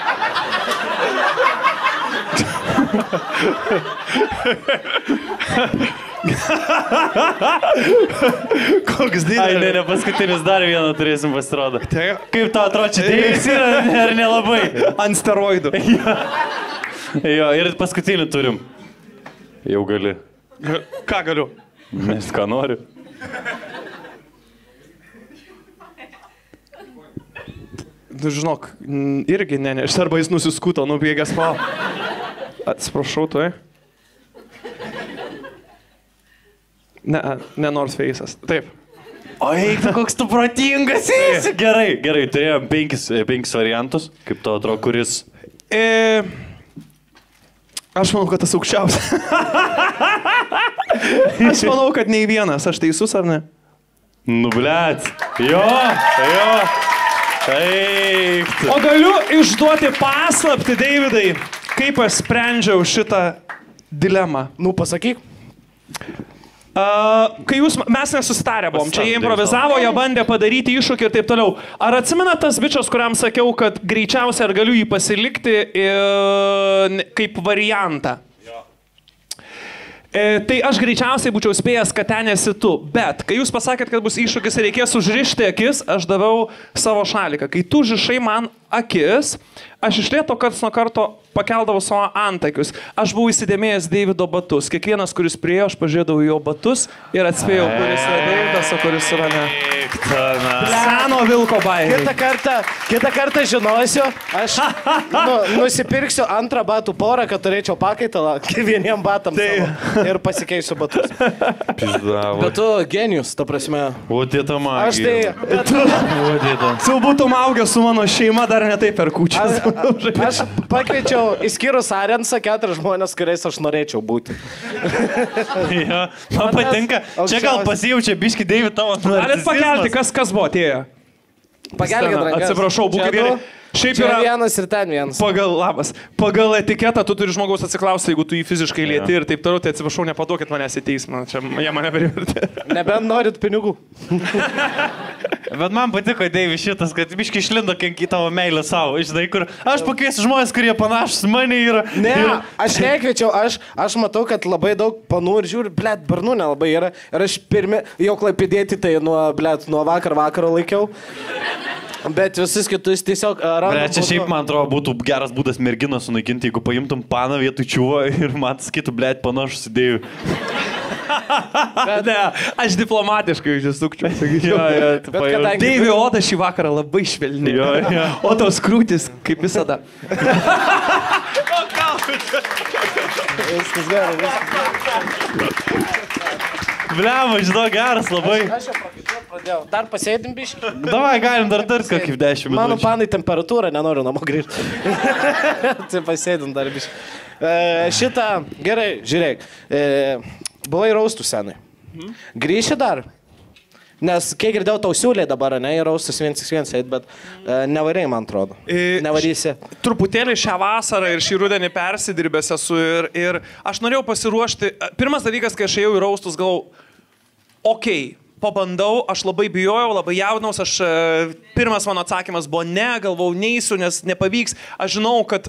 Koks didelis. Ai, ne, paskutinis dar vieną turėsim pasirodo. Kaip tau atrodo, čia dėlis yra, ar nelabai? Ant steroidų. Jo, ir paskutinį turim. Jau gali. Ką galiu? Nes ką noriu. Žinok, irgi neneš, arba jis nusiskuto, nubėgęs po. Atsiprašau, tu. Ne North Face'as. Taip. O eik, koks tu protingas esi. Gerai, turėjom 5 variantus. Kaip tau atrodo, kuris? Aš manau, kad tas aukščiausias. Aš manau, kad nei vienas. Aš teisus, ar ne? Nu, blėt. Jo. Eik. O galiu išduoti paslaptį, Deividai, kaip aš sprendžiau šitą dilemą. Pasakyk. Kai mes nesusitarę buvom, čia jie improvizavo, jie bandė padaryti iššūkį ir taip toliau. Ar atsimena tas bičias, kuriam sakiau, kad greičiausiai ar galiu jį pasilikti kaip variantą? Tai aš greičiausiai būčiau spėjęs, kad ten esi tu, bet kai jūs pasakėt, kad bus iššūkis ir reikės užrišti akis, aš daviau savo šaliką. Kai tu žišai man akis, aš iš lėto karts nuo karto pakeldavau savo antakius. Aš buvau įsidėmėjęs Deivido batus. Kiekvienas, kuris priėjo, aš pažiūrėdavau jo batus ir atspėjau, kuris yra Deividas, o kuris yra ne. Seno vilko baimė. Kitą kartą žinosiu, aš nusipirksiu antrą batų porą, kad turėčiau pakaitalą vieniem batam ir pasikeisiu batus. Bet tu genijus, ta prasme. O dėta magija. Tu būtum augęs su mano šeima dar ne taip per kūčias. Aš pakviečiau, išskyrus Arensą, 4 žmonės, kuriais aš norėčiau būti. Ja, man patinka. Čia gal pasijaučia biški Deivid tavo narcisizmas. Galit pakelti, kas buvo atėjo? Pakelkit rankas. Atsiprašau, būkit geri. Šiaip Čia yra vienas ir ten vienas. Pagal etiketą tu turi žmogaus atsiklausti, jeigu tu jį fiziškai lieti ir taip toliau, tai atsiprašau, nepaduokit manęs į teismą. Čia jie mane privertė. Nebent norit pinigų. Bet man patiko, Deivi, šitas, kad biškai išlindo kenki tavo meilę savo. Žinai, kur aš pakviesiu žmonės, kurie panašus mane yra. Ne, aš nekviečiau, aš matau, kad labai daug panų ir žiūriu, blėt, barnų nelabai yra. Ir aš jau klaipėdėti tai nuo vakaro laikiau. Bet visus kitus tiesiog randam. Čia šiaip, man atrodo, būtų geras būdas merginą sunaikinti, jeigu paimtum paną vietoj čiuvo ir man sakytų, blėt, panašus idėjų. Bet ne, aš diplomatiškai išsisukčiau, sakyčiau. Deivi oda šį vakarą labai švelni. O tos krūtis, kaip visada. Viskas gerai. Bliama, žinau, geras labai. Aš jau prakaičiuot pradėjau. Dar pasėdim biškį? Davai, galim dar kokį 10 minučių. Mano panai temperatūra, nenoriu namo grįžti. Tai pasėdim dar biškį. Šitą, gerai, žiūrėk. Buvai raustų senai. Grįši dar? Nes, kiek girdėjau, tau siūlė dabar, ne, raustus 1-1, bet nevarėjai, man atrodo. Nevarysi. Truputėlį šią vasarą ir šį rudenį persidirbęs esu ir aš norėjau pasiruošti. Pirmas dalykas, kai aš ėjau į raustus, galvau, okei, pabandau, aš labai bijojau, labai jaudinaus, pirmas mano atsakymas buvo ne, galvau, neisiu, nes nepavyks. Aš žinau, kad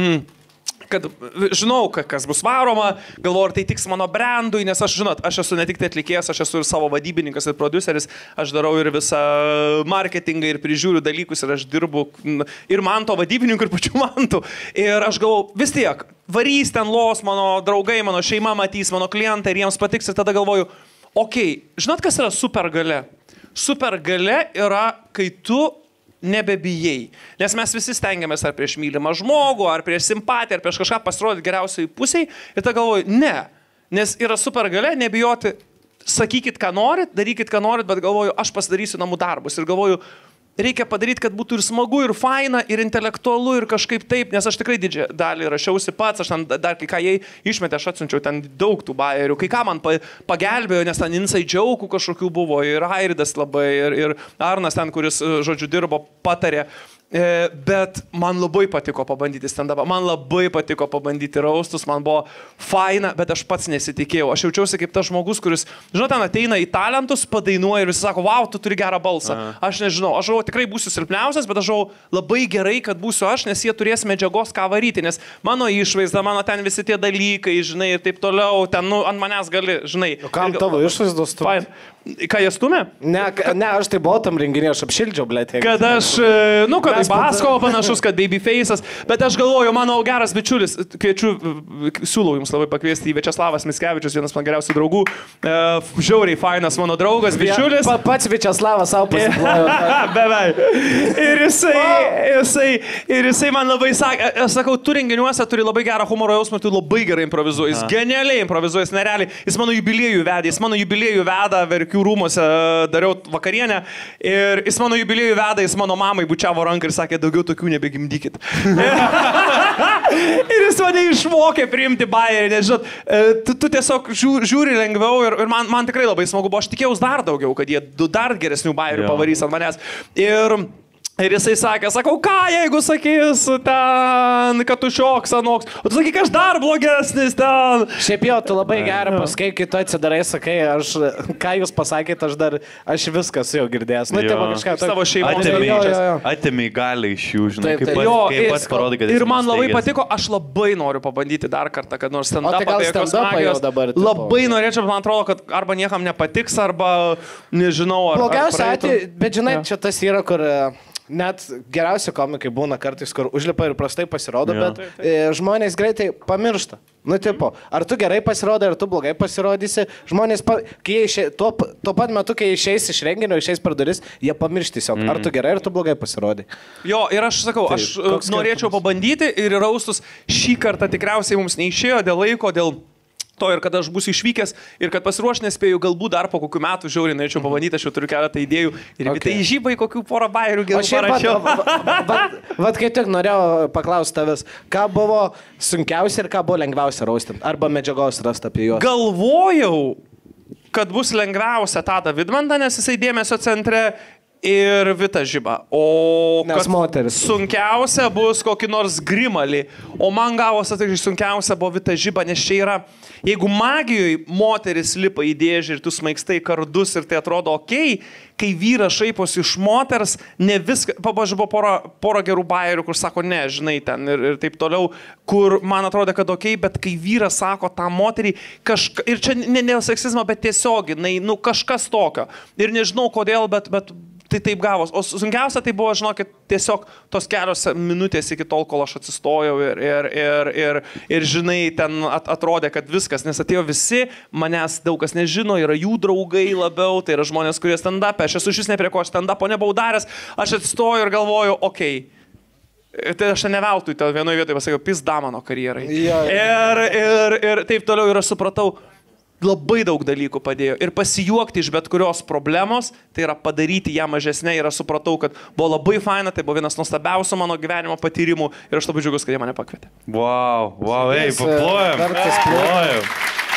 žinau, kas bus varoma, galvoju, ar tai tiks mano brandui, nes aš esu ne tik tai atlikėjas, aš esu ir savo vadybininkas ir produceris, aš darau ir visą marketingą ir prižiūriu dalykus ir aš dirbu ir man to vadybininkų ir pačių mantų. Ir aš galvoju, vis tiek, varys ten los, mano draugai, mano šeima matys, mano klientai ir jiems patiks ir tada galvoju, okei, žinot, kas yra supergalia? Supergalia yra, kai tu nebebijai. Nes mes visi stengiamės ar prieš mylimą žmogų, ar prieš simpatiją, ar prieš kažką pasirodyti geriausiai pusiai. Ir tada galvoju, ne. Nes yra supergalia nebijoti, sakykit, ką norit, darykit, ką norit, bet galvoju, aš pasidarysiu namų darbus. Ir galvoju, reikia padaryti, kad būtų ir smagu, ir faina, ir intelektualu, ir kažkaip taip, nes aš tikrai didžiąją dalį rašiausi pats, aš ten dar kai ką jai išmetė, aš atsiunčiau ten daug tų bajerių, kai ką man pagelbėjo, nes ten inside joke'ų kažkokių buvo, ir Airidas labai, ir Arnas ten, kuris, žodžiu, dirbo, patarė. Bet man labai patiko pabandyti stand-upą, man labai patiko pabandyti raustus, man buvo faina, bet aš pats nesitikėjau. Aš jaučiausi kaip tas žmogus, kuris, žinot, ten ateina į talentus, padainuoja ir visi sako, wow, tu turi gerą balsą. Aš nežinau, aš tikrai būsiu silpniausias, bet aš labai gerai, kad būsiu aš, nes jie turės medžiagos ką varyti, nes mano išvaizda, mano ten visi tie dalykai, žinai, ir taip toliau, ten, ant manęs gali, žinai. O kam tavo išvaizdos tu? Ką jie stumė? Ne, aš tai buvau tam renginį, aš apšildžiau, blėt. Kad aš, kad Baskovo panašus, kad Babyface'as, bet aš galvoju, mano geras bičiulis, siūlau jums labai pakviesti į Viačeslavas Mickevičius, vienas man geriausių draugų, žiauriai fainas mano draugas, bičiulis. Pats Viačeslavas savo pasiplojo. Beveik. Ir jisai man labai sakė, aš sakau, tu renginiuose turi labai gerą humoro jausmą, tu labai gerai improvizuoji, jis genialiai improvizuoji, jis nerealiai, jis mano jubiliejų veda, Verkių rūmose dariau vakarienę ir jis mano jubiliejų veda, jis mano mamai bučiavo ranką ir sakė, daugiau tokių nebegimdykit. Ir jis mane išmokė priimti bajerį, nes žinot, tu tiesiog žiūri lengviau ir man tikrai labai smagu buvo, aš tikėjausi dar daugiau, kad jie dar geresnių bajerių pavarys ant manęs. Ir jisai sakė, sakau, ką jeigu sakys ten, kad tu šioks, anoks, o tu sakyk, aš dar blogesnis ten. Šiaip jau, tu labai gerai pasakai, kai tu atsidarai, sakai, ką jūs pasakėt, aš viskas jau girdėjęs. Nu, tai kažką savo šeimos. Atėmė galę iš jų, žinai, kaip pats parodai, kad ir man labai patiko, aš labai noriu pabandyti dar kartą, kad nors stand-upą be jokios magijos. Labai norėčiau, man atrodo, kad arba niekam nepatiks, arba nežinau. Blogiausia atveju, bet žinai, čia tas yra, kur... Net geriausi komikai būna kartais, kur užlipa ir prastai pasirodo, bet žmonės greitai pamiršta. Nu, tipo, ar tu gerai pasirodai, ar tu blogai pasirodysi. Žmonės, tuo pat metu, kai išeis iš renginio, išeis per duris, jie pamirš tiesiog, ar tu gerai, ar tu blogai pasirodai. Jo, ir aš sakau, aš norėčiau pabandyti ir raustus šį kartą tikriausiai mums neišėjo dėl laiko, dėl... to ir kad aš būsiu išvykęs ir kad pasiruošęs nespėjau, galbūt dar po kokių metų žiauriai norėčiau pabandyti, aš jau turiu keletą idėjų ir tai žybai kokių porą bajerių gerų parašiau. Vat kai tik norėjau paklausti tavęs, ką buvo sunkiausia ir ką buvo lengviausia raustinti, arba medžiagos rasti apie juos. Galvojau, kad bus lengviausia Tadą Vidmantą, nes jisai dėmesio centre ir Vita Žiba. O Nes moteris. Sunkiausia bus kokį nors Grimalį. O man gavosi, tai sunkiausia buvo Vita Žiba, nes čia yra, jeigu magijoje moteris lipa į dėžį ir tu smaikstai kardus ir tai atrodo okei, kai vyras šaiposi iš moters, ne viską, pavyzdžiui, buvo pora gerų bairių, kur sako, ne, žinai, ten ir taip toliau, kur man atrodo, kad okei, bet kai vyras sako tą moterį, ir čia ne seksizmą, bet tiesiog, nu, kažkas tokio. Ir nežinau kodėl, bet tai taip gavos. O sunkiausia tai buvo, žinokit, tiesiog tos kelios minutės iki tol, kol aš atsistojau ir žinai, ten atrodė, kad viskas, nes atėjo visi, manęs daug kas nežino, yra jų draugai labiau, tai yra žmonės, kurie stand-up, aš esu šis ne prie ko stand-upo nebuvau daręs, aš atsistoju ir galvoju, okei. Tai aš ne veltui, vienoje vietoje pasakiau, pizda mano karjerai. Ir taip toliau ir aš supratau, labai daug dalykų padėjo. Ir pasijuokti iš bet kurios problemos, tai yra padaryti ją mažesnė. Ir aš supratau, kad buvo labai faina, tai buvo vienas nuostabiausių mano gyvenimo patyrimų. Ir aš labai džiaugiuosi, kad jie mane pakvietė. Wow, ei, paplojam.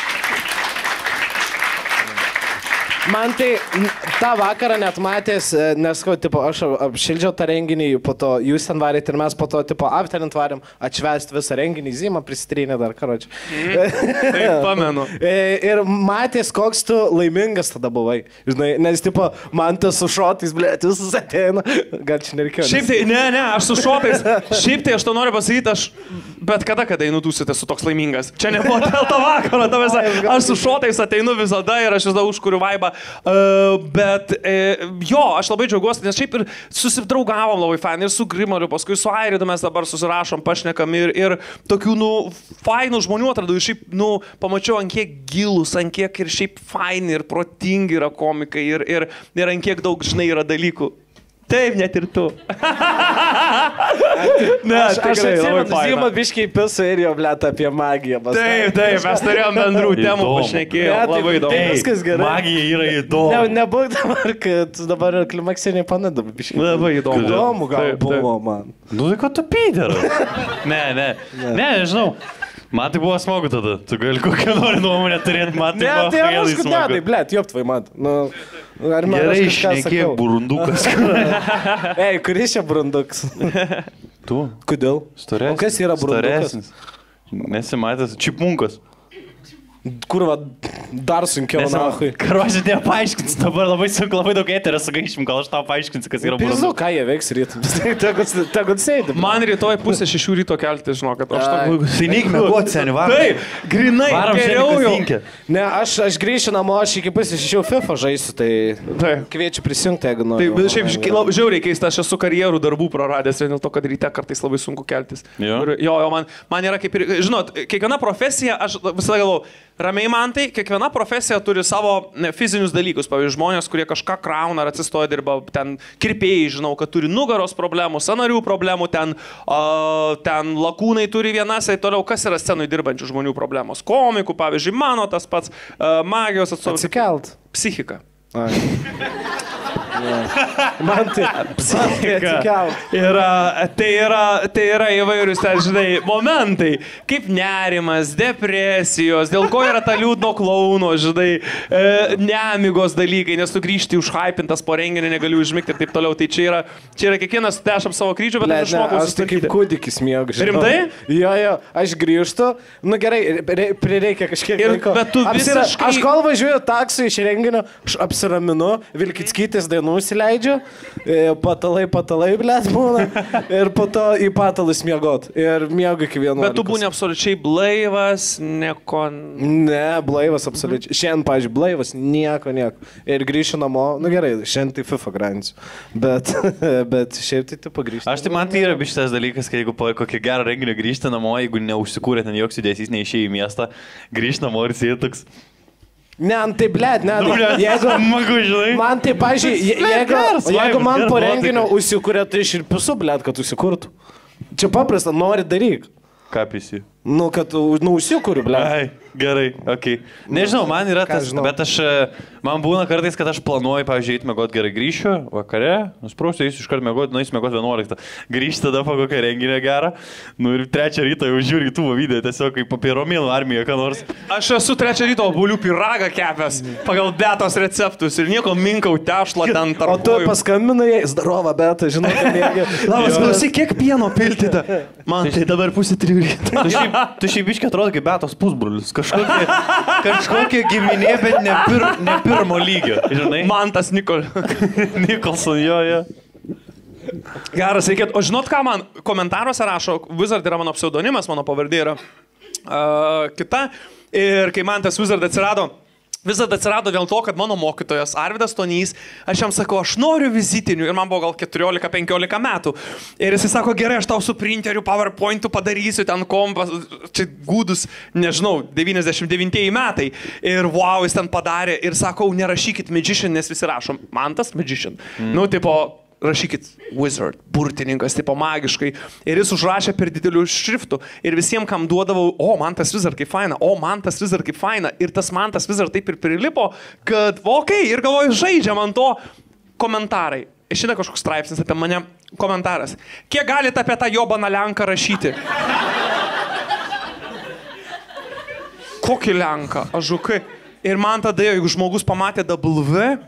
Man tai tą vakarą net matęs, nes, tipo, aš apšildžiau tą renginį, po to jūs ten varėt ir mes po to, tipo, aptarint varėm atšvest visą renginį, Zimą prisitrynė dar, karočią. Taip, pamenu. Ir matęs, koks tu laimingas tada buvai. Žinai, nes, tipo, man tas su šotais, blėt, visas ateina. Gal čia nereikėjo. Šiaip tai, ne, aš su šotais. Šiaip tai aš to noriu pasakyti, aš bet kada einu tūsite su toks laimingas. Čia nebuvo dėl to vakaro, aš su šotais ateinu visada ir aš visada užkuriu vaibą. Bet jo, aš labai džiaugiuosi, nes šiaip ir susidraugavom labai fainai ir su Grimaliu, paskui su Airidu mes dabar susirašom, pašnekam ir tokių, fainų žmonių atradau, šiaip, pamačiau, ant kiek gilus, ant kiek ir šiaip faini ir protingi yra komikai ir ant kiek daug, žinai, yra dalykų. Taip, net ir tu. Ne, aš atsimenu, Zimą biškiai pisu ir jo, blėt, apie magiją. Taip, mes turėjom bendrų temų, pašnekėjom, labai įdomu. Viskas gerai. Magija yra įdomu. Nebūk dabar, kad dabar klimaksiniai panadam, biškiai. Labai įdomu. Įdomu gal buvo man. Nu, tai ko tu pydėras? Ne, nežinau. Man tai buvo smagu tada. Tu gali kokią nori nuomonę turėti, man tai buvo gailai smagu. Ne, tai blėt, jop tvai, man. Gerai, šnekėk, burundukas. Ei, kuris čia burundukas? Tu. Kodėl? Storesnis. O kas yra burundukas? Nesimatęs, čipmunkas. Kurva, dar sunkiau, nahui. Karočią, nepaaiškins, dabar labai sunku, labai daug eterio sugaišim, gal aš tau paaiškinsiu, kas yra burundukas. Pizdu, ką jie veiks rytą. Tegul sėdi. Man rytoj 5:30 ryto kelti, žinok, kad aš to... Tai neik mėgoti, seni, varom. Taip, grinai, geriau jau. Ne, aš grįšiu namo, aš iki 5:30 FIFA žaisiu, tai kviečiu prisijungti, jeigu noriu. Taip, šiaip žiauriai keista, aš esu karjerų darbų praradęs, vien dėl to, kad ryte kartais labai sunku keltis. Jo, man yra kaip ir, žinot, kiekviena profesija, aš visada galvoju, ramiai man tai, kiekviena profesija turi savo fizinius dalykus. Pavyzdžiui, žmonės, kurie kažką krauna ar atsistoja dirba, ten kirpėjai, žinau, kad turi nugaros problemų, sąnarių problemų, ten lakūnai turi vienas, tai toliau kas yra scenui dirbančių žmonių problemos. Komikų, pavyzdžiui, mano tas pats magijos atstovas. Atsikelt. Psichika. Man tai psichika. Tai yra įvairius, žinai, momentai, kaip nerimas, depresijos, dėl ko yra ta liūdno klauno, žinai, nemigos dalykai, nes tu grįžti užhypintas po renginį, negaliu užmigti ir taip toliau. Tai čia yra kiekvienas nešam savo kryžių, bet aš išmokau susitvarkyti. Aš tai kaip kūdikis miegu. Rimtai? Jo, aš grįžtu, gerai, prireikia kažkiek laiko. Bet tu visiškai... Aš kol važiuoju taksui iš renginio, aš apsiraminu, Vilkickytės dainų nusileidžiu, patalai, blėt, būna, ir po to į patalus miegot. Ir miegu iki 11. Bet tu būni absoliučiai blaivas, nieko... Ne, blaivas absoliučiai. Šiandien, pavyzdžiui, blaivas, nieko. Ir grįšiu namo, gerai, šiandien tai FIFA grandsiu. Bet šiaip tai tu pagrįžti. Aš tai man tai yra bištas dalykas, kad jeigu po kokį gerą renginį grįžti namo, jeigu neužsikūrė ten joks judesys, neišėjai į miestą, grįžti namo ir sėtuks. Ne, tai blėt, ne. Jeigu... Smagu, žinai. Man tai, pažiūrėjau, jeigu man po renginio užsikūrė, tai aš ir pisu, blėt, kad užsikurtų. Čia paprasta, nori daryk. Ką pisi? Nu, kad, užsikuriu, ble. Ai, gerai, okei. Nežinau, man yra tas, bet man būna kartais, kad aš planuoju, pavyzdžiui, eiti mėgoti gerai, grįšiu vakare, nusprausiu, eisiu iškart mėgoti, nueisiu mėgoti 11. Grįžti tada po kokią renginę gerą, ir 3 ryto jau žiūri tų video, tiesiog kaip apie Romėnų armiją, ką nors. Aš esu 3 ryto obuolių pyragą kepęs pagal Betos receptus ir nieko minkau tešlą ten tarp. O tu paskambinai, zdarova Beta, žinau, kad nėgi. Labas, klausyk, kiek pieno piltite? Man tai dabar 2:30 ryto. Tu šiaip biškiai atrodo kaip Betos pusbrulis. Kažkokia giminė, bet ne pirmo lygio. Žinai? Man tas Nikolson, jo. Geras, reikėtų. O žinot, ką man komentaruose rašo? Wizard yra mano pseudonimas, mano pavardė yra kita. Ir kai man tas Wizard atsirado dėl to, kad mano mokytojas Arvidas Tonys, aš jam sakau, aš noriu vizitinių ir man buvo gal 14-15 metų. Ir jis sako, gerai, aš tau su printeriu, PowerPointu padarysiu, ten kompas, čia gūdus, nežinau, 99 metai. Ir wow, jis ten padarė ir sakau, nerašykit Magician, nes visi rašom, man tas Magician. Nu, tipo, rašykit Wizard, burtininkas, tipo magiškai. Ir jis užrašė per didelių šriftų. Ir visiems, kam duodavau, o, man tas Wizard kaip faina, o, man tas Wizard kaip faina. Ir tas man tas Wizard taip ir prilipo, kad, okei, ir galvoju, žaidžiam ant to komentarai. Išina kažkoks straipsnis apie mane, komentaras. Kiek galite apie tą Jobaną Lenką rašyti? Kokį Lenką? Ažukai. Ir man tada, jeigu žmogus pamatė W,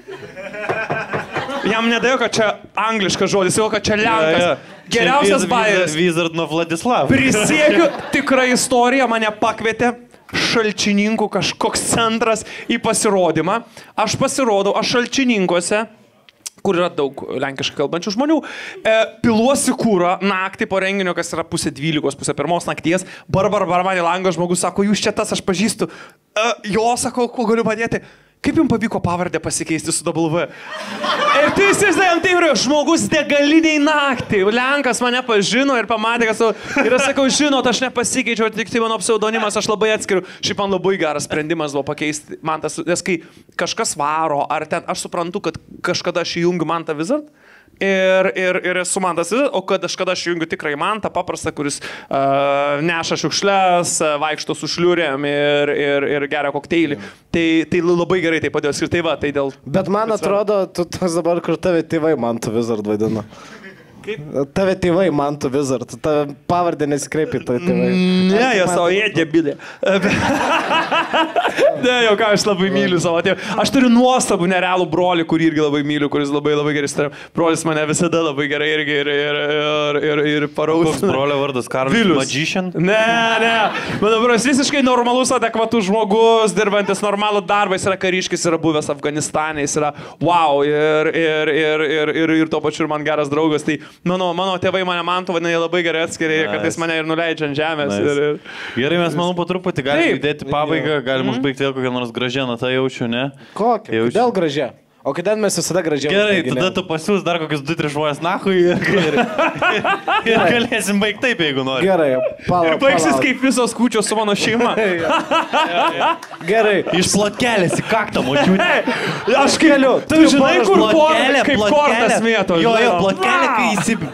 jam nedėjo, kad čia angliškas žodis, jau kad čia Lenkas. Geriausias bairis. Wizard nuo Vladislav. Prisiekiu, tikra istorija, mane pakvietė Šalčininkų kažkoks centras į pasirodymą. Aš pasirodau, aš Šalčininkuose, kur yra daug lenkiškai kalbančių žmonių, piluosi kūrą naktį po renginio, kas yra 11:30, 1:30 nakties. Barbar man į langą žmogus sako, jūs čia tas, aš pažįstu. Jo, sakau, kuo galiu padėti. Kaip jums pavyko pavardę pasikeisti su W? Ir tu įsivaizduojam, tai yra žmogus degaliniai naktį. Lenkas mane pažino ir pamatė, kad ir aš sakau, žinot, aš nepasikeičiau, tik tai mano pseudonimas, aš labai atskiriu. Šiaip man labai geras sprendimas buvo pakeisti man tas, nes kai kažkas varo, ar ten, aš suprantu, kad kažkada aš įjungiu man tą Wizard. Ir esu man tas, o kad aš jungiu tikrai man tą paprastą, kuris neša šiukšles, vaikšto su šliurėm ir geria kokteilį. Tai labai gerai tai padėjo skirtai va, tai dėl... Bet man atrodo, tu tas dabar, kur tave tėvai man tu Wizard vadina. Tave tėvai man tu Wizard, tave pavardė nesikreipi tave tėvai. Ne, jie savo jėdė bilė. Ne, jau ką, aš labai myliu savo tėvą. Aš turiu nuostabų nerealų brolį, kurį irgi labai myliu, kuris labai gerai stariu. Brolis mane visada labai gerai irgi ir paraus. Koks brolio vardas? Karolis Magician? Ne. Bet dabar jis visiškai normalus, adekvatus žmogus, dirbantis normalų darbą, jis yra kariškis, yra buvęs Afganistane, jis yra wow ir tuo pačiu ir man geras draugas. Tai mano tėvai mane manto, vadina, jie labai gerai atskiria, kad jis mane ir nuleidžia ant žemės. Gerai, mes manau po truputį galime įdėti pabaigą, galime užbaigti vėl kokią nors gražią natą jaučiu, ne? Kokią? Kodėl gražią? O kodėl mes visada gražiai... Gerai, tada tu pasiūs dar kokius 2-3 žmonės nahui ir galėsim baigti taip, jeigu nori. Gerai, palauk. Ir baigsis kaip visos kūčios su mano šeima. Gerai. Iš plotkelės į kaktą, močiutė. Aš keliu. Tu žinai, kur kaip kortas mėto. Jo, plotkelė, kai įsib...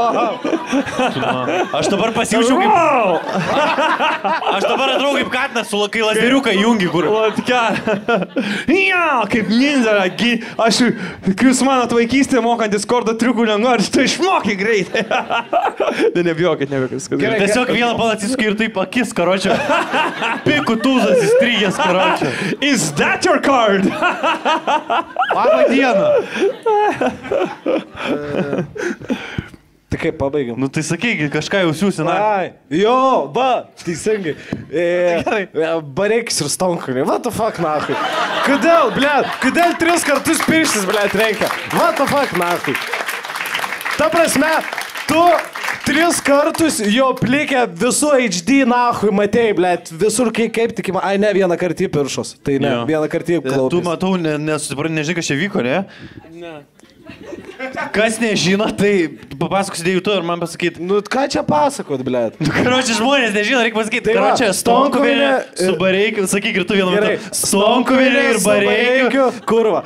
Aš dabar pasijaučiau kaip... Aš dabar atrodo kaip katinas, kai laseriuką jungi, kur... Ja, kaip ninja. Aš, kai jūs manot vaikystėje mokantis kordo triukų lengva, ar tu išmokai greitai. Nebijokit. Tiesiog vieną balą atsiskai ir taip akis, karočią. Pikų tūzas įstrygęs, karočią. Is that your card? Labą dieną. Tai kaip pabaigiam? Nu tai sakyk, kažką jau siūsi, na. Jo, va, teisingai. Bareikis ir stonkulį. What the fuck, nahui. Kodėl, blėt? Kodėl 3 kartus pirštis, blėt, reikia? What the fuck, nahui. Ta prasme, tu 3 kartus jo plikę visų HD nahui matėjai, blėt, visur kaip tik, ai ne, vieną kartą į piršus. Tai ne, vieną kartą į klaupys. Tu matau, nežinai, kas čia vyko, ne? Ne. Kas nežino, tai papasakosiu dėjų tu ir man pasakyti. Nu, ką čia pasakot, blėt? Nu, karočią, žmonės nežino, reikia pasakyti. Karočią, Stonkuvienė su Bareikiu, sakyk ir tu vieną matą. Stonkuvienė ir Bareikiu. Kurva.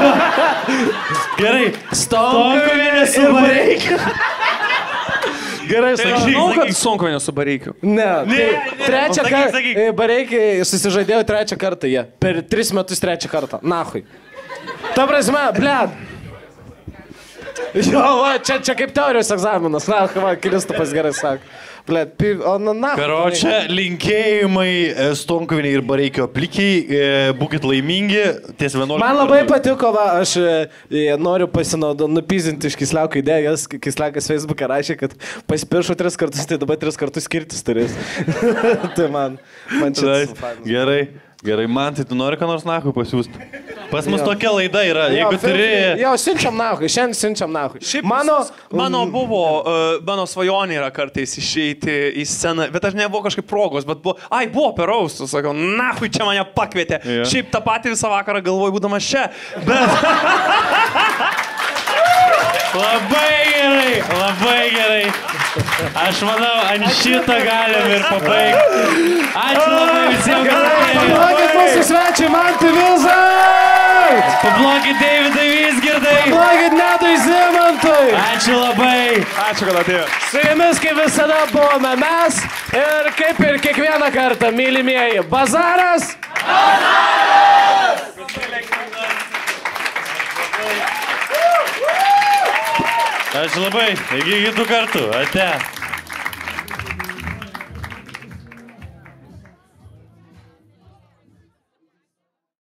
Gerai. Stonkuvienė su Bareikiu. Gerai, Tai žinau, kad Sonkovinė su Bareikiu. Ne. Trečią kartą. sakyk. Bareikiai susižadėjo trečią kartą jie. Per 3 metus trečią kartą. Nahui. Ta prasme, blėd. Jo, va, čia kaip teorijos egzaminas. Na, va, Kristupas gerai sako. Blėd, o na. Karočią, linkėjimai Stonkoviniai ir Bareikio plikiai, būkit laimingi, ties 11. Man labai patiko, va, aš noriu nupyzinti iš Kisliauko idėjas. Kisliaukas Facebook'e rašė, kad pasipiršo 3 kartus, tai dabar 3 kartus skirtis turės. Tai man čia. Gerai, man tai tu nori ką nors nahui pasiūsti. Pas mus tokia laida yra, jeigu turi... Jo, siunčiam nahui, šiandien siunčiam nahui. Šiaip mano svajonė yra kartais išeiti į sceną, bet aš nebuvo kažkaip progos, bet buvo per austus, sakau, nahui čia mane pakvietė. Ja. Šiaip tą patį visą vakarą galvoju, būdamas čia, bet... Labai gerai. Aš manau, ant šito galim ir pabaigti. Ačiū labai visiems, kad atėjote. Pablokit mūsų svečiai, Mantui Vizai! Pablokit Davidai Vizgirdai. Pablokit Nedui Zimantui! Ačiū labai. Ačiū, kad atėjo. Su jumis kaip visada buvome mes ir kaip ir kiekvieną kartą, mylimieji, Bazaras! Ačiū labai. Iki kitų kartų. Ate.